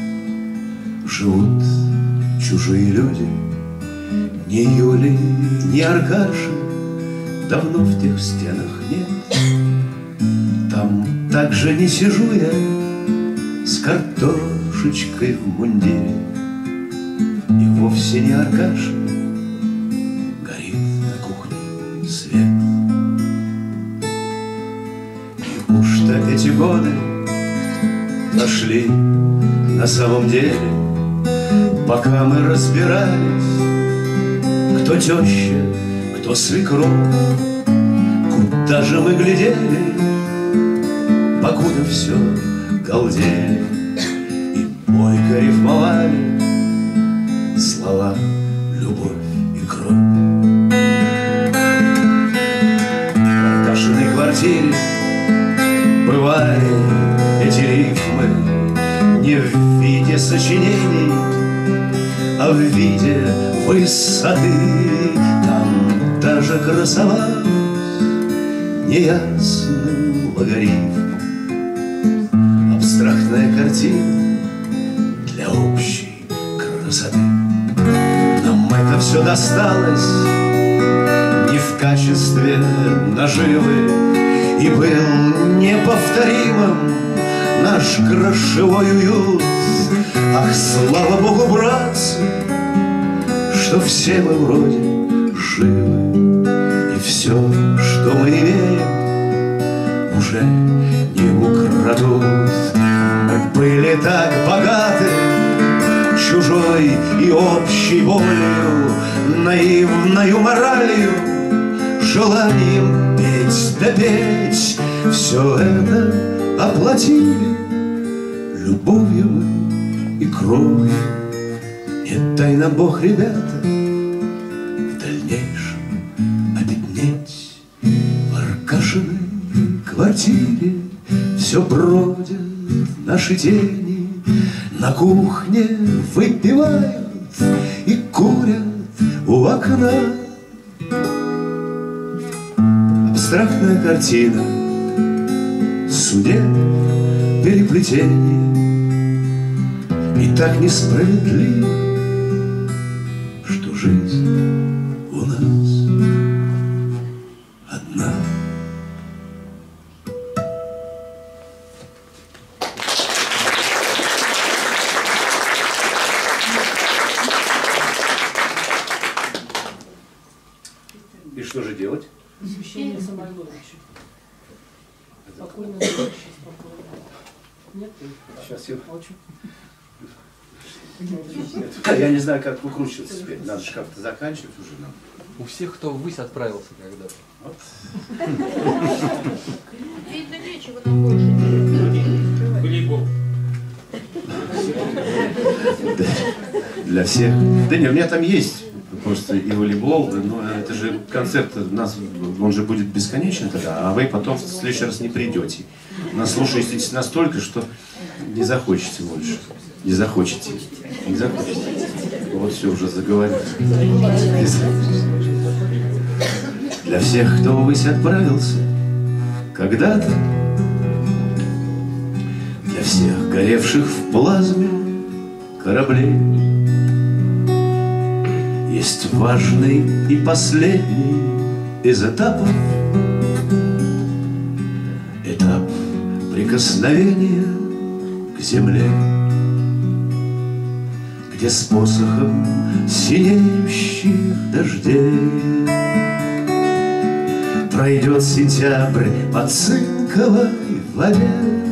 живут чужие люди. Ни Юли, ни Аркаши давно в тех стенах нет. Там также не сижу я с картошечкой в мундире, и вовсе не Аркаша горит на кухне свет. Неужто эти годы нашли на самом деле, пока мы разбирались, кто теща, кто свекровь, куда же мы глядели, покуда все галдели и бойко рифмовали слова «любовь» и «кровь». В Аркашиной квартире бывали эти рифмы не в виде сочинений, а в виде высоты. Там даже красовалась неясным логарифмом абстрактная картина для общей красоты. Нам это все досталось не в качестве наживы, и был неповторимым наш грошевой уют. Ах, слава Богу, братцы, что все мы вроде живы, и все, что мы имеем, уже не украдут. Мы были так богаты чужой и общей болью, наивною моралью, желанием петь да петь. Все это оплатили любовью мы и кровью. Не дай нам Бог, ребята, в дальнейшем обеднеть. В Аркашиной квартире все бродят наши тени, на кухне выпивают и курят у окна. Абстрактная картина судеб переплетение, и так несправедливо, что жизнь у нас одна. И что же делать? Посвящение Самойловичу. Спокойно, спокойно. Нет? Сейчас я... Молчу. Я не знаю, как выкручиваться теперь. Надо же как-то заканчивать уже нам. У всех, кто ввысь отправился когда-то. Видно, нечего нам больше делать. Волейбол. Для всех. Да нет, у меня там есть просто и волейбол, но это же концерт, он же будет бесконечен тогда, а вы потом в следующий раз не придете. Наслушаетесь настолько, что не захочете больше. Не захочете. Не захочете. Вот все, уже заговорил. Для всех, кто ввысь отправился когда-то, для всех горевших в плазме кораблей есть важный и последний из этапов. Этап прикосновения к земле, где с посохом синеющих дождей пройдет сентябрь по цинковой воде,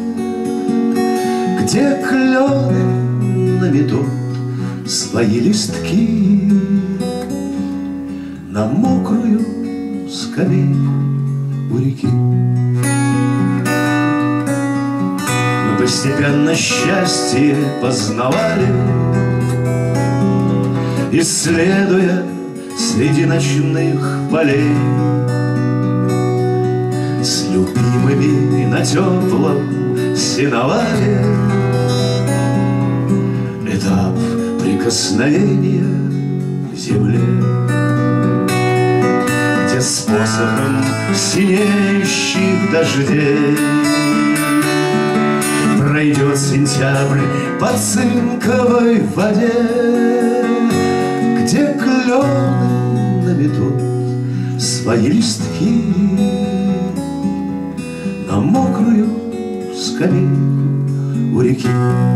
где клены наметут свои листки на мокрую скамейку у реки. Мы постепенно счастье познавали, исследуя среди ночных полей, с любимыми на теплом сеновале. Этап прикосновения к земле, где с посохом синеющих дождей пройдет сентябрь по цинковой воде, где клены наметут свои листки на мокрую скамейку у реки.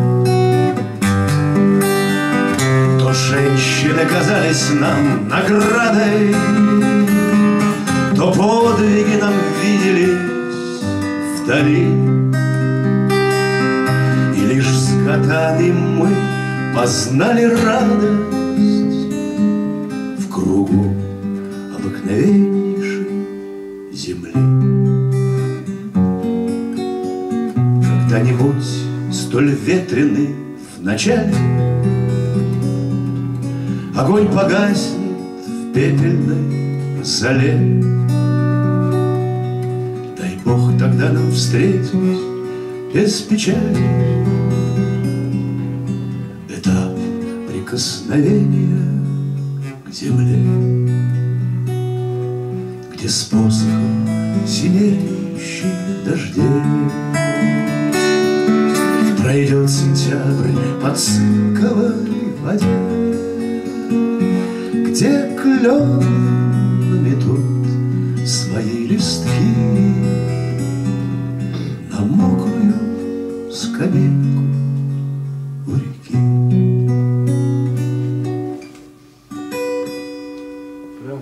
То женщины казались нам наградой, то подвиги нам виделись вдали, и лишь с годами мы познали радость в кругу обыкновеннейшей земли. Когда-нибудь столь ветреный в начале огонь погаснет в пепельной зале. Дай Бог тогда нам встретить без печали этап прикосновения к земле, где с посохом синеющих дождей пройдет сентябрь по цинковой воде, где клены наметут свои листки на мокрую скамейку у реки. Прямо.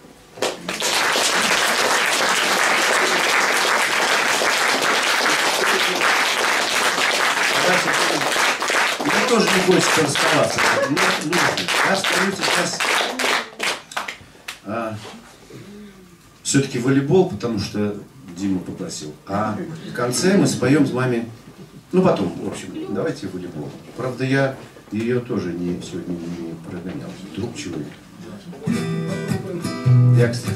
Мне тоже не хочется расставаться. Мне нужно. Я стою сейчас все-таки волейбол, потому что Дима попросил. А в конце мы споем с вами. Ну потом, в общем, давайте волейбол. Правда, я ее тоже сегодня не прогонял. Вдруг чего. Я, кстати.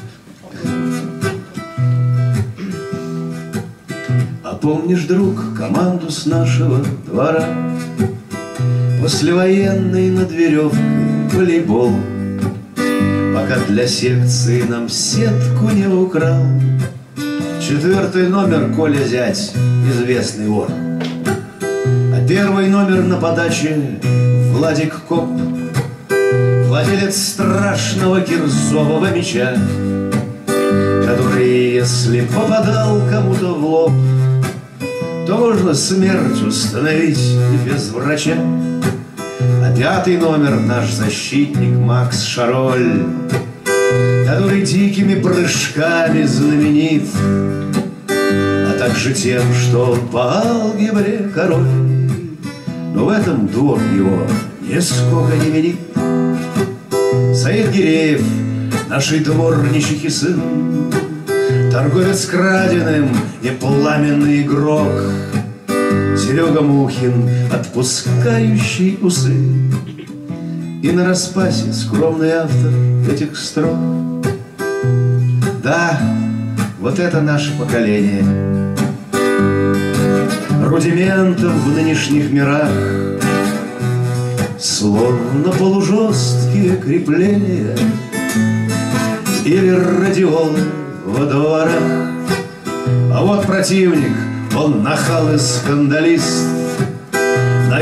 А помнишь, друг, команду с нашего двора? Послевоенный над веревкой волейбол, пока для секции нам сетку не украл 4-й номер Коля Зять, известный вор. А 1-й номер на подаче Владик Коп, владелец страшного кирзового мяча, который, если попадал кому-то в лоб, то можно смерть установить и без врача. А 5-й номер наш защитник Макс Шароль, который дикими прыжками знаменит, а также тем, что он по алгебре король. Но в этом двор его нисколько не велик. Саид Гиреев, нашей дворничихи сын, торговец краденым и пламенный игрок, Серега Мухин, отпускающий усы, и нараспасе скромный автор этих строк. Да, вот это наше поколение. Рудиментов в нынешних мирах, словно полужесткие крепления или радиолы во дворах. А вот противник, он нахал и скандалист,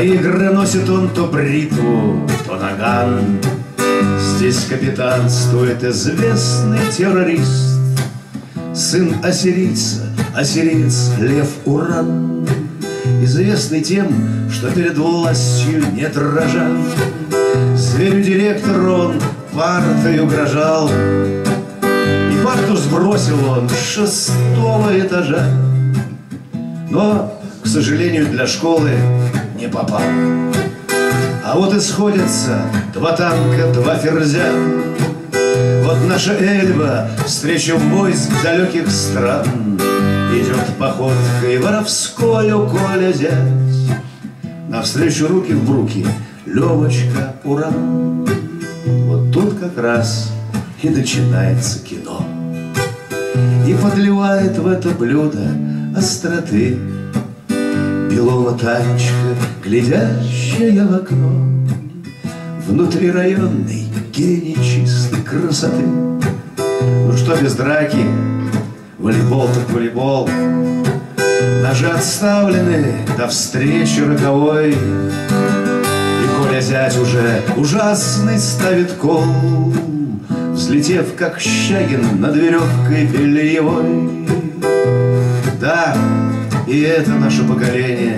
игры носит он то бритву, то наган. Здесь капитанствует известный террорист, сын ассирийца, ассириец Лев Уран, известный тем, что перед властью не дрожал. Зверю директор он партой угрожал, и парту сбросил он с 6-го этажа. Но, к сожалению, для школы не попал. А вот и сходятся 2 танка, 2 ферзя. Вот наша Эльба встречу войск далеких стран. Идет походкой воровскою Коля зять, навстречу руки в руки Левочка Уран. Вот тут как раз и начинается кино, и подливает в это блюдо остроты Белова Танечка, глядящая в окно, внутрирайонной гений чистой красоты. Ну что без драки, волейбол так волейбол. Ножи отставлены до встречи роковой, и Коля зять уже ужасный ставит кол, взлетев как Щагин над веревкой бельевой. Да, и это наше поколение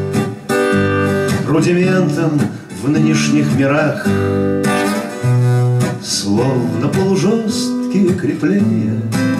рудиментом в нынешних мирах, словно полужесткие крепления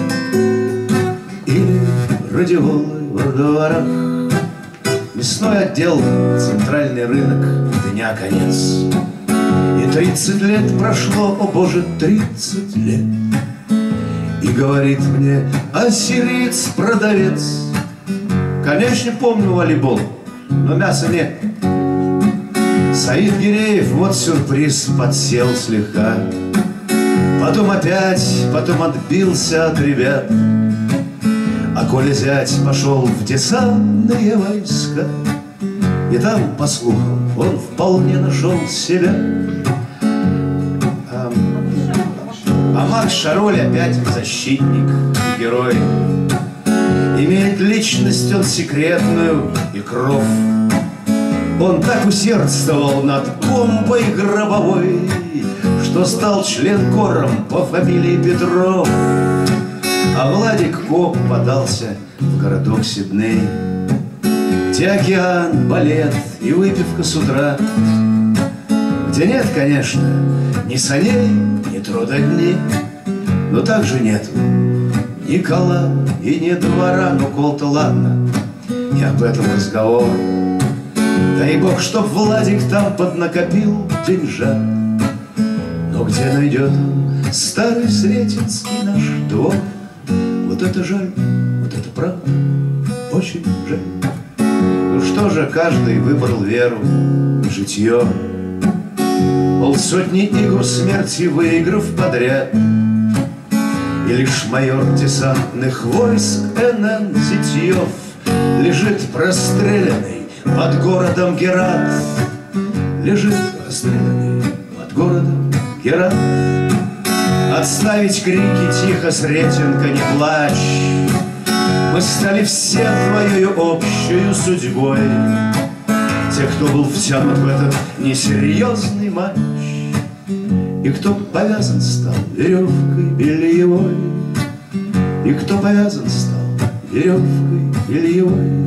или радиолы во дворах. Мясной отдел, центральный рынок, дня конец. И 30 лет прошло, о боже, 30 лет. И говорит мне ассириец-продавец: конечно, помню волейбол, но мяса нет. Саид Гиреев, вот сюрприз, подсел слегка. Потом отбился от ребят. А Коля зять пошел в десантные войска, и там, по слухам, он вполне нашел себя. А Макс Шароль опять защитник и герой. Имеет личность он секретную и кров. Он так усердствовал над бомбой гробовой, что стал членкором по фамилии Петров. А Владик Коп подался в городок Сидней, где океан, балет и выпивка с утра, где нет, конечно, ни саней, ни трудодней, но также нету ни кола и ни двора. Ну, кол-то ладно, не об этом разговор. Дай бог, чтоб Владик там поднакопил деньжат. Но где найдет он старый Сретенский наш двор? Вот это жаль, вот это правда, очень жаль. Ну что же, каждый выбрал веру, житье. Полсотни игр смерти выиграв подряд, и лишь майор десантных войск НН Зитьев лежит простреленный под городом Герат. Лежит простреленный под городом Герат. Отставить крики тихо, Сретенка, не плачь. Мы стали все твоею общую судьбой, те, кто был втянут в этот несерьезный матч, и кто повязан стал веревкой бельевой, и кто повязан стал веревкой бельевой.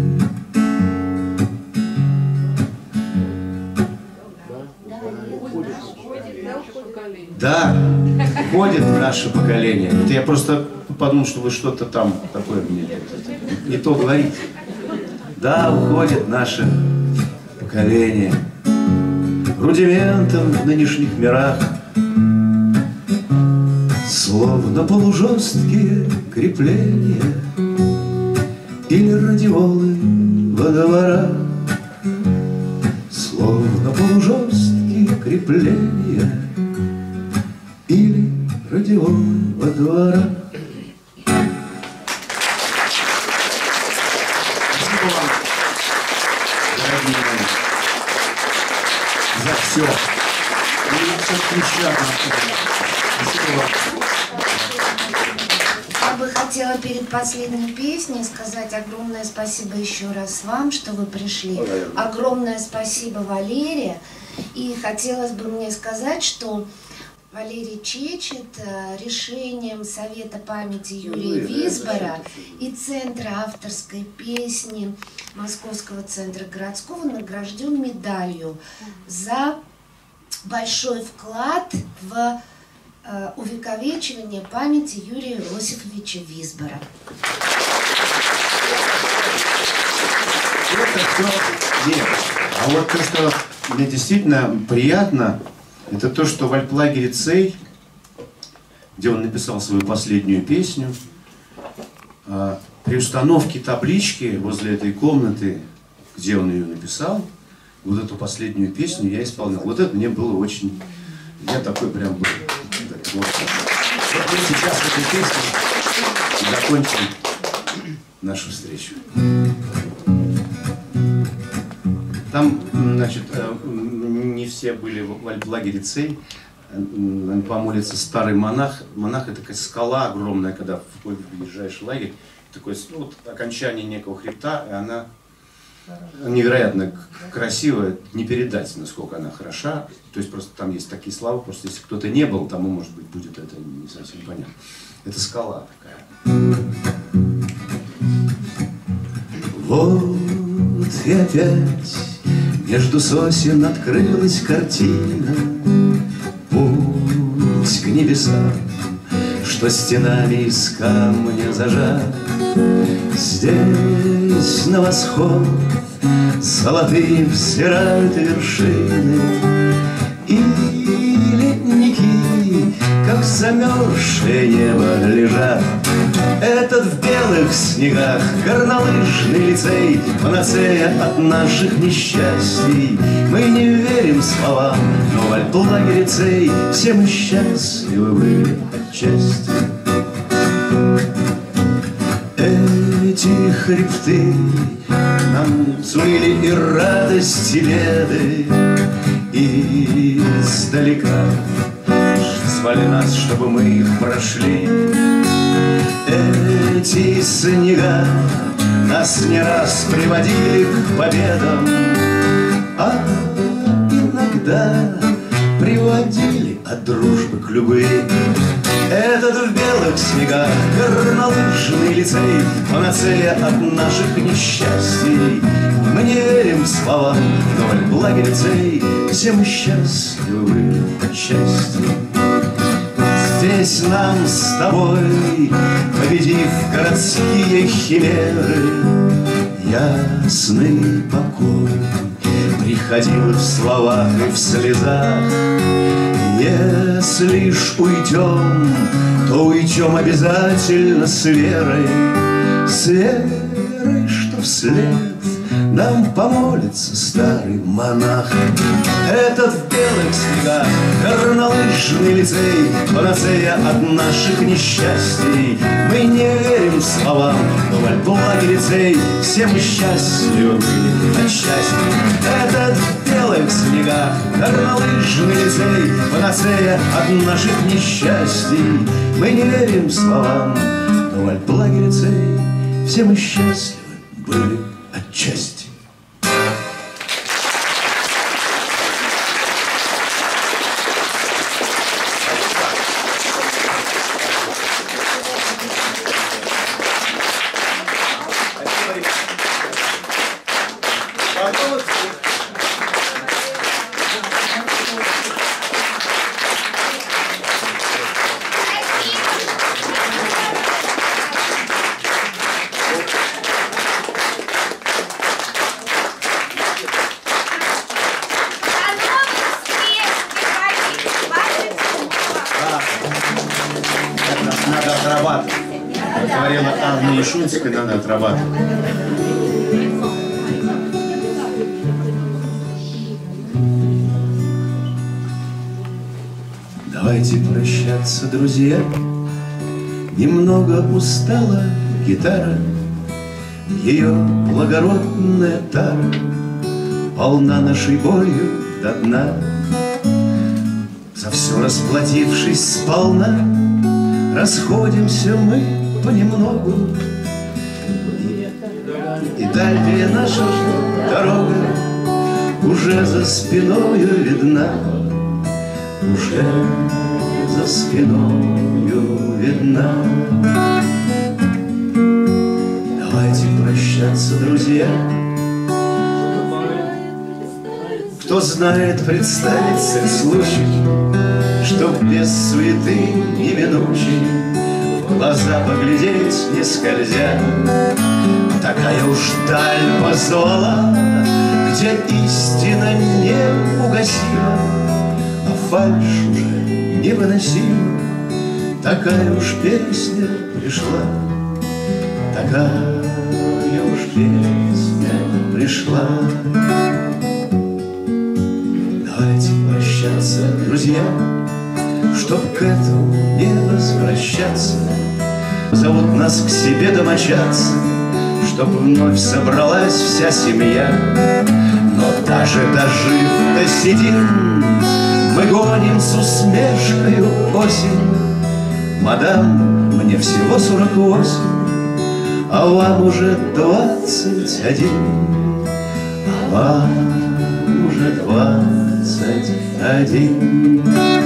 Да, уходит наше поколение. Это я просто подумал, что вы что-то там такое мне не то говорите. Да, уходит наше поколение рудиментом в нынешних мирах, словно полужесткие крепления или радиолы во дворах, словно полужесткие крепления или радиолы во дворах. Спасибо вам, дорогие мои, за все. Мне все приятно. Спасибо вам. Я бы хотела перед последней песней сказать огромное спасибо еще раз вам, что вы пришли. Огромное спасибо Валерии. И хотелось бы мне сказать, что Валерий Чечет решением Совета памяти Юрия Висбора и Центра авторской песни Московского центра городского награжден медалью за большой вклад в увековечивание памяти Юрия Иосифовича Висбора. А вот то, что мне действительно приятно, это то, что в Альплагере Цей, где он написал свою последнюю песню, при установке таблички возле этой комнаты, где он ее написал, вот эту последнюю песню я исполнял. Вот это мне было очень... Я такой прям был... Вот мы сейчас этой песней закончим нашу встречу. Там, значит, не все были в Альплагере Цей. Помолится старый монах. Монах — это такая скала огромная, когда въезжаешь в лагерь. Такое, ну, вот, окончание некого хребта, и она невероятно красивая, не передать, насколько она хороша. То есть просто там есть такие слова, просто если кто-то не был, тому, может быть, будет это не совсем понятно. Это скала такая. Вот и опять между сосен открылась картина, путь к небесам, что стенами из камня зажат. Здесь на восход золотые взирают вершины, и ледники, как замерзшее небо, лежат. Этот в белых снегах горнолыжный лицей, панацея от наших несчастий. Мы не верим словам, но в Альплагере Цей все мы счастливы были отчасти. Эти хребты нам сулили и радость, и беды, и издалека звали нас, чтобы мы их прошли. Эти снега нас не раз приводили к победам, а иногда приводили от дружбы к любви. Этот в белых снегах горнолыжный лицей, панацея от наших несчастий. Мы не верим словам, но в Альплагере Цей все мы счастливы были отчасти. Здесь нам с тобой, победив городские химеры, ясный покой приходил в словах и в слезах. Если ж уйдем, то уйдем обязательно с верой, что вслед нам помолится старый монах. Этот в белых снегах горнолыжный лицей, панацея от наших несчастий. Мы не верим словам, но в Альплагере Цей все мы счастливы были от счастья. Этот в белых снегах горнолыжный лицей, панацея от наших несчастий. Мы не верим словам, но в Альплагере Цей все мы счастливы были отчасти. Надо отрабатывать. Говорила Анна Ишунская, надо отрабатывать. Давайте прощаться, друзья. Немного устала гитара, ее благородная тара полна нашей болью до дна. За все расплатившись сполна, расходимся мы понемногу, и дальняя наша дорога уже за спиною видна, уже за спиною видна. Давайте прощаться, друзья. Кто знает, представится случай, чтоб без суеты неминучей в глаза поглядеть не скользя. Такая уж даль позвала, где истина не угасима, а фальшь уже невыносима. Такая уж песня пришла, такая уж песня пришла. Давайте прощаться, друзья, чтоб к этому не возвращаться. Зовут нас к себе домочадцы, чтоб вновь собралась вся семья. Но даже дожив до седин, мы гоним с усмешкою осень. Мадам, мне всего 48, а вам уже 21, а вам уже 21.